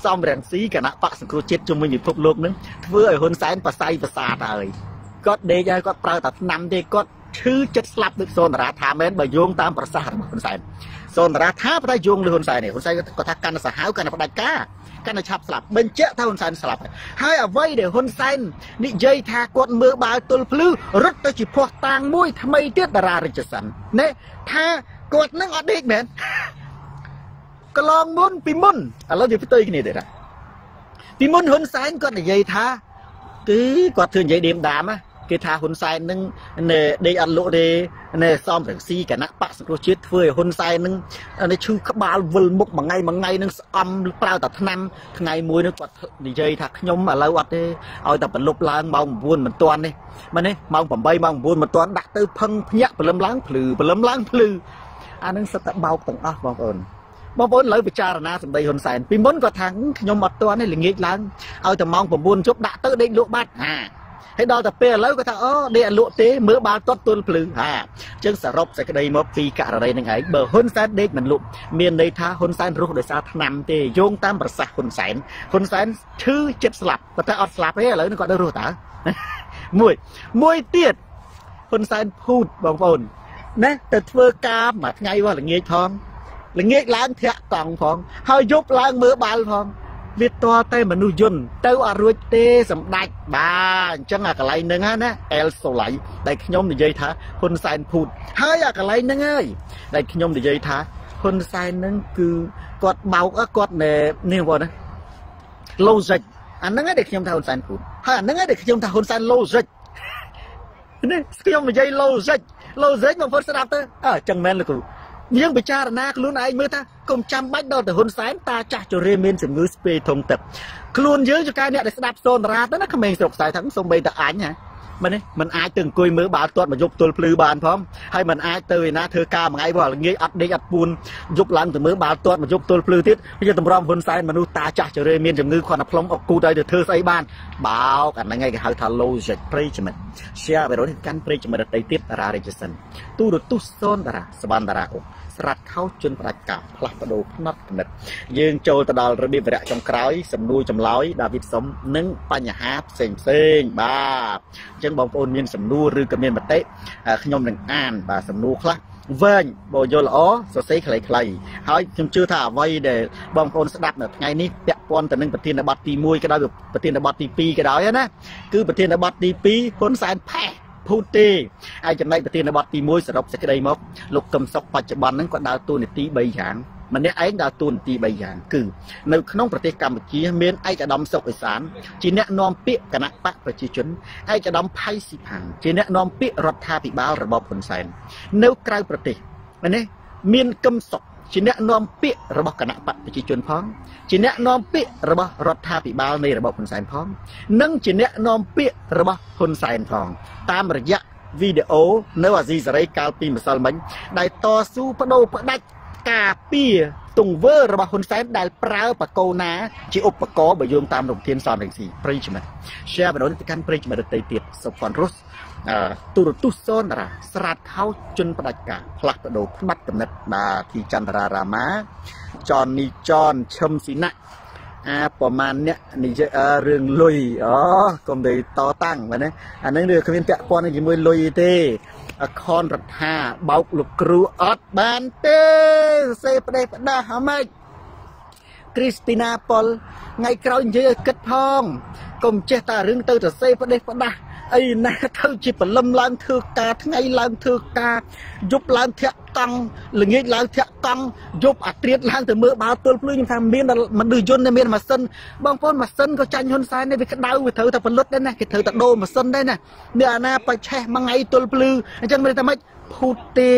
សំរងស៊ីគណៈបកសង្គ្រោះជាតិជុំវិញពិភពលោកនឹងធ្វើឲ្យហ៊ុនសែនប្រស័យប្រសាទហើយគាត់ដេកហើយគាត់ប្រើតែឆ្នាំទេគាត់ឈឺចិត្តស្លាប់ដូចសូនតារាថាមែនបើយោងតាមប្រសាសន៍របស់ហ៊ុនសែនសូនតារាថាប្រតែយោងលើហ៊ុនសែននេះហ៊ុនសែនគាត់ថាកាន់តែសាហាវកាន់តែផ្ដាច់ការកាន់តែឆាប់ស្លាប់បញ្ជាក់ថាហ៊ុនសែនស្លាប់ហើយអ្វីដែលហ៊ុនសែននិយាយថាគាត់មើលបាល់ទល់ភ្លឺរត់ទៅជាភ័ស្តុតាងមួយថ្មីទៀតតារារិជសិនណែថាគាត់នឹងអត់ដេកមែនកន្លងមុនពីមុនឥឡូវនិយាយផ្ទុយគ្នាទៀតពីមុនហ៊ុនសែនគាត់និយាយថាគឺគាត់ធ្វើនិយាយឌៀមដាមគេថាហ៊ុនសែននឹងដេកអត់លក់ទេសំរងស៊ីគណៈបកសង្គ្រោះជាតិធ្វើឲ្យហ៊ុនសែននឹងឈឺក្បាលវិលមុខមួយថ្ងៃនឹងស្អំប្រើតែថ្នាំថ្ងៃមួយនឹងគាត់និយាយថាខ្ញុំឥឡូវអត់ទេឲ្យតែបន្លប់ឡើងម៉ោង9មិនទាន់នេះមែនទេម៉ោង8ម៉ោង9មិនទាន់ដាក់ទៅផឹងភ្ញាក់ព្រលឹមឡើងភ្លឺអានឹងសិតតែបោកទាំងអស់បងប្អូនឥឡូវពិចារណាសម្ដីហ៊ុនសែនពីមុនគាត់ថាខ្ញុំអត់ទាន់ទេល្ងាចឡើងឲ្យតែម៉ោង9ជប់ដាក់ទៅដេកលក់បាត់ហើយដល់តែពេលឥឡូវគាត់ថាអូដេកអត់លក់ទេមើលបាល់ទាត់ទល់ភ្លឺអញ្ចឹងសរុបសេចក្តីមកពីករណីនឹងឯងបើហ៊ុនសែនដេកមិនលក់មានន័យថាហ៊ុនសែនរស់ដោយសារថ្នាំទេយោងតាមប្រសាសន៍ហ៊ុនសែនឈឺចិត្តស្លាប់ប៉ុន្តែអត់ស្លាប់ទេឥឡូវនេះគាត់នៅរស់តើមួយទៀតហ៊ុនសែនភូតបងប្អូនណាទៅធ្វើការមួយថ្ងៃរបស់ល្ងាចផងល្ងាចឡើងធាក់កង់ផងហើយយប់ឡើងមើលបាល់ផងវាតតែមនុស្សយន្តទៅអត់រួចទេសម្ដេចបាទអញ្ចឹងអាកន្លែងហ្នឹងណាអែលសូឡៃដែលខ្ញុំនិយាយថាហ៊ុនសែនភូតហើយអាកន្លែងហ្នឹងហើយដែលខ្ញុំនិយាយថាហ៊ុនសែនហ្នឹងគឺគាត់បោកគាត់នេះបងណាឡូសិកអាហ្នឹងឯងដែលខ្ញុំថាហ៊ុនសែនភូតហើយអាហ្នឹងឯងដែលខ្ញុំថាហ៊ុនសែនឡូសិកនេះខ្ញុំនិយាយឡូសិកបងប្អូនស្ដាប់ទៅអញ្ចឹងមែនលោកគ្រូយើងពិចារណាខ្លួនឯងមើលថាកុំចាំបាច់ដល់ទៅហ៊ុនសែនតាចាស់ជរាមានជំងឺស្ពេធំទឹកខ្លួនយើងចកាអ្នកដែលស្ដាប់សូនតារាទៅណាក្មេងស្រុកខ្សែហ្នឹងសូម្បីតែអញណាមែនទេមិនអាចទៅអង្គុយមើលបាល់ទាត់មកយប់ទល់ភ្លឺបានផងហើយមិនអាចទៅឯណាធ្វើការមួយថ្ងៃព្រោះល្ងាចអត់ដេកអត់ពួនយប់ឡើងទៅមើលបាល់ទាត់មកយប់ទល់ភ្លឺទៀតវាតម្រាំហ៊ុនសែនមនុស្សតាចាស់ជរាមានជំងឺគាត់តែផ្លុំអុកគូតឲ្យទៅធ្វើស្អីបានបោកអាហ្នឹងឯងគេហៅថា logic ប្រិយមិត្ត share វីដេអូនេះកាន់ប្រិយមិត្តដទៃទៀតតារារិជសិនទូរទស្សន៍សូនតារាសបានតារាអុកស្រាត់ខោជន់ផ្ដាច់ការផ្លាស់ប្ដូរផ្នត់គំនិតយើងចូលទៅដល់របៀបវរៈចុងក្រោយសំណួរចម្លើយដាវីតសុំនិងបញ្ហាផ្សេងបាទអញ្ចឹងបងប្អូនមានសំណួរឬក៏មានមតិខ្ញុំនឹងអានបាទសំណួរខ្លះវែងបើយល់ល្អសរសេរខ្លីៗហើយខ្ញុំជឿថាអ្វីដែលបងប្អូនស្ដាប់នៅថ្ងៃនេះពាក់ព័ន្ធទៅនឹងប្រធានបទទី1ក៏ដោយប្រធានបទទី2ក៏ដោយណាគឺប្រធានបទទី2ហ៊ុនសែនផេះភូតទេហើយចំណែកប្រធានបទទី1សរុបសេចក្តីមកលោកកឹមសុខបច្ចុប្បន្នហ្នឹងគាត់ដើរតួនាទី3យ៉ាងម្នាក់ឯងដើរតួនាទី3យ៉ាងគឺនៅក្នុងប្រទេសកម្ពុជាមានឯកឧត្តមសុខអេសានជាអ្នកនាំពាក្យគណៈបកប្រជាជនឯកឧត្តមផៃស៊ីផាំងជាអ្នកនាំពាក្យរដ្ឋាភិបាលរបបហ៊ុនសែននៅក្រៅប្រទេសនេះមានកឹមសុខជាអ្នកនាំពាក្យរបស់គណៈបកប្រជាជនផងជាអ្នកនាំពាក្យរបស់រដ្ឋាភិបាលនៃរបបហ៊ុនសែនផងនិងជាអ្នកនាំពាក្យរបស់ហ៊ុនសែនផងតាមរយៈវីដេអូនៅអាស៊ីសេរីកាលពីម្សិលមិញដែលតស៊ូបដូរផ្ដាច់ការពារទង្វើរបស់ហ៊ុនសែនដែលប្រើបកោណាជាឧបករណ៍បើយោងតាមលោកធានសំរងស៊ីប្រិយមិត្ត share វីដេអូនេះទៅកាន់ប្រិយមិត្តដទៃទៀតសុផាន់រុសទូរទស្សន៍សូនតារាស្រាតខោជន់ផ្ដាច់ការផ្លាស់ប្ដូរផ្នែកកំណត់បាទទីចន្ទរារាមាចននីចនឈឹមស៊ីណាប្រហែលអ្នកនិយាយរឿងលុយកុំទៅតតាំងមែនទេអានឹងវាគ្មានពាក់ព័ន្ធជាមួយលុយទេអខនរដ្ឋាបោកលោកគ្រូអត់បានទេសរសេរផ្ដេសផ្ដាស់ហ្មងគ្រីស្ទីណាប៉ុលថ្ងៃក្រោយនិយាយឲ្យគិតផងកុំចេះតែរឿងទៅសរសេរផ្ដេសផ្ដាស់អីណាទៅជាបលឹមឡើងធ្វើការថ្ងៃឡើងធ្វើការយប់ឡើងធាក់កង់ល្ងាចឡើងធាក់កង់យប់អាត្រៀតឡើងទៅមើលបាល់ទល់ភ្លឺខ្ញុំថាមានមនុស្សយន្តមានម៉ាស៊ីនបងប្អូនម៉ាស៊ីនក៏ចាញ់ហ៊ុនសែននេះវាក្តៅវាត្រូវតែផលិតដែរណាគេត្រូវតែដូរម៉ាស៊ីនដែរណានេះអាណាបច្ឆេះមួយថ្ងៃទល់ភ្លឺអញ្ចឹងមិនថាម៉េចភូតទេ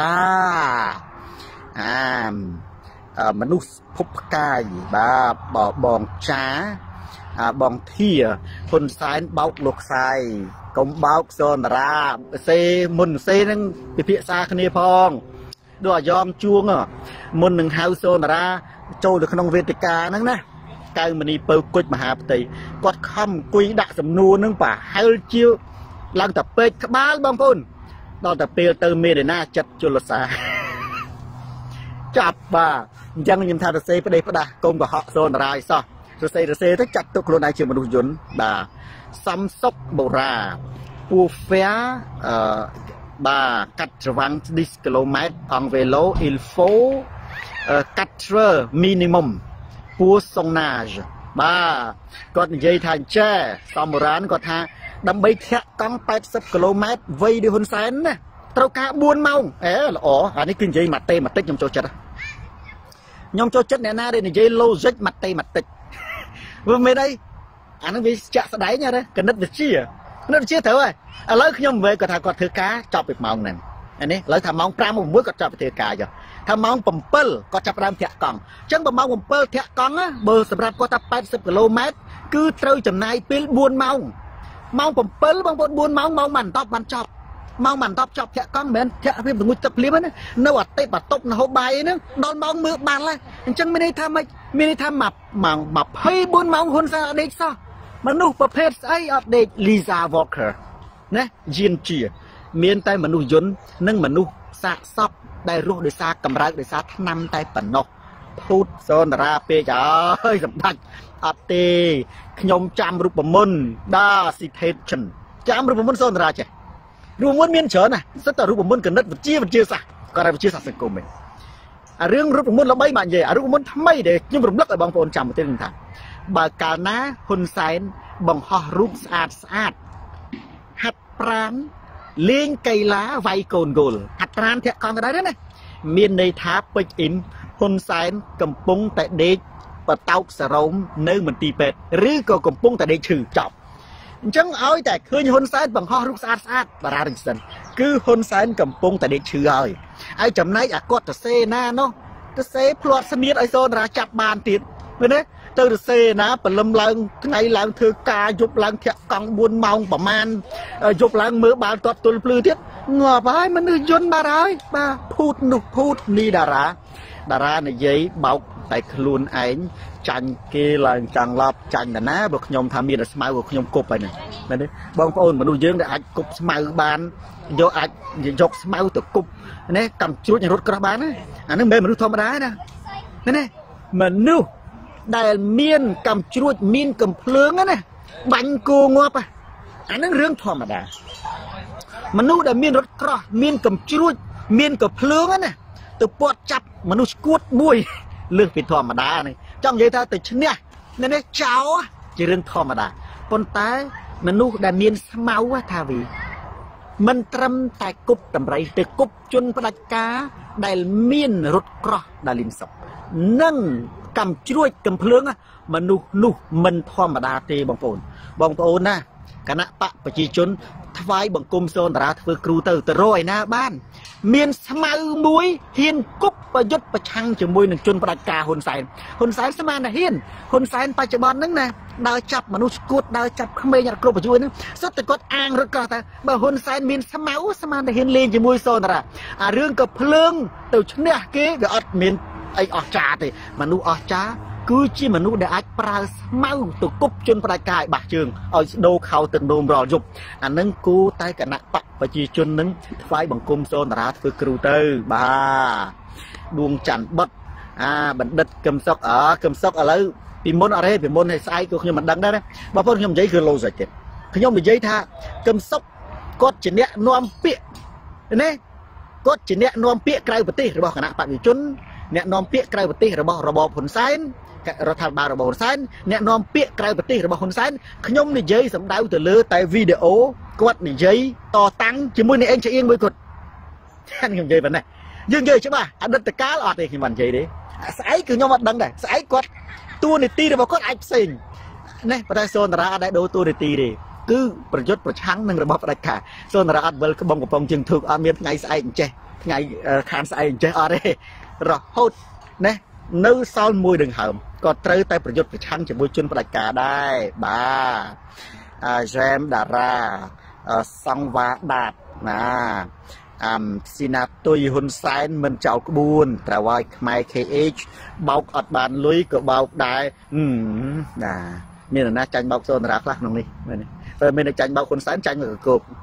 បាទមនុស្សភពផ្កាយបាទបងចាបងធាហ៊ុនសែនបោកលោកខ្សែកុំបោកសូនតារាសេមុនសេនឹងពិភាក្សាគ្នាផងដូចអាយ៉មជួងមុននឹងហៅសូនតារាចូលទៅក្នុងវេទិកាហ្នឹងណាកៅមនីពៅគុជមហាផ្ទៃគាត់ខំអង្គុយដាក់សំណួរហ្នឹងប្រហែលជាឡើងតែពេកក្បាលបងប្អូនដល់តែពេលទៅមេរណាចិត្តជលសាចាប់បាទអញ្ចឹងខ្ញុំថាទៅសេផ្ដេសផ្ដាស់កុំកុហកសូនតារាឲ្យសោះ rese tới chặt tục luôn ai chưa mà đủ dồn bà xăm sóc bầu ra pua phé bà cắt vang 10 km on vélo il faut 4 minimum pour sonnage bà còn dây thành tre xong một rán còn tha đâm bay thẹt cong 80 km vây đi hôn sáng nè tao cá buôn mau là anh ấy kinh dây mặt tê mặt tích nhom cho chất này na đây là dây logic mặt tê mặt tích vừa mới đây anh ấy chặt đáy nha đấy cần đất việc chi à nó chia thử rồi lấy nhom về còn thà còn thưa cá chọc việc mong này anh ấy lấy thà mong pram một muối còn chọc việc thưa cá rồi thà mong bầm pơ còn chọc ram thẹt cong chẳng bầm mong bầm pơ thẹt cong á bờ sập rạp có ta 80 km cứ trâu chầm này pin buôn mong bầm pơ băng buôn mong màn tóc màn chọc mong màn tóc chọc thẹt cong bên thẹt phim từ ngôi tập liếm á nó ở tây bạt tóc nó hô bài nữa đòn mong mưa bàn lại chẳng mới đây tham mập hay buôn mong hôn ra đây sao mà nuประเภทไอ้อเด็กลิซาวอลเกอร์นะยินเจียเมียนไตมนุษย์ยนต์นั่งมนุษย์สะซอบได้รู้ได้ซากำไรได้ซานำไตปนนกพูดโซนราเปจ่าเฮ้ยสำคัญอเตขยมจามรูปมนดาสิเทชันจามรูปมนโซนราเจรูปมนเมียนเฉินนะสัตว์รูปมนกันนัดวิจิตรสักก็ได้วิจิตรสักสังคมเองเรื่องรูปมนเราไม่มาเย่รูปมนทำไมเด็กยิ่งรุมลักไอ้บางคนจำมาเต้นทางบากานะคนไซน์บังฮอรูปสะอาดหัดปรานเลี้ยงไก่ล้าไวโกนโกลหัดปรานเถอะก่อนก็ได้ด้วยนะเมียนในท้าไปอินคนไซน์กำปงแต่เด็กปะเต้าสระมเนื้อเหมือนตีเป็ดหรือก็กำปงแต่เด็กถือจอบจังเอาแต่คืนคนไซน์บังฮอรูปสะอาดบาราริสันคือคนไซน์กำปงแต่เด็กถือเอาไอ้จำนายกอดจะเซน่าเนาะจะเซพลอดสมีดไอโซนราจับบานติดเห็นไหมเตอร์เซนะปลำลังไงลังเธอกายุบลังเถะกังบุญมองประมาณยุบลังมือบาลตัวตุลปลือเทียงอไปมันนึกยนต์มาได้มาพูดนุพูดนี่ดาราในยัยเบาแต่คลุนไอ้จันเกลังจังลอบจันแต่นะบอกยมทำมีแต่สมัยบอกยมกบไปเนี่ยนั่นนี่บางคนมาดูเยอะแต่อาจกบสมัยบานโยอาจยกสมัยตัวกบนี่กำจุดอย่างรถกระบาลนะอันนั้นเป็นมนุษย์ธรรมดานะนั่นนี่มนุษย์ได้เมียนกำจรวดมีนกำเพลิงนะบังกูงอปะอันนั้นเรื่องธรรมดามนุษย์ได้มีนรถกระมีนกำจรวดมีนกำเพลิงนะตัวปวดจับมนุษย์กวดบุยเรื่องเป็นธรรมดาเนี่ยจ้องใจท่าติดชเนี่ยนั่นเนี่ยเจ้าจะเรื่องธรรมดาปนตายมนุษย์ได้มีนสมาวะทาวีมันตรำแต่กุบตำไรแต่กุบจนประกาได้มีนรถกระได้ลินศพนั่งกำช่วยกำเพลิงมันนุมันธรรมดาเตบางโอนนะคณะปะปจีชนทวายบังกรมโซนราเฟอครูเตอร์ตะโรยหน้าบ้านเมียนสมาบุยเฮียนกุบประยุทธ์ประชังจมวยหนึ่งจนประกาหนสายสมานะเฮียนหนสายปัจจุบันนั่งนะดาวจับมนุษย์กุดดาวจับขมิ้นกรบประจุยนึงสุดแต่กดอ่างรถกระแต่บ่หนสายเมียนสมานะเฮียนเลี้ยงจมวยโซนราเรื่องกับเพลิงตัวชเนี่ยเก๋กับอัดเมียนไอออกจ่าติมนุษย์ออกจ่าคือจีมนุษย์ได้อัดปลาเมาตุกุบจนประกายบาดเชิงเอาโดเขาตึงโดมรอยุบอันนั้นกูใต้กันนักปะปจีชนนั้นไฟบังคุมโซนราคือครูเตอร์บ้าดวงจันทร์บัดบันดัดกำซอกอะไรปีมนอะไรปีมนให้ใส่กูขยมมันดังได้ไหมบางคนขยมใจคือโลใส่เจ็บขยมไปใจท่ากำซอกกดจีเนี้ยนวมเปียนี่กดจีเนี้ยนวมเปียไกลปฏิหรือบอกคณะปจีชนเนี่ยนอมเปียไกลปฏิระบอบผลไซน์รัฐบาลระบอบผลไซน์เนี่ยนอมเปียไกลปฏิระบอบผลไซน์ขยมในใจสำดาวแต่เลือแต่วิดีโอกดในใจต่อตั้งจมูกในเองจะเอียงมือกดท่านขยมใจแบบไหนยังใจใช่ป่ะอันนั้นตะการอดเลยขยมใจดิสายคือยมวัดดังได้สายกดตัวในตีระบอบกดไอ้สิ่งนี่ประชาชนราได้ดูตัวในตีดิคือประยุทธ์ประชังหนึ่งระบอบประกาศโซนราดเบลกบงกบงจึงถูกอาเมียนไงสายเจไงขานสายเจอะไรรอโหดเนี่ยนื้อซอลมวยดึงเหิมก็เตยแต่ประยุทธ์ประชันจะมวยจุนประกาศได้บ้าแจมดาราสังวาดาดนะสินาตุยฮุนไซน์มันเจ้ากบูนแต่ว่าไม่เคเอชเบาอัดบานลุยก็เบาได้มีหน้าจันเบาโซนรักลักน้องนี่ไม่ได้จันเบาคนไซน์จันกับกบ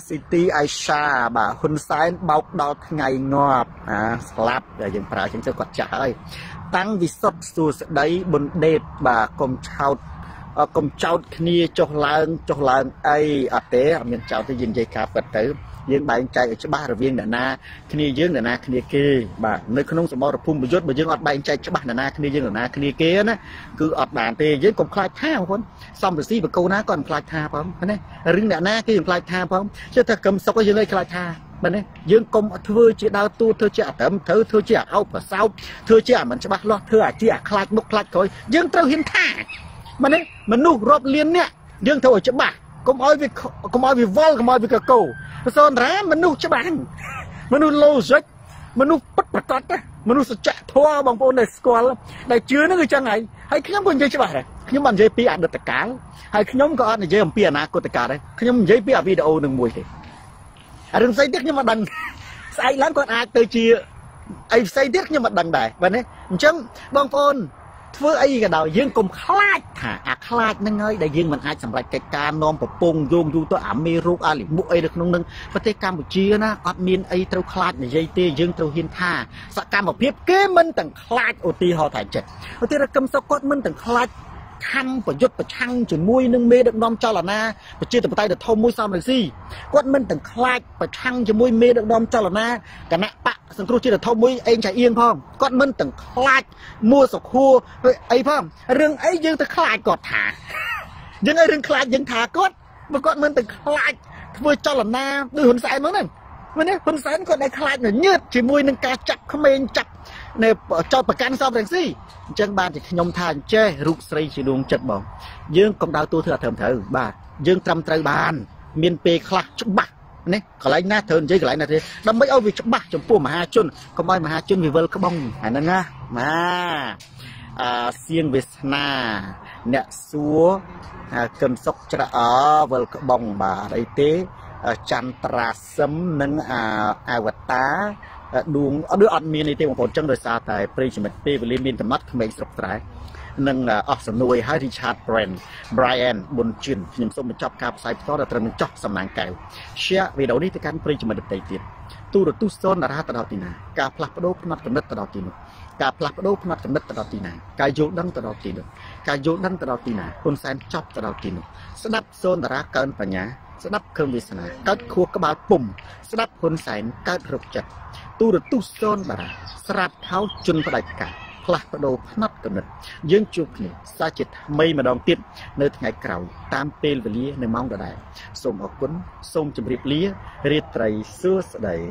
ซิตี้ไอชาบ่าคนซ้ายเบาดาวไงงอบสลับแต่ยังปลาจังจะกดจ่ายตั้งวิสัทสูสได้บนเดชบ่ากรมชาวกรมเจ้าขี้จกลางไออาเต้มีเจ้าที่ยินใจกาเปิดตื้อยังใบใจจะบ้าระเวียงเดนาขี้ยืงเดนาขี้เกย์บ่าในขนมสมรภูมิประยุทธ์บ่ยังอดใบใจจะบ้าเดนาขี้ยืงเดนาขี้เกย์นะคืออดด่านเตยยังกลมคลายท่าคนซ้อมไปซีแบบกูนะก่อนคลายท่าพร้อมนะเรื่องเดนาขี้ยังคลายท่าพร้อมเชื่อถ้ากำซอกก็ยังเลยคลายท่ามันเนี่ยยังกลมเธอจะดาวตู้เธอจะเติมเธอจะเอาเปล่าเศร้าเธอจะมันจะบ้าล้อเธอจะคลายมุกคลายคอยยังเต้าหินท่ามันเนี่ยมันนู่รอบเลียนเนี่ยยังเท่าจะบ้าก็มอยวิวอลก็มอยวิกาโก้ส่วนแร้มันนู่จะบ้านมันนู่โลจิกมันนู่ปัดปัดตัดนะมันนู่สจะทัวร์บางคนในสกอลในเชื้อนั่นคือจังไงให้ขยมบนใจจะบ้าเลยขยมมันใจปีอัดตะการให้ขยมก็อัดในใจมันปีอันนักตะการเลยขยมใจปีอัดวิดีโอหนึ่งมวยเลยเรื่องไซเด็กยังมาดังไซล้านคนอาจเตยจีไอไซเด็กยังมาดังได้วันนี้จังบางคนเพื่อไอ้กระดาษยื่นกลมคลาดค่ะคลาดนั่งเงยได้ยื่นมันอาจสำหรับการนอมปะปงโยมดูตัวมีรูปอะไรบุไอ้เด็กน้องนึงประเทศกัมพูชีนะอัดมีนไอ้เต้าคลาดในใจเตยยื่นเต้าหินท่าสกัมแบบเพียบเก้มันต่างคลาดโอตีหอถ่ายเจ็ดโอตีระกำสกอตมันต่างคลาดทำประยุทธ์ประชังจนมวยนึงเมดักน้อมเจ้าหล่านาประเจตประไตเดือดทอมมวยซ้ำเลยสิกวดมันต่างคลาดประชังจนมวยเมดักน้อมเจ้าหล่านากันนะปะสังครูเจตทอมมวยเองใจเอียงพ่อมกวดมันต่างคลาดมัวสกูไอ้พ่อมเรื่องไอ้ยังต่างคลาดกอดถายังไอ้เรื่องคลาดยังถากวดมันกวดมันต่างคลาดมวยเจ้าหล่านาดูหุ่นสายมั้งนั่นวันนี้หุ่นสายก็ได้คลาดเนี่ยยืดจีมวยนึงการจับขมิ้นจับในเจ้าประกันซ้อมแรงสิจังบ้านจะขยมทานเจ้รุกใส่ชีดวงจัดบ่ยื่งกำดาวตัวเถื่อเถิมเถื่อบ้านยื่งตรำไตรบานเมียนเปย์คลาจุบบักนี่ขลายหน้าเถินใจขลายหน้าเถินเราไม่เอาวิจุบบักจมปูมหาจุนก็ไม่มหาจุนวิเวลก็บ้องอันนั้นนะมาเสียงเวสนาเนี่ยสัวกำซกจะเวลก็บ้องบ่าไอเต้จันทราสมนังอวตารดวงด้วยอันมีในเทวผลจังโดยซาแต่ปริจิมเปเวลิมินธรรมัดขมิ้นสกตรายนั่งสนุยให้ริชาร์ดไบรอันบุญจินยิมส้มเป็นจับคาบไซป์ต่อแต่ตระหนักจับสำนักแก้วเชื่อวิดีโอนี้ที่การปริจิมเดตเตียนตู้รถตู้โซนราตลอดตีนาการพลัดประโดพนัดกำนัดตลอดตีนการพลัดประโดพนัดกำนัดตลอดตีนาการโยดังตลอดตีนการโยดังตลอดตีนาคนแสนจับตลอดตีนสนับโซนราเกินปัญญาสนับเครื่องวิสนากัดขัวกระบาลปุ่มสนับคนแสนกัดรบจัดตู้รถตู้โซนบาราสลับเท้าจุนประดับกาพลัดประโดพนัดกำนัดยื่นจุกนี่ซาจิตไม่มาดองติดในไงเก่าตามเปลวเลียในมองใดส่งออกคุณส่งจมริบเลียเรียไตรเสื้อสด